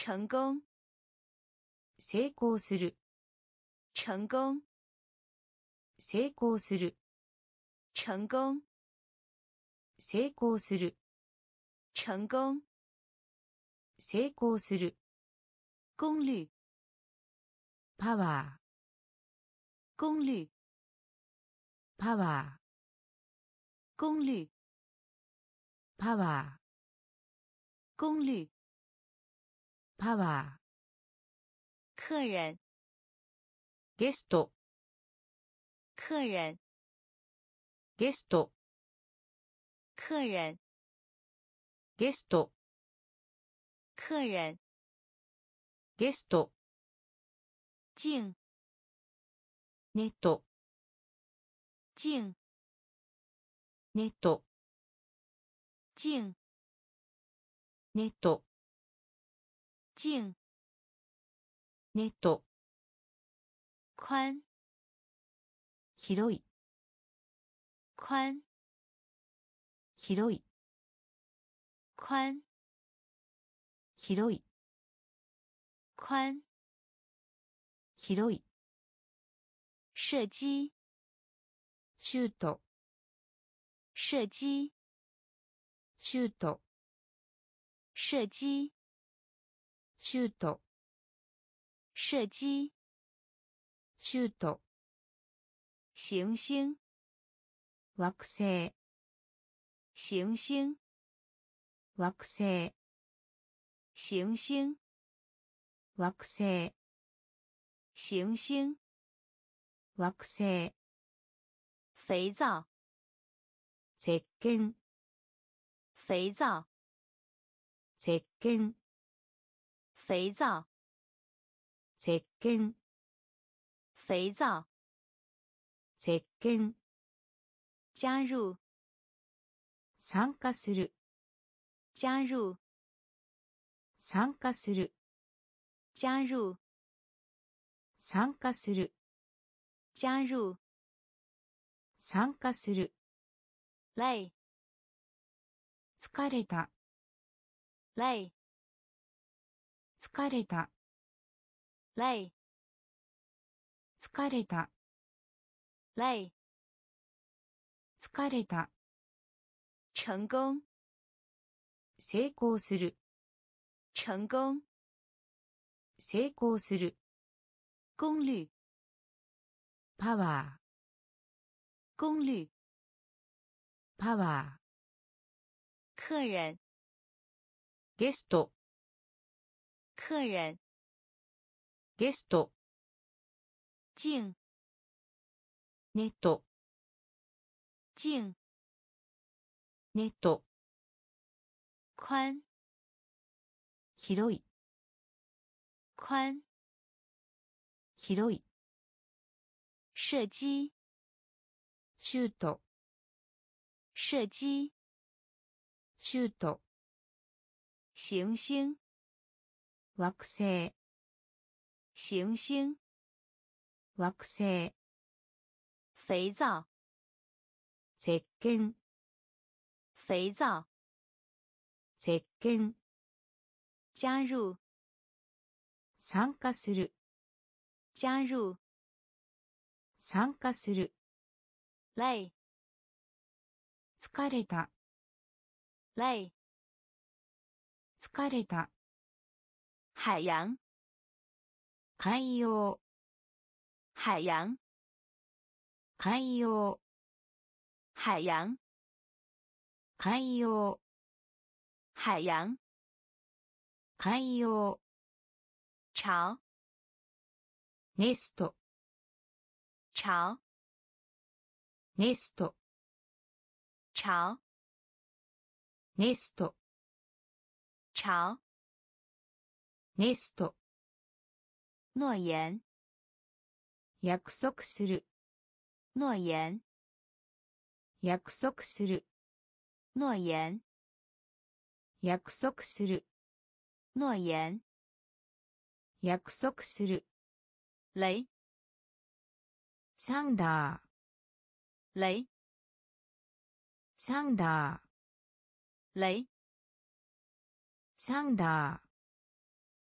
成功。 成功する。 成功。 成功する。 成功。 成功する。 成功。 成功する。 功率。 パワー。 功率。 パワー。 功率。 パワー。 功率。 パワー。 客人。 ゲスト。 客人。 ゲスト。 客人。 ゲスト。 客人。 ゲスト。 镜。 ネット。 镜。 ネット。 镜。 ネット。 镜。 ネット。 宽。 広い。 宽。 広い。 宽。 広い。 宽。 広い。 射击。 シュート。 射击。 シュート。 射击。 シュート。 射击。 シュート。 行星。 惑星。 行星。 惑星。 行星。 惑星。 行星。 惑星。 肥皂。 石鹸。 肥皂。 石鹸。 肥皂。 石鹸。 肥皂。 石鹸。 加入。 参加する。 加入。 参加する。 加入。 参加する。 加入。 参加する。 累。 疲れた。 累。 疲れた。 累。 疲れた。 累。 疲れた。 成功。 成功する。 成功。 成功する。 功率。 パワー。 功率。 パワー。 客人。 ゲスト。 客人。 ゲスト。 镜。 ネット。 镜。 ネット。 宽。 広い。 宽。 広い。 射击。 シュート。 射击。 シュート。 行星。 惑星。 行星。 惑星。 肥皂。 石鹸。 肥皂。 石鹸。 加入。 参加する。 加入。 参加する。 累。 疲れた。 累。 疲れた。 海洋。 海洋。 海洋。 海洋。 海洋。 海洋。 海洋。 海洋。 巢。 ネスト。 巢。 ネスト。 巢。 ネスト。 巢。 ネスト。 诺言。 約束する。 诺言。 約束する。 诺言。 約束する。 诺言。 約束する。 雷。 サンダー。 雷。 サンダー。 雷。 サンダー。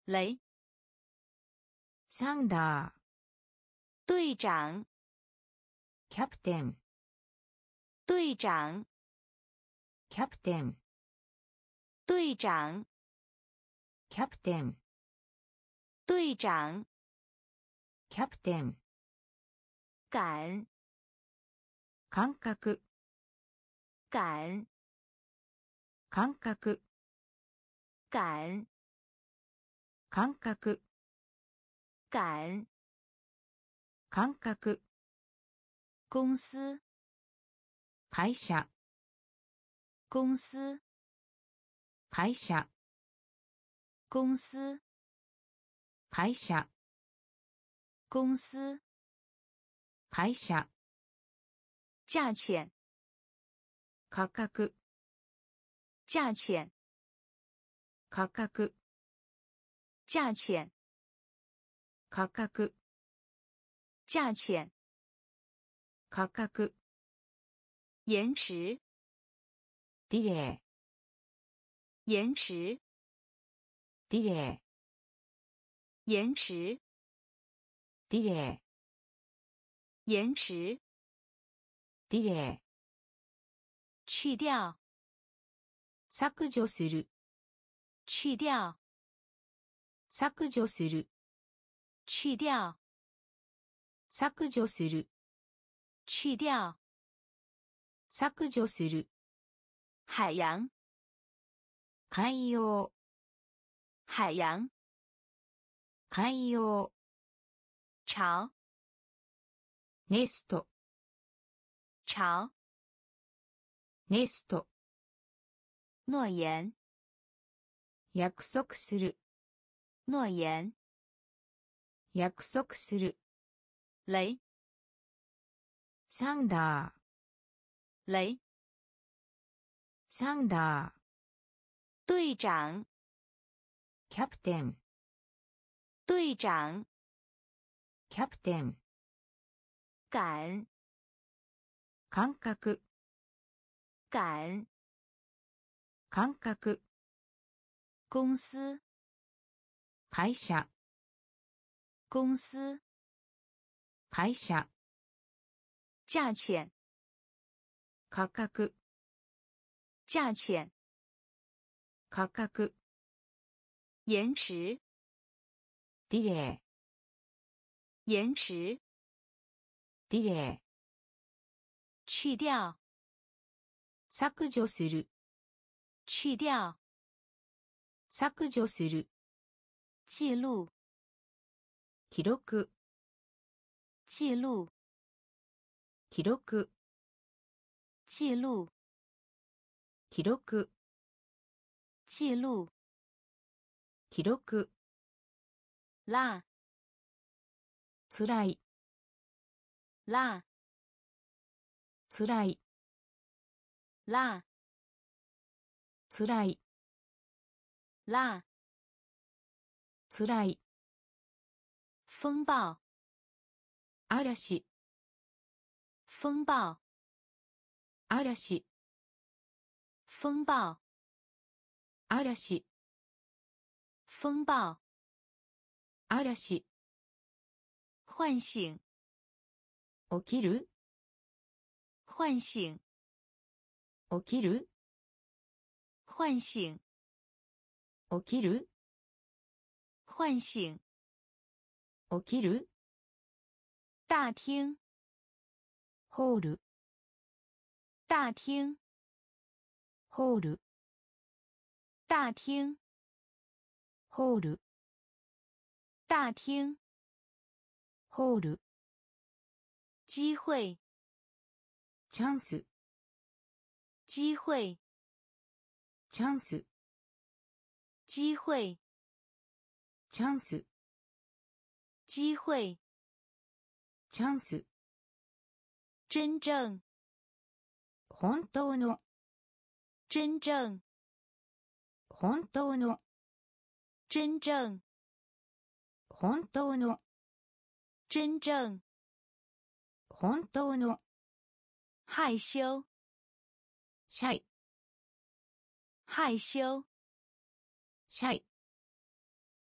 雷。 サンダー。 队长。 キャプテン。 队长。 キャプテン。 队长。 キャプテン。 队长。 キャプテン。 感。 感覚。 感。 感覚。 感。 感覚。 感。 感覚。 公司。 会社。 公司。 会社。 公司。 会社。 公司。 会社。 价钱。 価格。 价钱。 価格。 价钱。 価格。 价钱。 価格。 延迟。 ディレイ。 延迟。 ディレイ。 延迟。 ディレイ。 延迟。 ディレイ。 去掉。 削除する。 去掉。 削除する。 去掉。 削除する。 去掉。 削除する。 海洋。 海洋。 海洋。 海洋。 巢。 ネスト。 巢。 ネスト。 诺言。 約束する。 诺言。 約束する。 雷。 サンダー。 雷。 サンダー。 队长。 キャプテン。 队長。 キャプテン。 感。 感覚。 感。 感覚。 公司。 会社。 公司。 会社。 价钱。 価格。 价钱。 価格。 延迟。 ディレイ。 延迟。 ディレイ。 去掉。 削除する。 去掉。 削除する。 記录。 記録。 記录。 記録。 記录。 記録。 記录。 記録。 拉。 つらい。 拉。 つらい。 拉。 つらい。 拉。 つらい。 风暴。 嵐。 风暴。 嵐。 风暴。 嵐。 风暴。 嵐。 唤醒。 起きる。 唤醒。 起きる。 唤醒。 起きる。 唤醒。 起きる。 大厅。 ホール。 大厅。 ホール。 大厅。 ホール。 大厅。 ホール。 機会。 チャンス。 機会。 チャンス。 機会。 チャンス。 機会。 チャンス。 真正。 本当の。 真正。 本当の。 真正。 本当の。 真正。 本当の。 害羞。 シャイ。 害羞。 シャイ。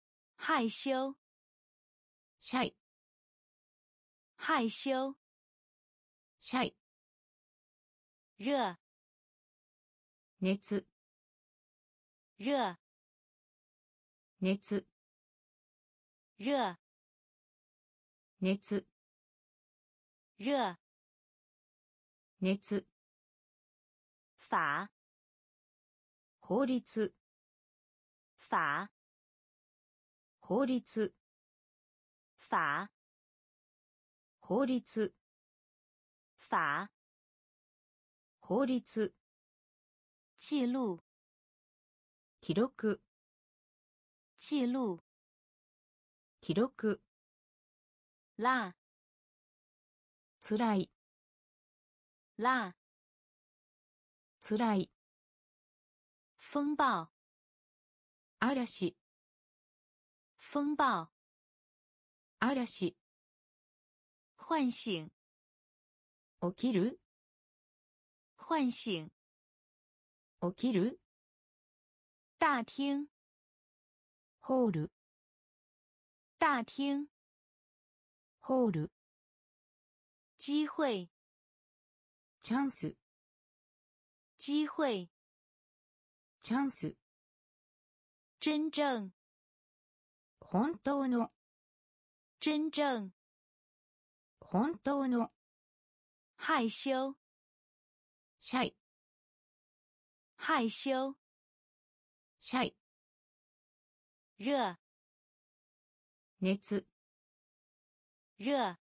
害羞， シャイ、 害羞， シャイ、 热， 熱、 热， 熱、 热， 熱、 热， 熱、 法， 法律、 法， 法律、 法， 法律、 法， 法律、 记录， 記録、 记录， 記録、 拉， つらい、 拉， つらい、 风暴， 嵐、 风暴， 嵐、 唤醒， 起きる、 唤醒， 起きる、 大厅， ホール、 大厅， ホール、 机会， チャンス、 机会， チャンス、 真正， 本当の、 真正， 本当の、 害羞， シャイ、 害羞， シャイ、 热， 熱、 热，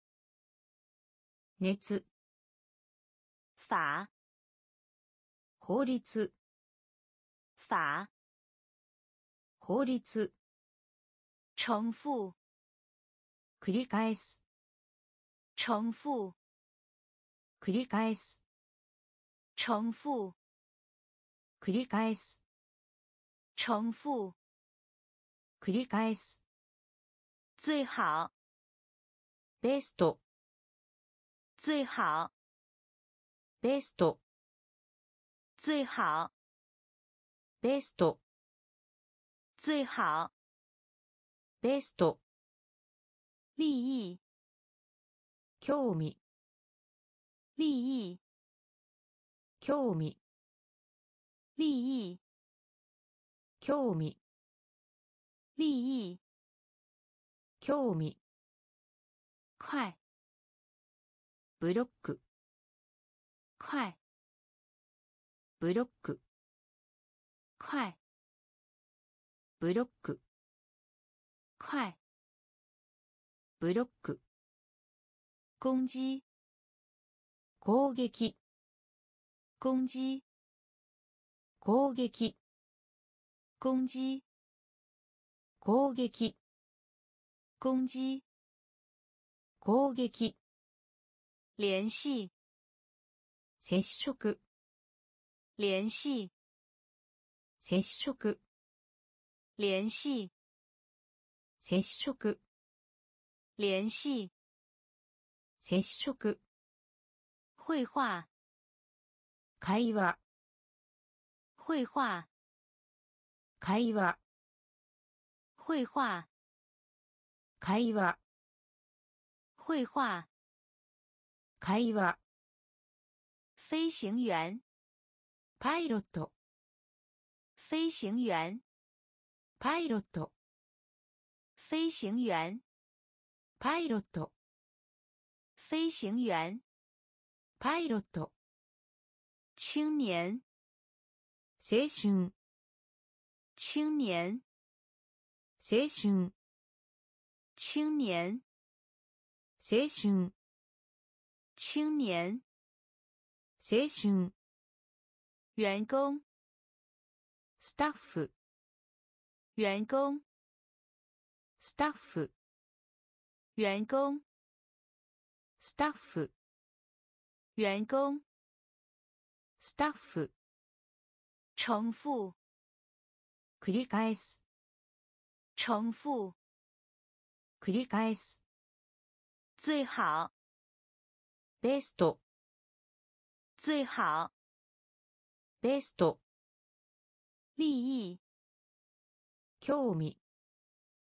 熱、 法， 法律、 法， 法律、 重复， 繰り返す、 重复， 繰り返す、 重复， 繰り返す、 重复， 繰り返す、 最好， ベスト、 最好， ベスト、 最好， ベスト、 最好， ベスト、 利益， 興味、 利益， 興味、 利益， 興味、 利益， 興味、 快， ブロック、 快， ブロック、 快， ブロック、 快， ブロック、 攻击， 攻撃、 攻击， 攻撃、 攻击， 攻撃、 攻击， 攻撃、 联系， 接触、 联系， 接触、 联系， 接触、 联系， 接触、 绘画， 会話、 绘画， 会話、 绘画， 会話、 绘画， 会話、 飞行员， パイロット、 飞行员， パイロット、 飞行员， パイロット、 飞行员， パイロット、 青年， 青春、 青年， 青春、 青年， 青春、 青年， 青春、 员工， スタッフ、 员工， スタッフ、 员工， スタッフ、 员工， スタッフ、 重复， 繰り返す、 重复， 繰り返す、 最好， ベスト、 最好， ベスト、 利益， 興味、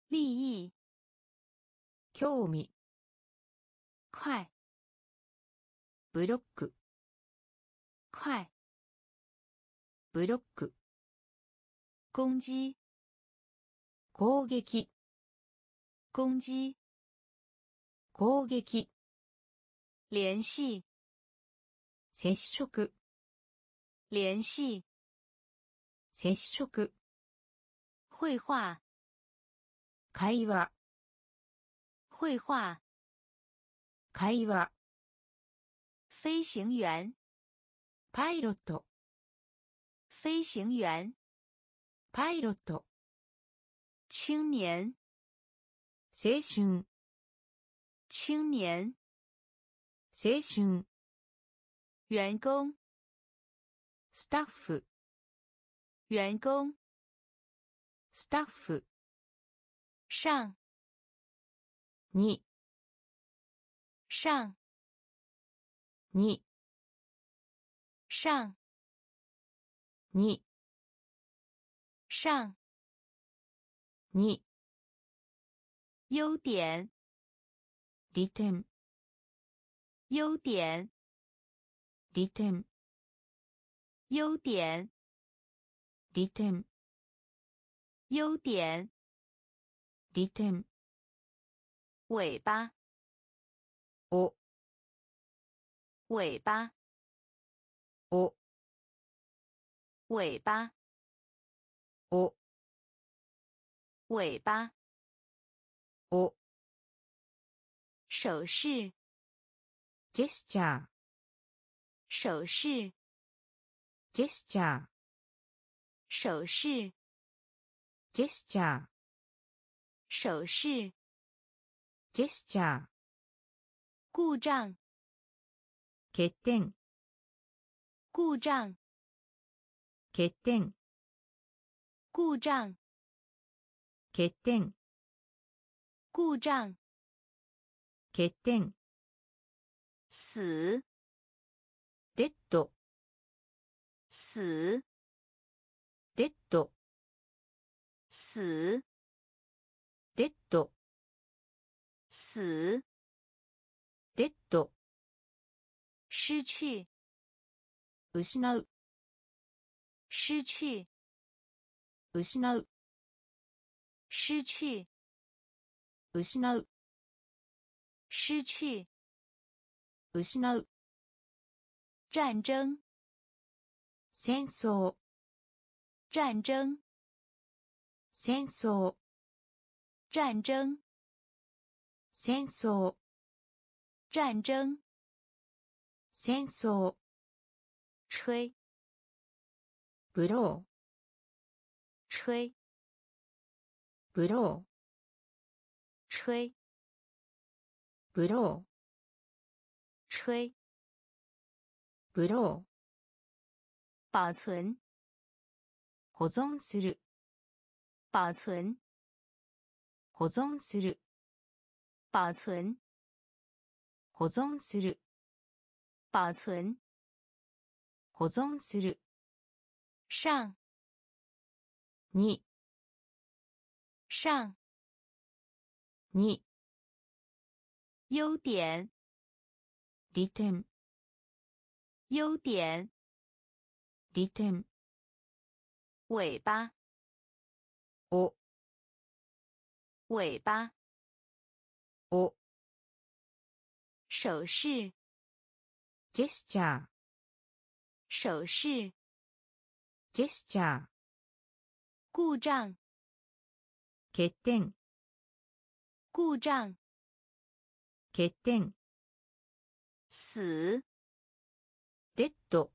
利益。 興味。 快。 ブロック。 快。 ブロック。 攻击。 攻撃。 攻击。 攻撃。 联系。 接触。 联系。 接触。 绘画。 会話。 绘画。 会話。 飞行员。 パイロット。 飞行员。 パイロット。 青年。 青春。 青年。 青春。 员工。 スタッフ。 员工。 スタッフ。 上。 に。 上。 に。 上。 に。 上。 に。 优点。 利点。 优点。 利点。 优点。 利点。 优点。 利点。 尾巴。 お。 尾巴。 お。 尾巴。 お。 尾巴。 お。 手势。 ジェスチャー。 手勢。 ジェスチャー。 手勢。 ジェスチャー。 手勢。 ジェスチャー。 故障。 欠点。 故障。 欠点。 故障。 欠点。 故障。 欠点。 死。 デッド。 死。 デッド。 死。 デッド。 死。 デッド。 失去。 失う。 失去。 失う。 失去。 失う。 失去。 失う。 战争。 戦争。 战争。 戦争。 战争。 戦争。 战争。 戦争。 吹。 ブロー。 吹。 ブロー。 吹。 ブロー。 吹。 ブロー。 保存。 保存する。 保存。 保存する。 保存。 保存する。 保存。 保存する。 上。 に。 上。 に。 优点。 利点。 优点。 利点。 尾巴。 お。 尾巴。 お。 手势。 ジェスチャー。 手勢。 ジェスチャー。 故障。 欠点。 故障。 欠点。 死。 デッド。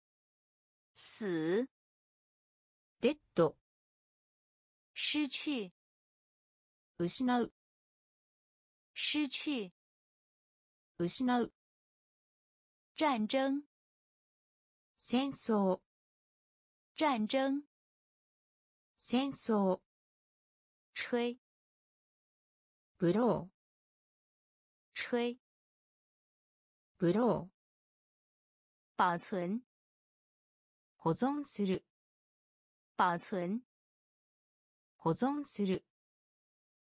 死。 デッド。 失去。 失う。 失去。 失う。 战争。 戦争。 战争。 戦争。 吹。 ブロー。 吹。 ブロー。 保存。 保存する。 保存。 保存する。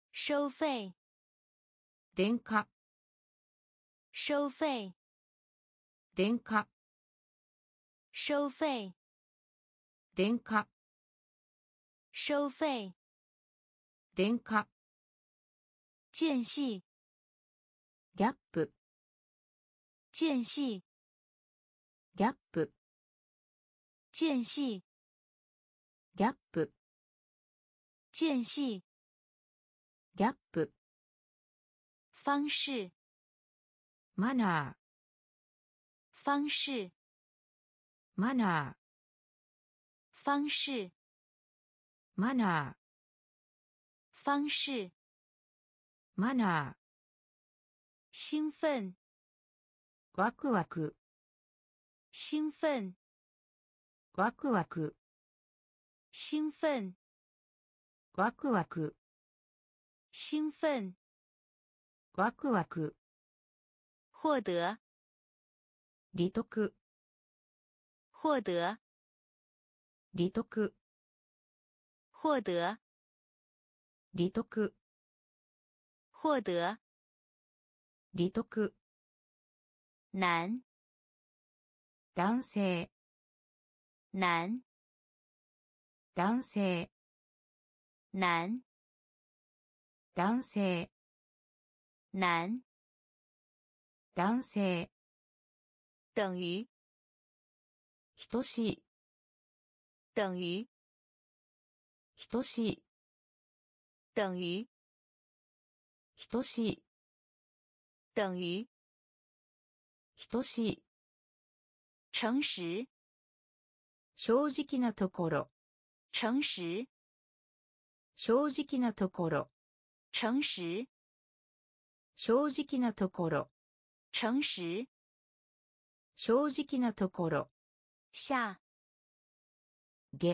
收费電化收费電化收费電化收费電化间隙ギャップ间隙ギャップ间隙ギャップ间隙ギャップ方式マナー方式マナー方式マナー方式マナ兴奋ーワクワク兴奋ワクワク兴奋ワクワク兴奋ワクワク获得利得获得利得获得利得获得利得男男性男男性男男性男男性等于等しい等于等しい等于等しい等于等しい诚实正直なところ诚实正直なところ诚实正直なところ诚实正直なところ下下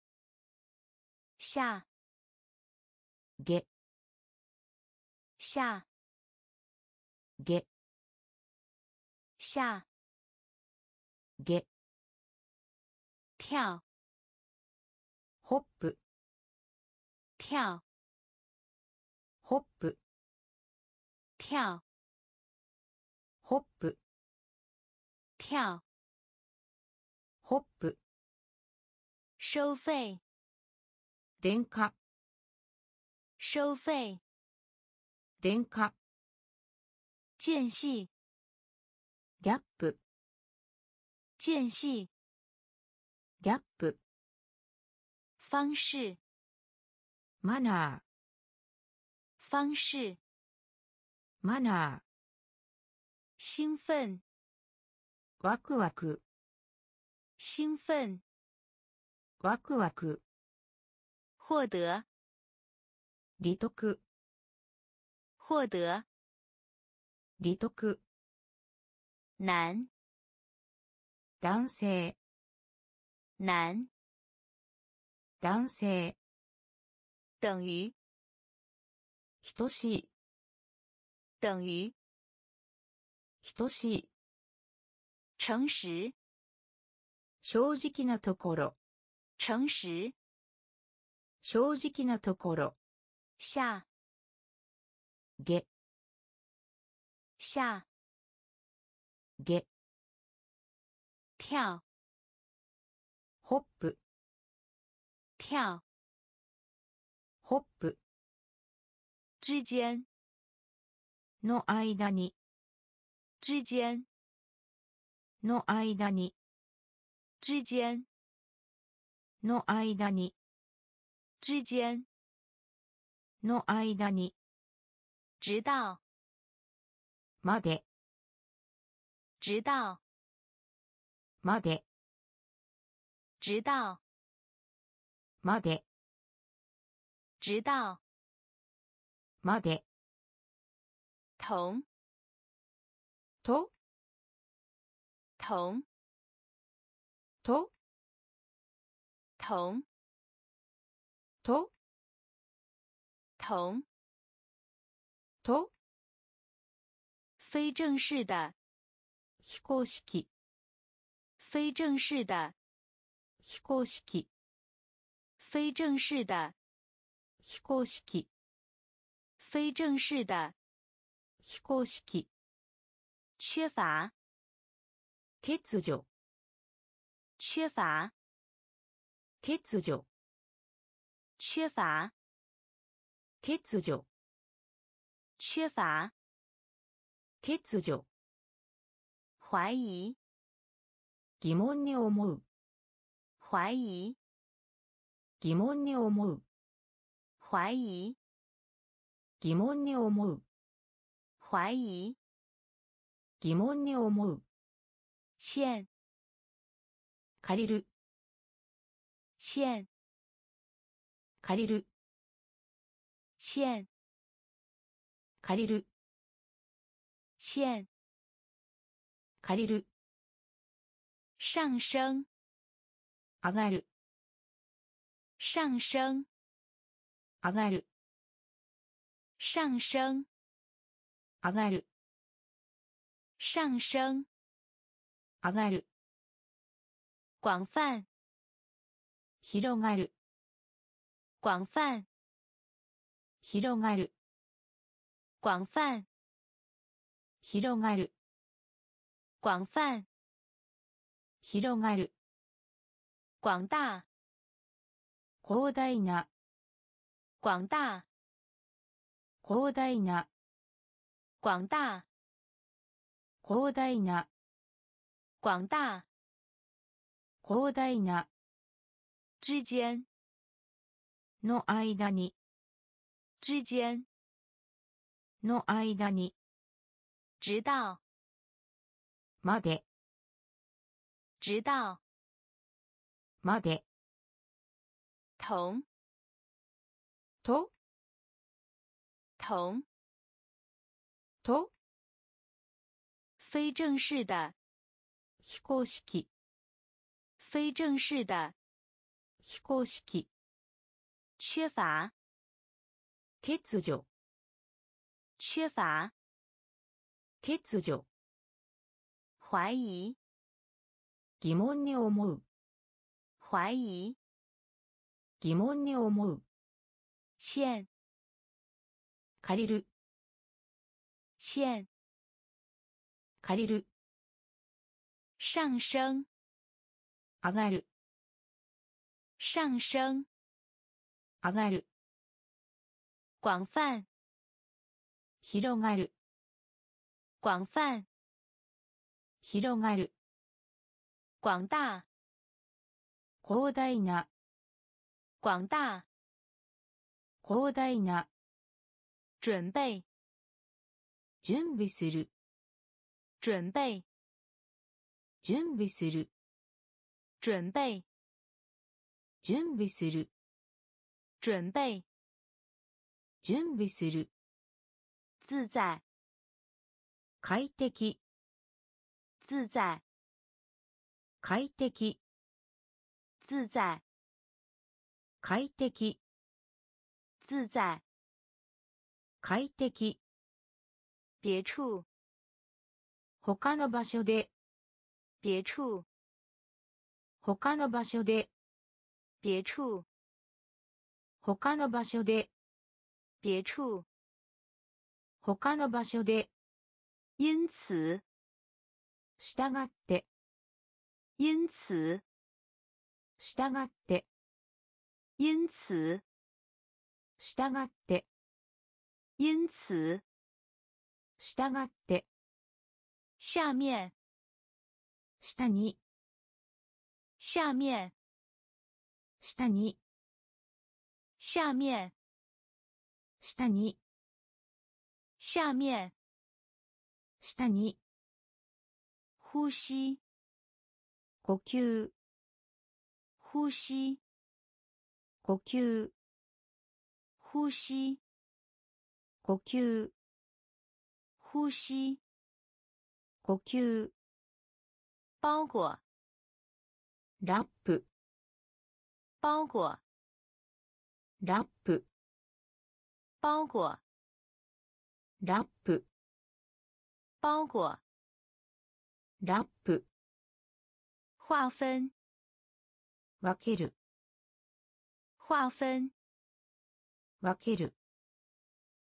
下下下下下下跳ホップ跳ホップ跳ホップ跳ホップ收费電化收费電化间隙ギャップ间隙ギャップ方式マナー方式マナー兴奋ワクワク兴奋ワクワク获得利得获得利得男男性男男性等于等しい等于等しい诚实正直なところ诚实正直なところ下下下下跳ホップ跳ホップ之间の間に之间の間に之间の間に之间の間に直到まで直到まで直到まで直到まで同と同と同と同と非正式的非公式非正式的非公式非正式的非公式非正式的。 非公式。 缺乏。 欠如。 缺乏。 欠如。 缺乏。 欠如。 缺乏。 欠如。 怀疑。 疑問に思う。 怀疑。 疑問に思う。 怀疑。 疑問に思う。 怀疑。 疑問に思う。 欠。 借りる。 欠。 借りる。 欠。 借りる。 欠。 借りる。 上升。 上がる。 上升。 上がる。 上升。 上がる。 上升。 上がる。 广泛。 広がる。 广泛。 広がる。 广泛。 広がる。 广泛。 広がる。 广大。 広大な。 广大。 広大な。 广大。 広大な。 广大。 広大な。 之间。 の間に。 之间。 の間に。 直到。 まで。 直到。 まで。 同。 と。 同。 と。 非正式的。 非公式。 非正式的。 非公式。 缺乏。 欠如。 缺乏。 欠如。 怀疑。 疑問に思う。 怀疑。 疑問に思う。 欠。 借りる。 欠。 借りる。 上升。 上がる。 上升。 上がる。 广泛。 広がる。 广泛。 広がる。 广大。 広大な。 广大。 広大な。 準備。 準備する。 準備。 準備する。 準備。 準備する。 準備。 準備する。 自在。 快適。 自在。 快適。 自在。 快適。 自在。 快適。 別處。 他の場所で。 別處。 他の場所で。 別處。 他の場所で。 別處。 他の場所で。 因此。 従って。 因此。 従って。 因此。 従って。 因此。 従って。 下面。 下に。 下面。 下に。 下面。 下に。 下面。 下に。 呼吸。 呼吸。 呼吸。 呼吸。 呼吸。 呼吸。 呼吸。 呼吸。 包裹。 ラップ。 包裹。 ラップ。 包裹。 ラップ。 包裹。 ラップ。 划分。 分ける。 划分。 分ける。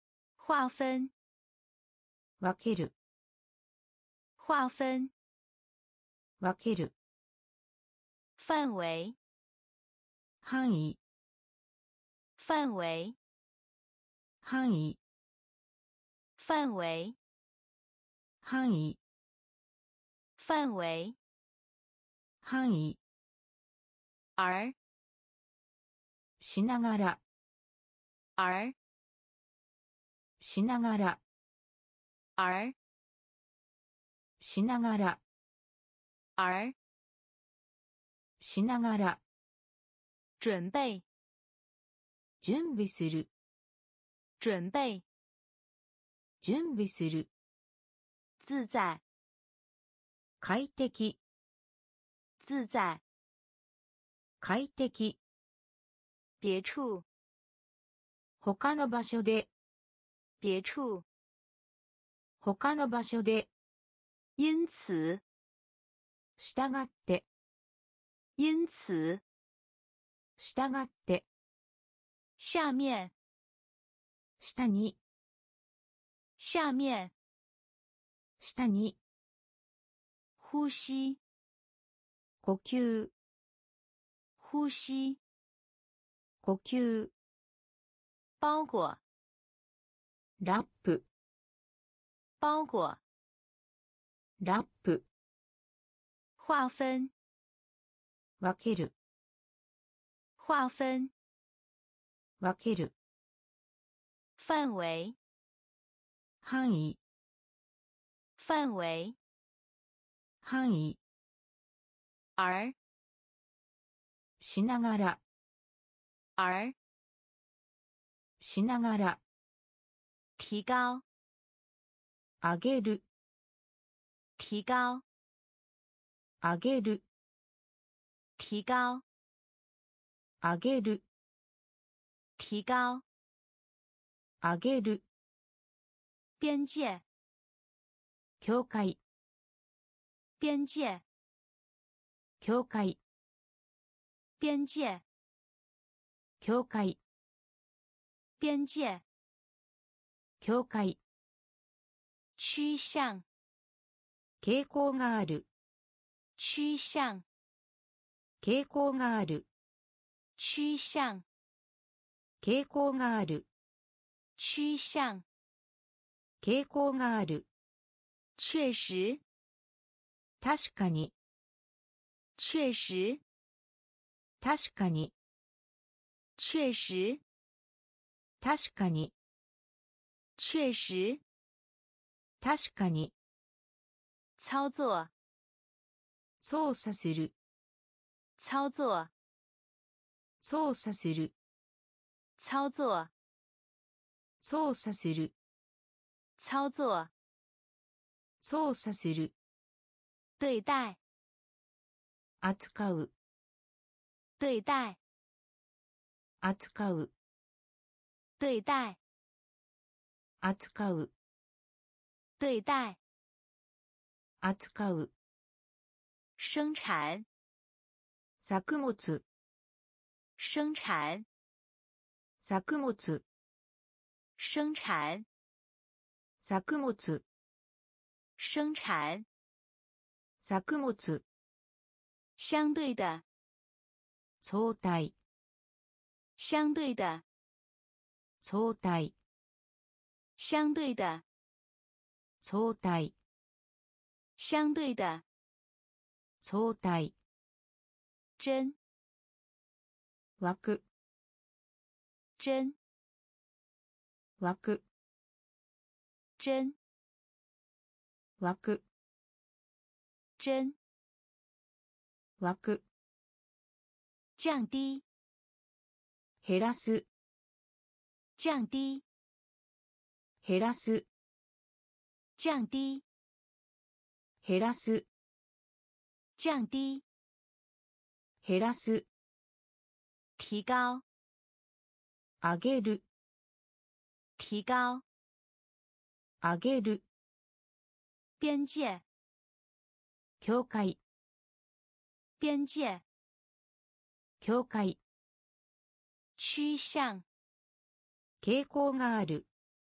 划分分ける划分分ける范围範囲范围範囲范围範囲范围範囲而しながら而しながら而しながら而しながら准备準備する准备準備する自在快適自在快適别处他の場所で别处他の場所で因此従って因此従って下面下に下面下に呼吸呼吸呼吸呼吸包裹ラップ包裹ラップ划分分ける划分分ける范围範囲范围範囲而しながら而しながら提高上げる提高上げる提高上げる提高上げる边界境界边界境界边界境界边界境界趋向傾向がある趋向傾向がある趋向傾向がある趋向傾向がある确实確かに确实確かに确实確かに确实確かに操作操作する操作操作する操作操作する操作操作する对待扱う对待扱う对待扱う对待扱う生产作物生产作物生产作物生产作物相对的相対相对的相対相对的相対相对的相対针枠针枠针枠针枠降低減らす降低減らす降低減らす降低減らす提高上げる提高上げる边界境界边界境界趋向傾向がある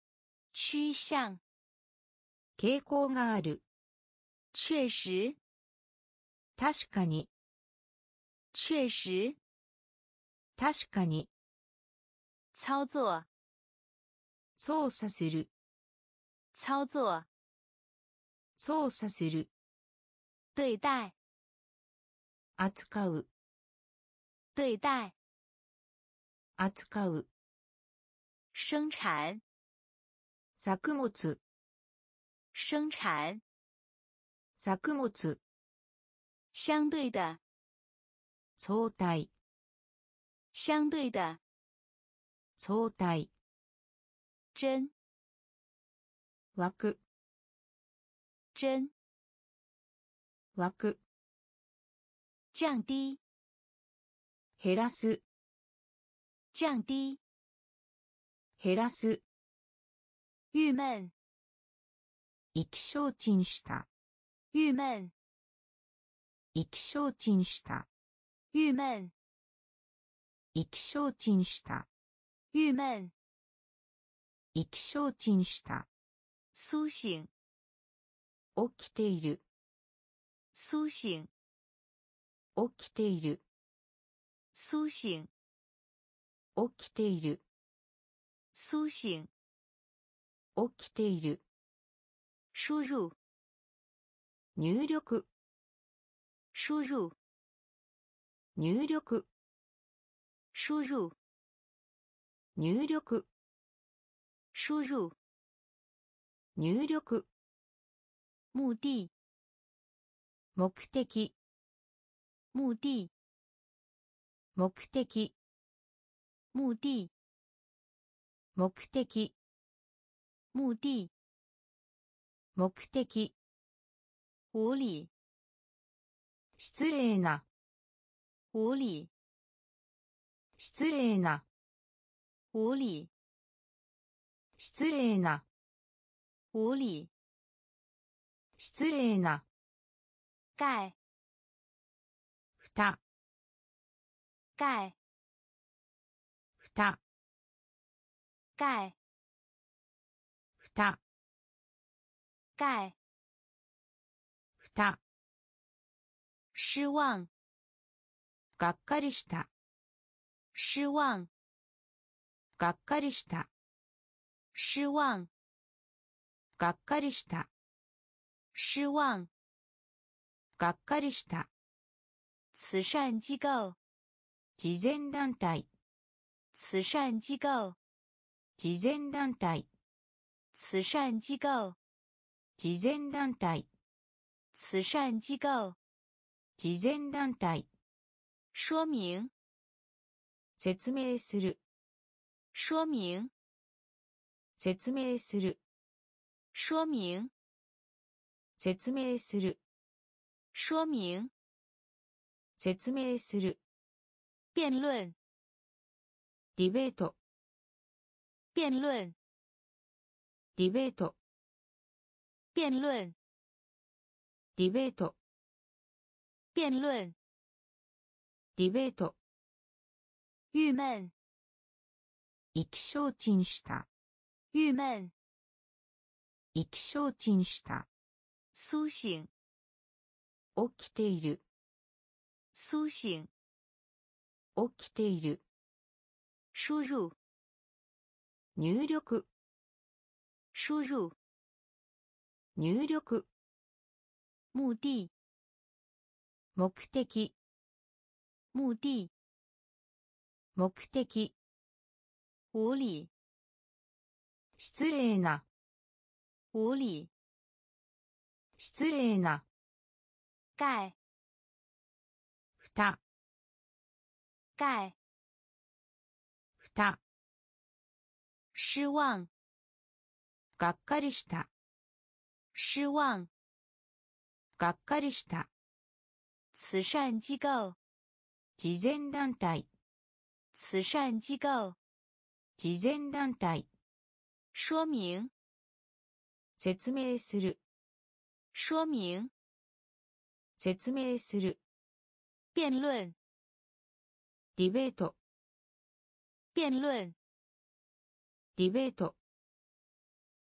趋向。 傾向がある。 确实。 確かに。 确实。 確かに。 操作。 操作する。 操作。 操作する。 对待。 扱う。 对待。 扱う。 生产。 作物。 生产。 作物。 相对的。 相対。 相对的。 相対。 针。 枠。 针。 枠。 降低。 減らす。 降低。 減らす。 郁闷。 意気消沈した。 郁闷。 意気消沈した。 郁闷。 意気消沈した。 郁闷。 意気消沈した。 苏醒。 起きている。 苏醒。 起きている。 苏醒。 起きている。 苏醒。 起きている。 输入。 入力。 输入。 入力。 输入。 入力。 输入。 入力。 目的。 目的。 目的。 目的。 目的。 目的。 目的。 目的。 无理。 失礼な。 无理。 失礼な。 无理。 失礼な。 无理。 失礼な。 盖。 蓋。 盖。 蓋。 盖。 蓋。 盖。 蓋。 失望。 がっかりした。 失望。 がっかりした。 失望。 がっかりした。 失望。 がっかりした。 慈善机构。 慈善団体。 慈善机构。 慈善団体。 慈善机构。 慈善団体。 慈善机构。 慈善団体。 说明。 説明する。 说明。 説明する。 说明。 説明する。 说明。 説明する。 辩论。 ディベート。 辩論。 ディベート。 辩論。 ディベート。 辩論。 ディベート。 郁悶。 意気消沈した。 郁悶。 意気消沈した。 蘇醒。 起きている。 蘇醒。 起きている。 輸入。 入力。 輸入。 入力。 目的。 目的。 目的。 目的。 無理。 失礼な。 無理。 失礼な。 蓋。 蓋。 蓋。 蓋。 失望。 がっかりした。 失望。 がっかりした。 慈善機構。 慈善団体。 慈善機構。 慈善団体。 說明。 説明する。 說明。 説明する。 辯論。 ディベート。 辯論。 ディベート。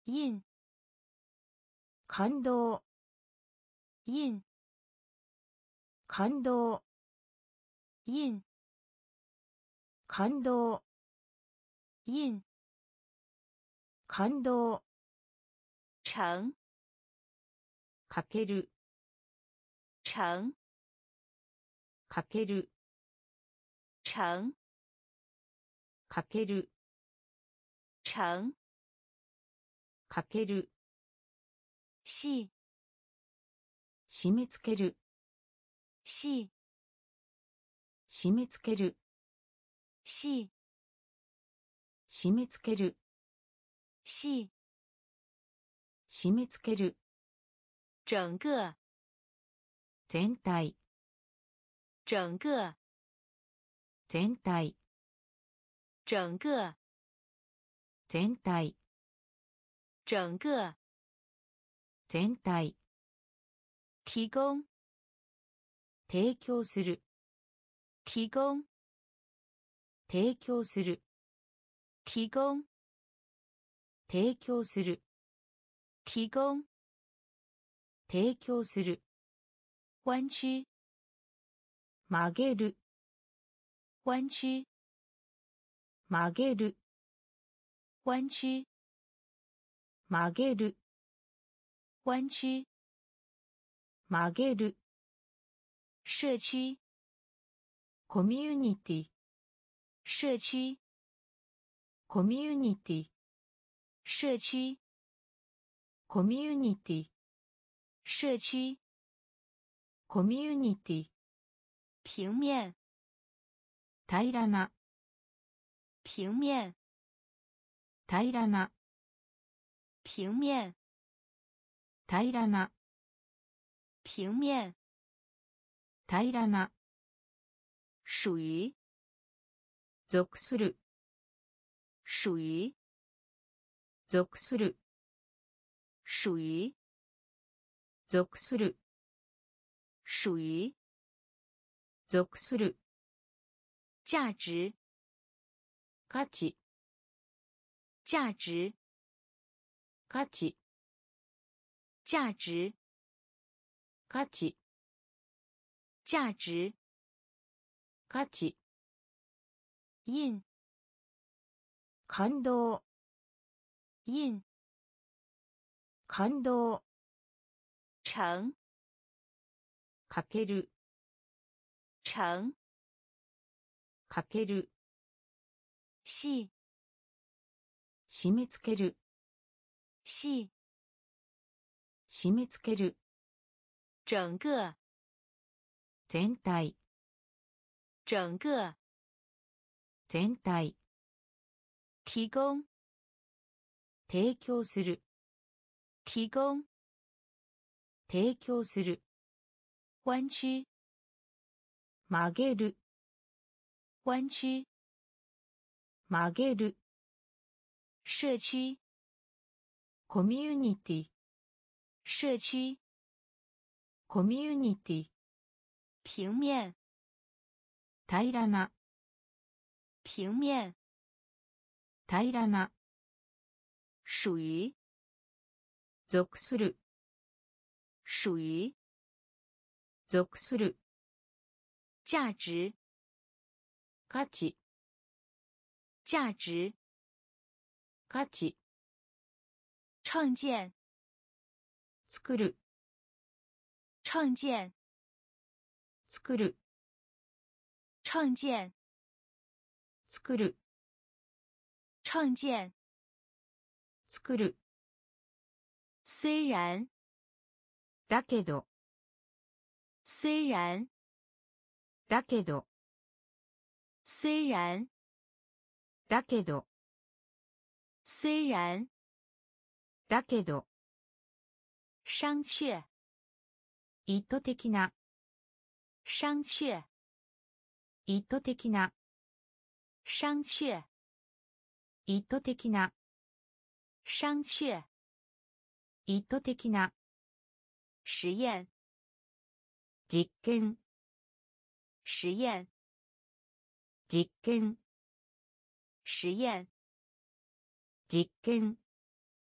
印感動印感動印感動印感動成かける成かける成かける成かける细締め付ける细締め付ける细締め付ける细締め付ける整个全体整个全体整个全体整个全体提供提供する提供提供する提供提供する提供提供する弯曲曲げる弯曲曲げる弯曲曲げる弯曲曲げる社区コミュニティ社区コミュニティ社区コミュニティ社区コミュニティ平面平らな平面平らな平面平らな平面平らな属于属する属于属する属于属する属于属する价值価値价值価値价值価値价值価値印感動印感動成かける成かける细締め付ける细締め付ける整个全体整个全体提供提供する提供提供する弯曲曲げる弯曲曲げる社区コミュニティ社区コミュニティ平面平らな平面平らな属于属する属于属する价值価値价值価値创建作る创建作る创建作る创建作る虽然だけど虽然だけど虽然だけど虽然だけど商榷意図的な商榷意図的な商榷意図的な商榷意図的な实验実験实验実験实验実験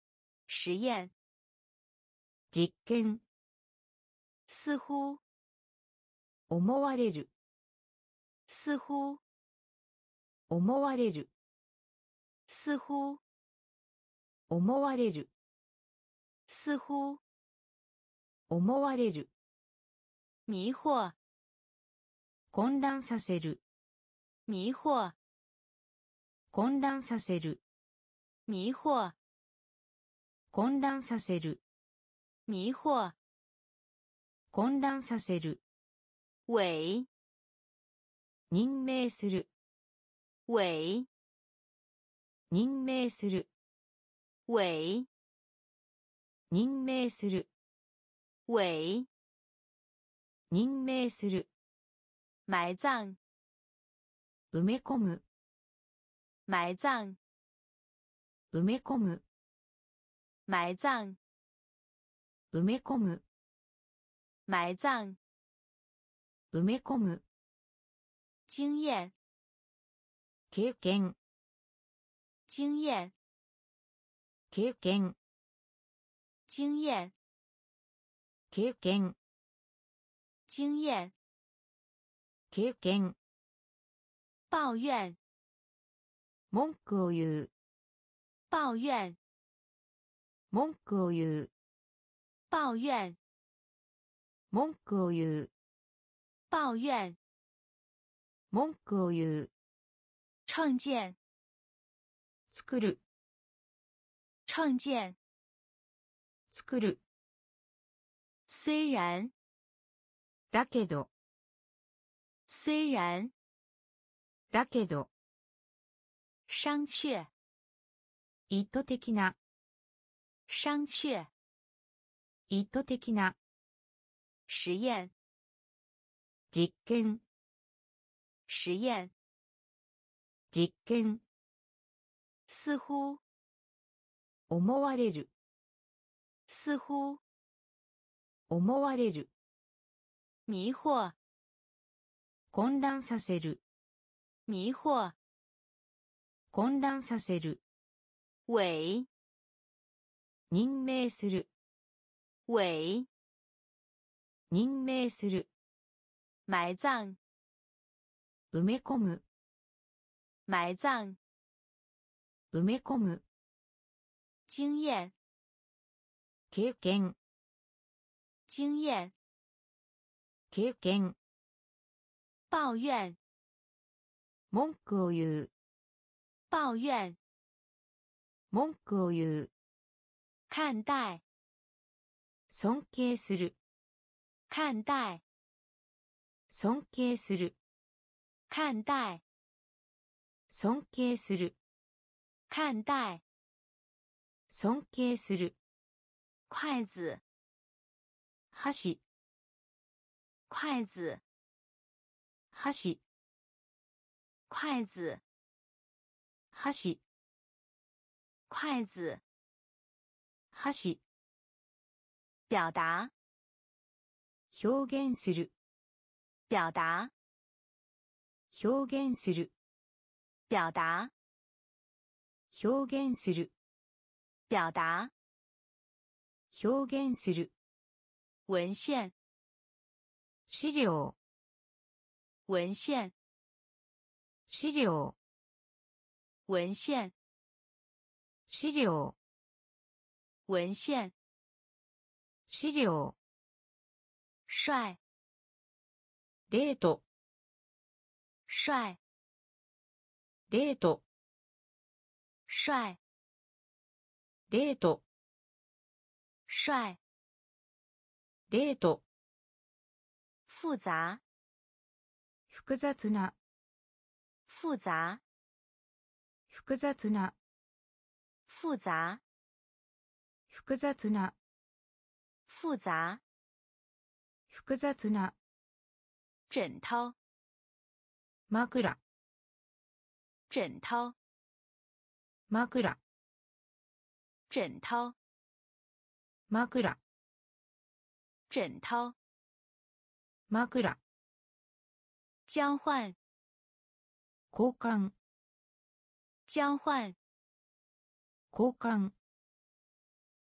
实验。 実験。 似乎。 思われる。 似乎。 思われる。 似乎。 思われる。 似乎。 思われる。 迷惑。 混乱させる。 迷惑。 混乱させる。 迷惑。 混乱させる。 迷惑。 混乱させる。 伪。 任命する。 伪。 任命する。 伪。 任命する。 伪。 任命する。 埋葬。 埋め込む。 埋葬。 埋め込む。 埋葬。 埋め込む。 埋葬。 埋め込む。 经验。 経験。 经验。 経験。 经验。 経験。 经验。 経験。 抱怨。 文句を言う。 抱怨。 文句を言う。 抱怨。 文句を言う。 抱怨。 文句を言う。 创建。 作る。 创建。 作る。 虽然。 だけど。 虽然。 だけど。 商榷。 意図的な。 商榷。 意図的な。 实验。 実験。 实验。 実験。 似乎。 思われる。 似乎。 思われる。 迷惑。 混乱させる。 迷惑。 混乱させる。 伪。 任命する。 伪。 任命する。 埋葬。 埋め込む。 埋葬。 埋め込む。 经验。 経験。 经验。 経験。 抱怨。 文句を言う。 抱怨。 文句を言う。 看待。 尊敬する。 看待。 尊敬する。 看待。 尊敬する。 看待。 尊敬する。 筷子。 箸。 筷子。 箸。 筷子。 箸。 筷子。 箸。 表达。 表現する。 表达。 表現する。 表达。 表現する。 表达。 表現する。 文献。 資料。 文献。 資料。 文献。 資料。 文献。 資料。 帅。 レート。 帅。 レート。 帅。 レート。 帅。 レート。 复杂。 複雑な。 复杂。 複雑な。 复杂。 複雑な。 复杂。 複雑な。 枕头。 枕。 枕头。 枕。 枕头。 枕。 枕头。 枕。 交换。 交換。 交換。 交換。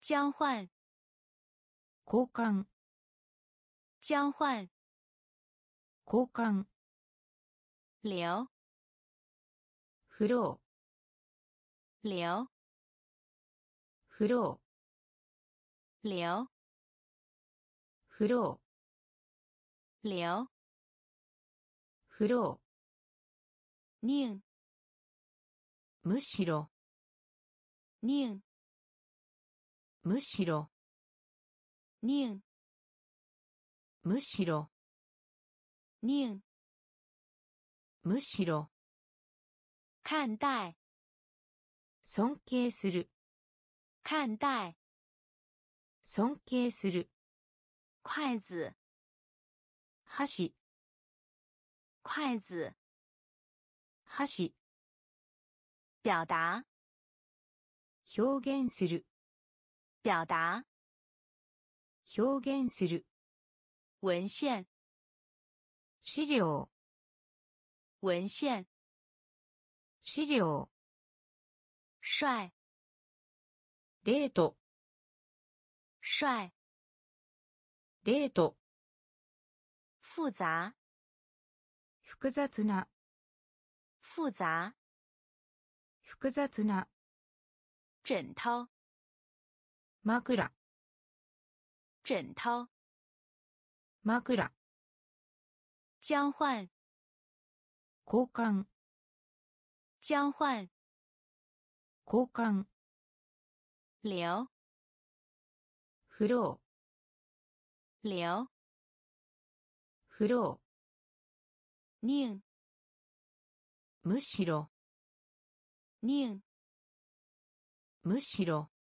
交換交換交換交換流フロ流ーフロー流フロー流フロ寧ーむしろ寧むしろ寧むしろ寧むしろ看待尊敬する看待尊敬する筷子箸筷子箸表達表現する表達表現する文獻資料文獻資料帥レート帥レート複雜複雑な複雜複雑な枕頭枕枕頭枕交換交換交換交換流フロ流ーフロ寧ーむしろ寧むしろ